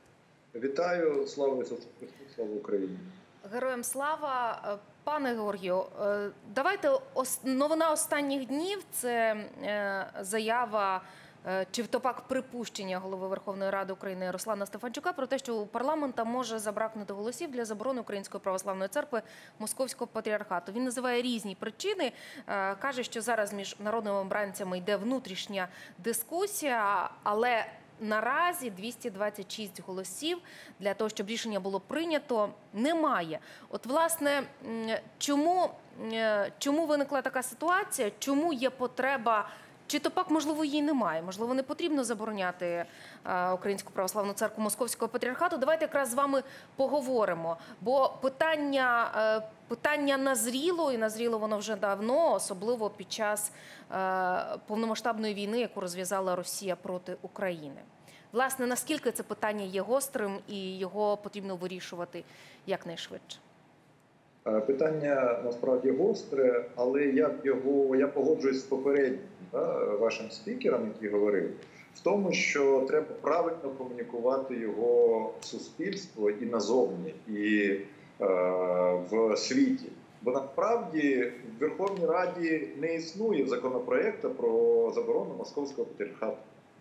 Вітаю. Слава Ісусу Христу, слава Україні. Героям слава. Пане Георгію, давайте новина останніх днів – це заява чи втопак припущення голови Верховної Ради України Руслана Стефанчука про те, що у парламента може забракнути голосів для заборони Української православної церкви Московського патріархату. Він називає різні причини, каже, що зараз між народними обранцями йде внутрішня дискусія, але наразі двісті двадцять шість голосів для того, щоб рішення було прийнято, немає. От, власне, чому, чому виникла така ситуація, чому є потреба, чи то пак, можливо, її немає, можливо, не потрібно забороняти Українську православну церкву Московського патріархату. Давайте якраз з вами поговоримо, бо питання, питання назріло, і назріло воно вже давно, особливо під час повномасштабної війни, яку розв'язала Росія проти України. Власне, наскільки це питання є гострим і його потрібно вирішувати якнайшвидше? Питання насправді гостре, але я б його я погоджуюсь з попереднім да, вашим спікером, який говорив, в тому, що треба правильно комунікувати його в суспільство і назовні, і е, в світі. Бо насправді в Верховній Раді не існує законопроекту про заборону Московського патріархату.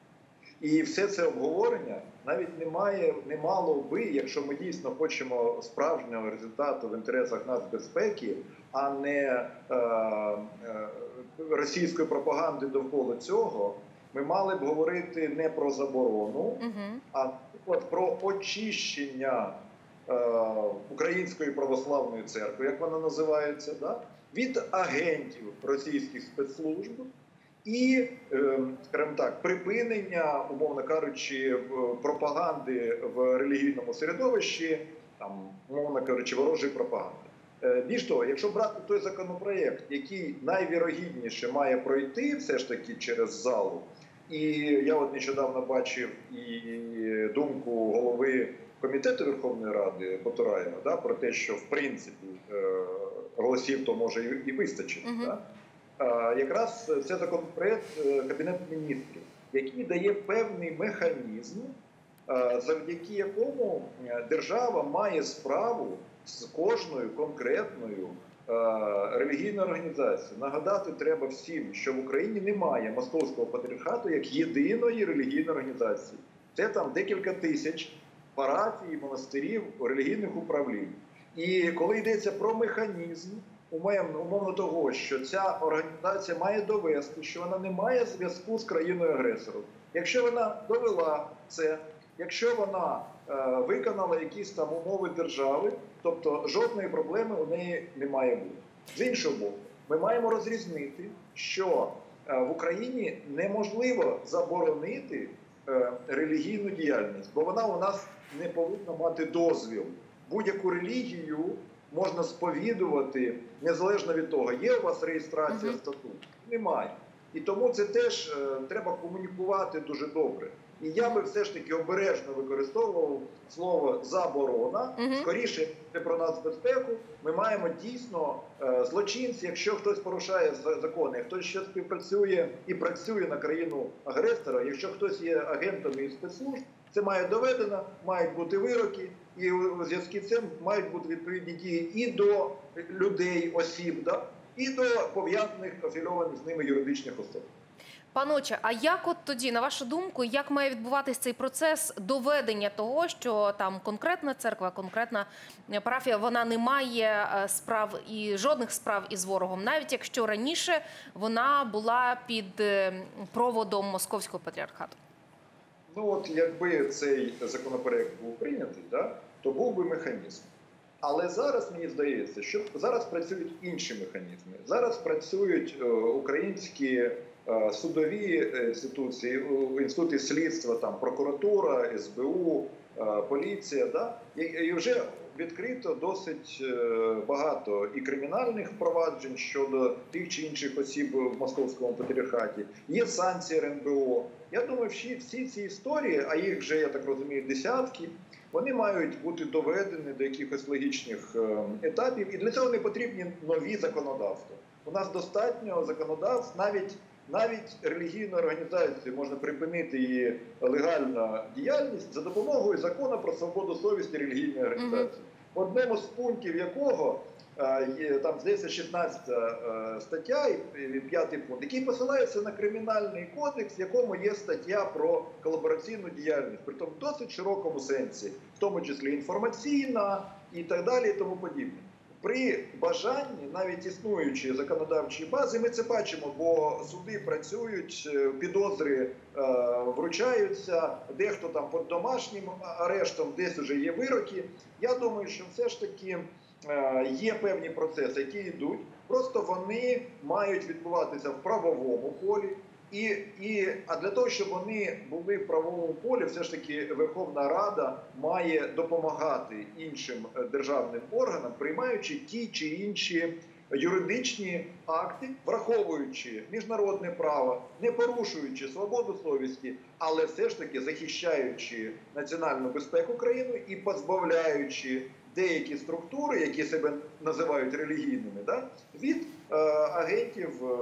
І все це обговорення навіть немає, не мало би, якщо ми дійсно хочемо справжнього результату в інтересах нацбезпеки, а не е, е, російської пропаганди довкола цього, ми мали б говорити не про заборону, угу. а от про очищення е, Української православної церкви, як вона називається, да? від агентів російських спецслужб, і, скажімо так, припинення, умовно кажучи, пропаганди в релігійному середовищі, там, умовно кажучи, ворожої пропаганди. Більш того, якщо брати той законопроєкт, який найвірогідніше має пройти все ж таки через залу, і я от нещодавно бачив і думку голови комітету Верховної Ради Потураєва, да, про те, що в принципі голосів то може і вистачить, uh-huh. да? Якраз це законопроект Кабінету міністрів, який дає певний механізм, завдяки якому держава має справу з кожною конкретною релігійною організацією. Нагадати треба всім, що в Україні немає Московського патріархату як єдиної релігійної організації. Це там декілька тисяч парафій, монастирів, релігійних управлінь. І коли йдеться про механізм, умовно того, що ця організація має довести, що вона не має зв'язку з країною-агресором. Якщо вона довела це, якщо вона е, виконала якісь там умови держави, тобто жодної проблеми у неї не має бути. З іншого боку, ми маємо розрізнити, що е, в Україні неможливо заборонити е, релігійну діяльність, бо вона у нас не повинна мати дозвіл. Будь-яку релігію можна сповідувати, незалежно від того, є у вас реєстрація uh-huh. статуту? Немає. І тому це теж е, треба комунікувати дуже добре. І я би все ж таки обережно використовував слово «заборона». Uh-huh. Скоріше, це про нацбезпеку. Ми маємо дійсно е, злочинці, якщо хтось порушає закони, хтось ще співпрацює і працює на країну-агресора, якщо хтось є агентом і спецслужб, це має доведено, мають бути вироки, і у зв'язку з цим мають бути відповідні дії і до людей, осіб, да, і до пов'язаних, афільованих з ними юридичних осіб. Пане Отче, а як от тоді, на вашу думку, як має відбуватись цей процес доведення того, що там конкретна церква, конкретна парафія, вона не має справ і жодних справ із ворогом, навіть якщо раніше вона була під проводом Московського патріархату? Ну от якби цей законопроект був прийнятий, да, то був би механізм. Але зараз, мені здається, що зараз працюють інші механізми. Зараз працюють українські судові інституції, інститути слідства, там, прокуратура, ес бе у, поліція. Да? І, і вже відкрито досить багато і кримінальних впроваджень щодо тих чи інших осіб в Московському патріархаті. Є санкції ер ен бе о. Я думаю, всі, всі ці історії, а їх вже, я так розумію, десятки, вони мають бути доведені до якихось логічних етапів. І для цього не потрібні нові законодавства. У нас достатньо законодавств, навіть, навіть релігійної організації можна припинити її легальну діяльність за допомогою закону про свободу совісті релігійної організації. В одному з пунктів якого там, здається, шістнадцята стаття і п'ятий пункт, який посилається на кримінальний кодекс, в якому є стаття про колабораційну діяльність, при тому в досить широкому сенсі, в тому числі інформаційна і так далі і тому подібне. При бажанні, навіть існуючої законодавчої бази, ми це бачимо, бо суди працюють, підозри е, вручаються, дехто там під домашнім арештом, десь вже є вироки. Я думаю, що все ж таки е, є певні процеси, які йдуть, просто вони мають відбуватися в правовому полі. І, і, а для того, щоб вони були в правовому полі, все ж таки Верховна Рада має допомагати іншим державним органам, приймаючи ті чи інші юридичні акти, враховуючи міжнародне право, не порушуючи свободу совісті, але все ж таки захищаючи національну безпеку країни і позбавляючи деякі структури, які себе називають релігійними, да, від е, агентів е,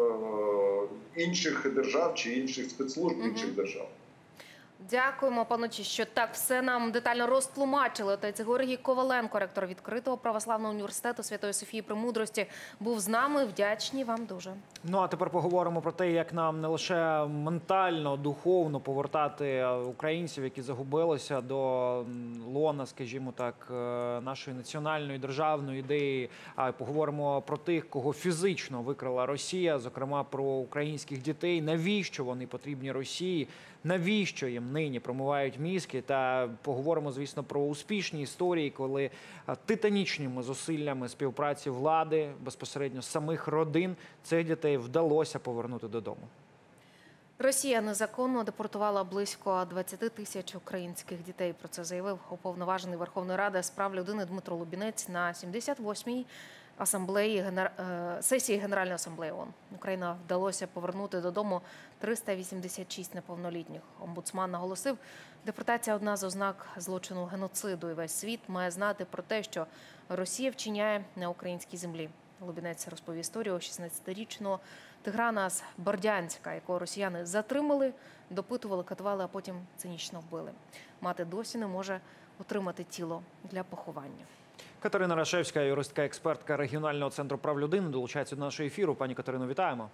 інших держав чи інших спецслужб угу. інших держав. Дякуємо, пане Отче, що так все нам детально розтлумачили. Отець Георгій Коваленко, ректор відкритого православного університету Святої Софії Премудрості, був з нами. Вдячні вам дуже. Ну, а тепер поговоримо про те, як нам не лише ментально, духовно повертати українців, які загубилися, до лона, скажімо так, нашої національної державної ідеї. А поговоримо про тих, кого фізично викрала Росія, зокрема про українських дітей. Навіщо вони потрібні Росії? Навіщо їм нині промивають мізки? Та поговоримо, звісно, про успішні історії, коли титанічними зусиллями співпраці влади, безпосередньо самих родин, цих дітей вдалося повернути додому. Росія незаконно депортувала близько двадцяти тисяч українських дітей. Про це заявив уповноважений Верховної Ради з прав людини Дмитро Лубінець на сімдесят восьмій асамблеї, генер... сесії Генеральної асамблеї ООН. Україна вдалося повернути додому триста вісімдесят шість неповнолітніх. Омбудсман наголосив, депортація – одна з ознак злочину геноциду. І весь світ має знати про те, що Росія вчиняє на українській землі. Лубінець розповів історію шістнадцятирічного Тиграна з Бердянська, якого росіяни затримали, допитували, катували, а потім цинічно вбили. Мати досі не може отримати тіло для поховання. Катерина Рашевська, юристка-експертка регіонального центру прав людини, долучається до нашого ефіру. Пані Катерино, вітаємо.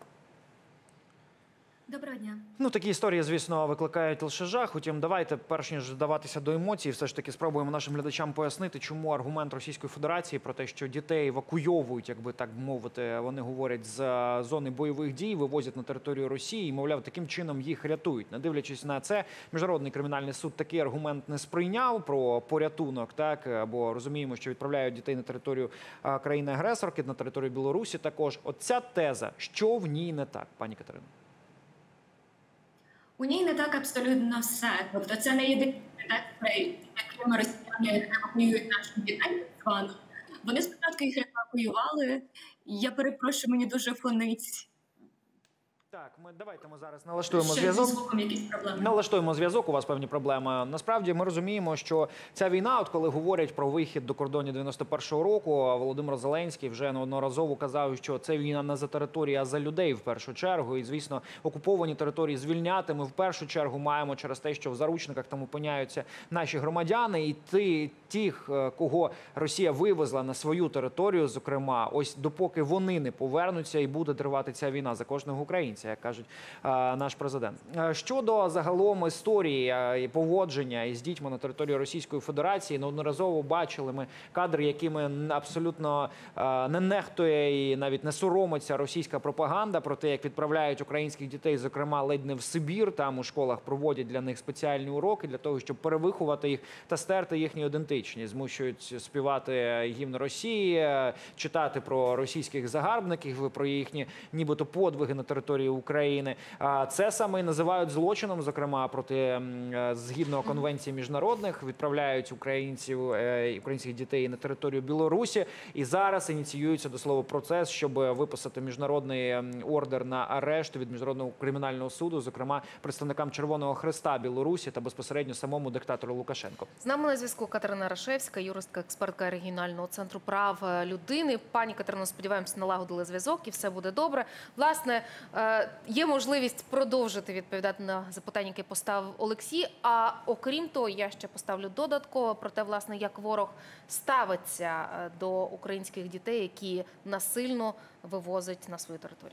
Доброго дня. Ну, такі історії, звісно, викликають лише жах. Утім, давайте, перш ніж вдаватися до емоцій, все ж таки спробуємо нашим глядачам пояснити, чому аргумент Російської Федерації про те, що дітей евакуйовують, як би так мовити, вони говорять, з зони бойових дій, вивозять на територію Росії і, мовляв, таким чином їх рятують. Не дивлячись на це, Міжнародний кримінальний суд такий аргумент не сприйняв про порятунок, так, або розуміємо, що відправляють дітей на територію країни-агресорки, на територію Білорусі також. От ця теза, що в ній не так, пані Катерино? У ній не так абсолютно все. Тобто це не єдиний теза, якими росіяни евакуюють наших дітей, звано. Вони спочатку їх евакуювали. Я перепрошую, мені дуже фонить. Так, ми давайте ми зараз налаштуємо зв'язок. Налаштуємо зв'язок, у вас певні проблеми. Насправді ми розуміємо, що ця війна, от коли говорять про вихід до кордонів дев'яносто першого року, Володимир Зеленський вже неодноразово казав, що це війна не за території, а за людей в першу чергу. І, звісно, окуповані території звільняти ми в першу чергу маємо через те, що в заручниках там опиняються наші громадяни. І ті, тих, кого Росія вивезла на свою територію, зокрема, ось допоки вони не повернуться і буде тривати ця війна за кожного українця, як кажуть наш президент. Щодо загалом історії і поводження із дітьми на території Російської Федерації, неодноразово бачили ми кадри, якими абсолютно не нехтує і навіть не соромиться російська пропаганда про те, як відправляють українських дітей, зокрема, ледь не в Сибір, там у школах проводять для них спеціальні уроки для того, щоб перевиховати їх та стерти їхню ідентичність. Змушують співати гімн Росії, читати про російських загарбників, про їхні нібито подвиги на території України. Це саме і називають злочином, зокрема, проти, згідно конвенції міжнародних, відправляють українців, українських дітей на територію Білорусі. І зараз ініціюється, до слова, процес, щоб виписати міжнародний ордер на арешт від Міжнародного кримінального суду, зокрема, представникам Червоного Хреста Білорусі та безпосередньо самому диктатору Лукашенко. З нами на зв'язку Катерина Рашевська, юристка, експертка регіонального центру прав людини. Пані Катерино, сподіваємося, налагодили зв'язок і все буде добре. Власне, є можливість продовжити відповідати на запитання, яке поставив Олексій. А окрім того, я ще поставлю додатково про те, власне, як ворог ставиться до українських дітей, які насильно вивозить на свою територію.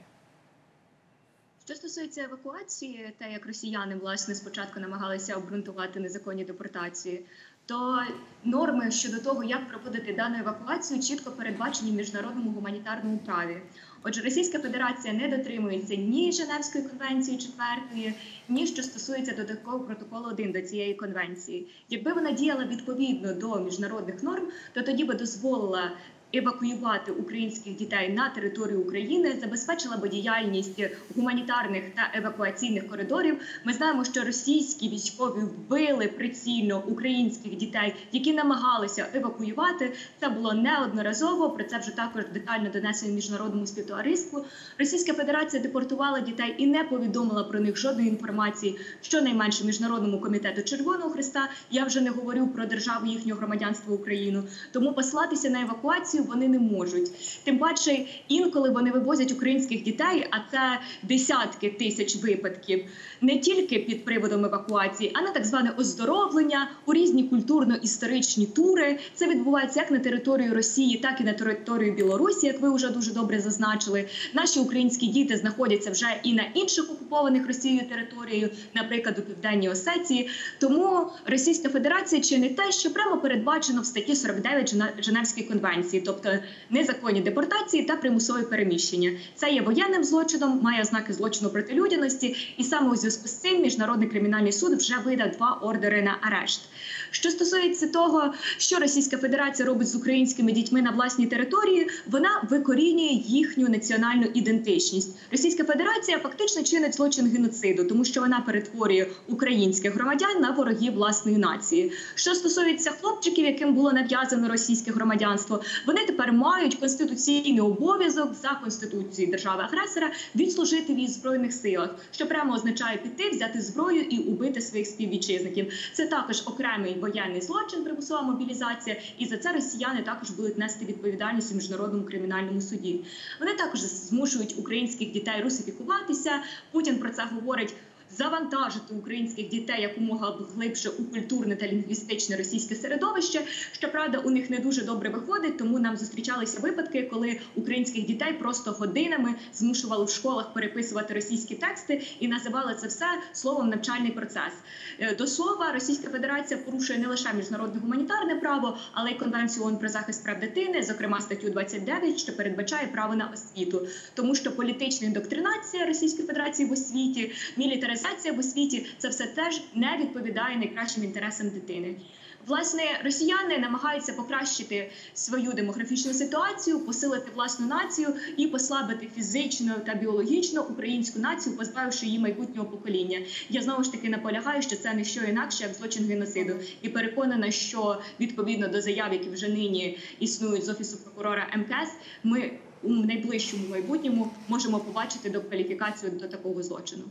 Що стосується евакуації, те, як росіяни, власне, спочатку намагалися обґрунтувати незаконні депортації, то норми щодо того, як проводити дану евакуацію, чітко передбачені в міжнародному гуманітарному праві. Отже, Російська Федерація не дотримується ні Женевської конвенції четвертої, ні що стосується додаткового протоколу один до цієї конвенції. Якби вона діяла відповідно до міжнародних норм, то тоді би дозволила евакуювати українських дітей на територію України, забезпечила би діяльність гуманітарних та евакуаційних коридорів. Ми знаємо, що російські військові вбили прицільно українських дітей, які намагалися евакуювати. Це було неодноразово, про це вже також детально донесено міжнародному співтовариству. Російська Федерація депортувала дітей і не повідомила про них жодної інформації, щонайменше Міжнародному комітету Червоного Хреста. Я вже не говорю про державу їхнього громадянства Україну. Тому послатися на евакуацію вони не можуть. Тим паче, інколи вони вивозять українських дітей, а це десятки тисяч випадків, не тільки під приводом евакуації, а на так зване оздоровлення, у різні культурно-історичні тури. Це відбувається як на території Росії, так і на території Білорусі, як ви вже дуже добре зазначили. Наші українські діти знаходяться вже і на інших окупованих Росією територіях, наприклад, у Південній Осетії. Тому Російська Федерація чинить те, що прямо передбачено в статті сорок дев'ять Женевської конвенції, тобто незаконні депортації та примусові переміщення. Це є воєнним злочином, має ознаки злочину проти людяності, і саме у зв'язку з цим Міжнародний кримінальний суд вже видав два ордери на арешт. Що стосується того, що Російська Федерація робить з українськими дітьми на власній території, вона викорінює їхню національну ідентичність. Російська Федерація фактично чинить злочин геноциду, тому що вона перетворює українських громадян на ворогів власної нації. Що стосується хлопчиків, яким було нав'язано російське громадянство, вони тепер мають конституційний обов'язок за Конституцією держави-агресора відслужити в її Збройних силах, що прямо означає піти, взяти зброю і убити своїх співвітчизників. Це також окремий воєнний злочин, примусова мобілізація, і за це росіяни також будуть нести відповідальність у Міжнародному кримінальному суді. Вони також змушують українських дітей русифікуватися. Путін про це говорить. Завантажити українських дітей якомога глибше у культурне та лінгвістичне російське середовище. Щоправда, у них не дуже добре виходить, тому нам зустрічалися випадки, коли українських дітей просто годинами змушували в школах переписувати російські тексти і називали це все словом «навчальний процес». До слова, Російська Федерація порушує не лише міжнародне гуманітарне право, але й Конвенцію ООН про захист прав дитини, зокрема статтю двадцять дев'ять, що передбачає право на освіту. Тому що політична індоктринація Російської Федерації в освіті, мілітаризація в освіті – це все теж не відповідає найкращим інтересам дитини. Власне, росіяни намагаються покращити свою демографічну ситуацію, посилити власну націю і послабити фізично та біологічно українську націю, позбавивши її майбутнього покоління. Я знову ж таки наполягаю, що це не що інакше, як злочин геноциду. І переконана, що відповідно до заяв, які вже нині існують з Офісу прокурора ем ка ес, ми у найближчому майбутньому можемо побачити докваліфікацію до такого злочину.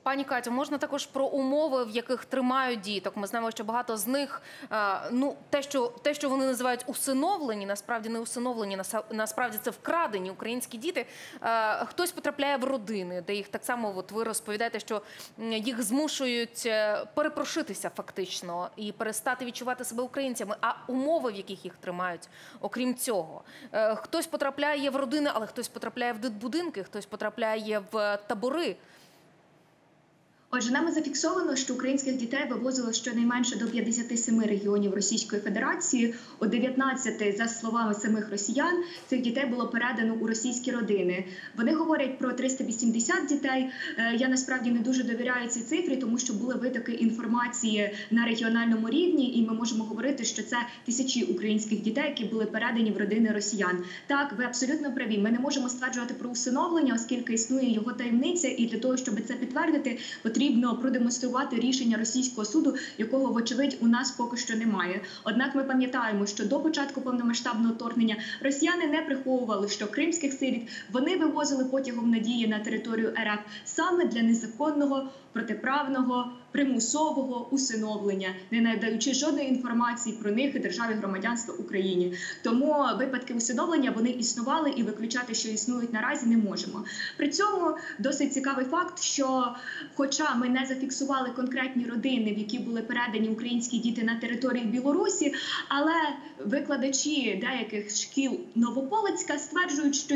Пані Катю, можна також про умови, в яких тримають діток. Ми знаємо, що багато з них, ну, те, що, те, що вони називають усиновлені, насправді не усиновлені, насправді це вкрадені українські діти. Хтось потрапляє в родини, де їх так само, от ви розповідаєте, що їх змушують перепрошитися фактично і перестати відчувати себе українцями. А умови, в яких їх тримають, окрім цього? Хтось потрапляє в родини, але хтось потрапляє в дитбудинки, хтось потрапляє в табори. Отже, нами зафіксовано, що українських дітей вивозило щонайменше до п'ятдесят сім регіонів Російської Федерації. У дев'ятнадцяти, за словами самих росіян, цих дітей було передано у російські родини. Вони говорять про триста вісімдесят дітей. Я насправді не дуже довіряю цій цифрі, тому що були витоки інформації на регіональному рівні, і ми можемо говорити, що це тисячі українських дітей, які були передані в родини росіян. Так, ви абсолютно праві. Ми не можемо стверджувати про усиновлення, оскільки існує його таємниця, і для того, щоб це підтвердити, потрібно продемонструвати рішення російського суду, якого, вочевидь, у нас поки що немає. Однак ми пам'ятаємо, що до початку повномасштабного вторгнення росіяни не приховували, що кримських сиріт вони вивозили потягом надії на територію РФ саме для незаконного, протиправного, примусового усиновлення, не надаючи жодної інформації про них і державі громадянства Україні. Тому випадки усиновлення, вони існували, і виключати, що існують наразі, не можемо. При цьому досить цікавий факт, що хоча ми не зафіксували конкретні родини, в які були передані українські діти на території Білорусі, але викладачі деяких шкіл Новополицька стверджують, що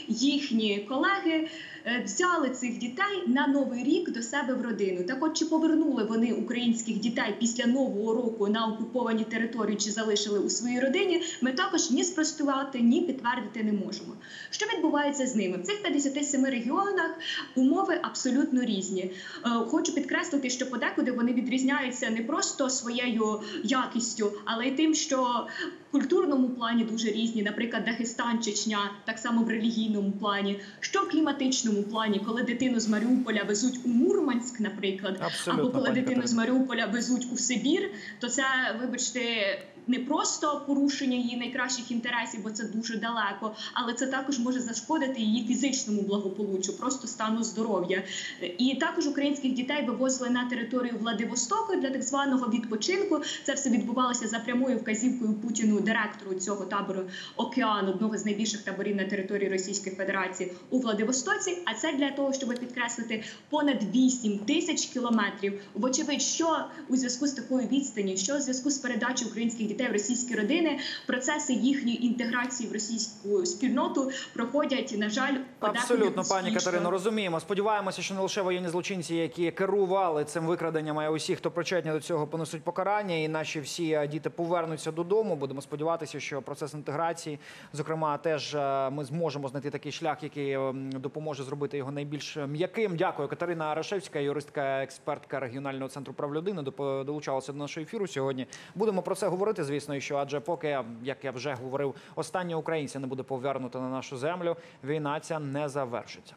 їхні колеги взяли цих дітей на Новий рік до себе в родину. Так от, чи повернули вони українських дітей після Нового року на окуповані території, чи залишили у своїй родині, ми також ні спростувати, ні підтвердити не можемо. Що відбувається з ними? В цих п'ятдесяти семи регіонах умови абсолютно різні. Хочу підкреслити, що подекуди вони відрізняються не просто своєю якістю, але й тим, що в культурному плані дуже різні, наприклад, Дагестан, Чечня, так само в релігійному плані, що в кліматичному плані, коли дитину з Маріуполя везуть у Мурманськ, наприклад, Абсолютно, або коли пані дитину Катерино. з Маріуполя везуть у Сибір, то це, вибачте, не просто порушення її найкращих інтересів, бо це дуже далеко, але це також може зашкодити її фізичному благополуччю, просто стану здоров'я. І також українських дітей вивозили на територію Владивостоку для так званого відпочинку. Це все відбувалося за прямою вказівкою Путіну, директору цього табору «Океан», одного з найбільших таборів на території Російської Федерації у Владивостоці. А це для того, щоб підкреслити понад вісім тисяч кілометрів. Вочевидь, що у зв'язку з такою відстані, що у зв'язку з передачею українських дітей в російські родини, процеси їхньої інтеграції в російську спільноту проходять, на жаль, подекуди Абсолютно, пані успішно. Катерино, розуміємо. Сподіваємося, що не лише воєнні злочинці, які керували цим викраденням, а й усі, хто причетні до цього, понесуть покарання, і наші всі діти повернуться додому. Будемо сподіватися, що процес інтеграції, зокрема, теж ми зможемо знайти такий шлях, який допоможе зробити його найбільш м'яким. Дякую. Катерина Арашевська, юристка, експертка регіонального центру прав людини, долучалася до нашого ефіру сьогодні. Будемо про це говорити, звісно, і що, адже поки, як я вже говорив, останнього українця не буде повернуто на нашу землю, війна ця не завершиться.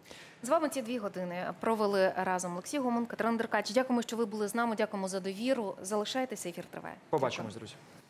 З вами ці дві години провели разом Олексій Гомон, Катерина Деркач. Дякуємо, що ви були з нами, дякуємо за довіру. Залишайтеся, ефір триває. Побачимось, друзі.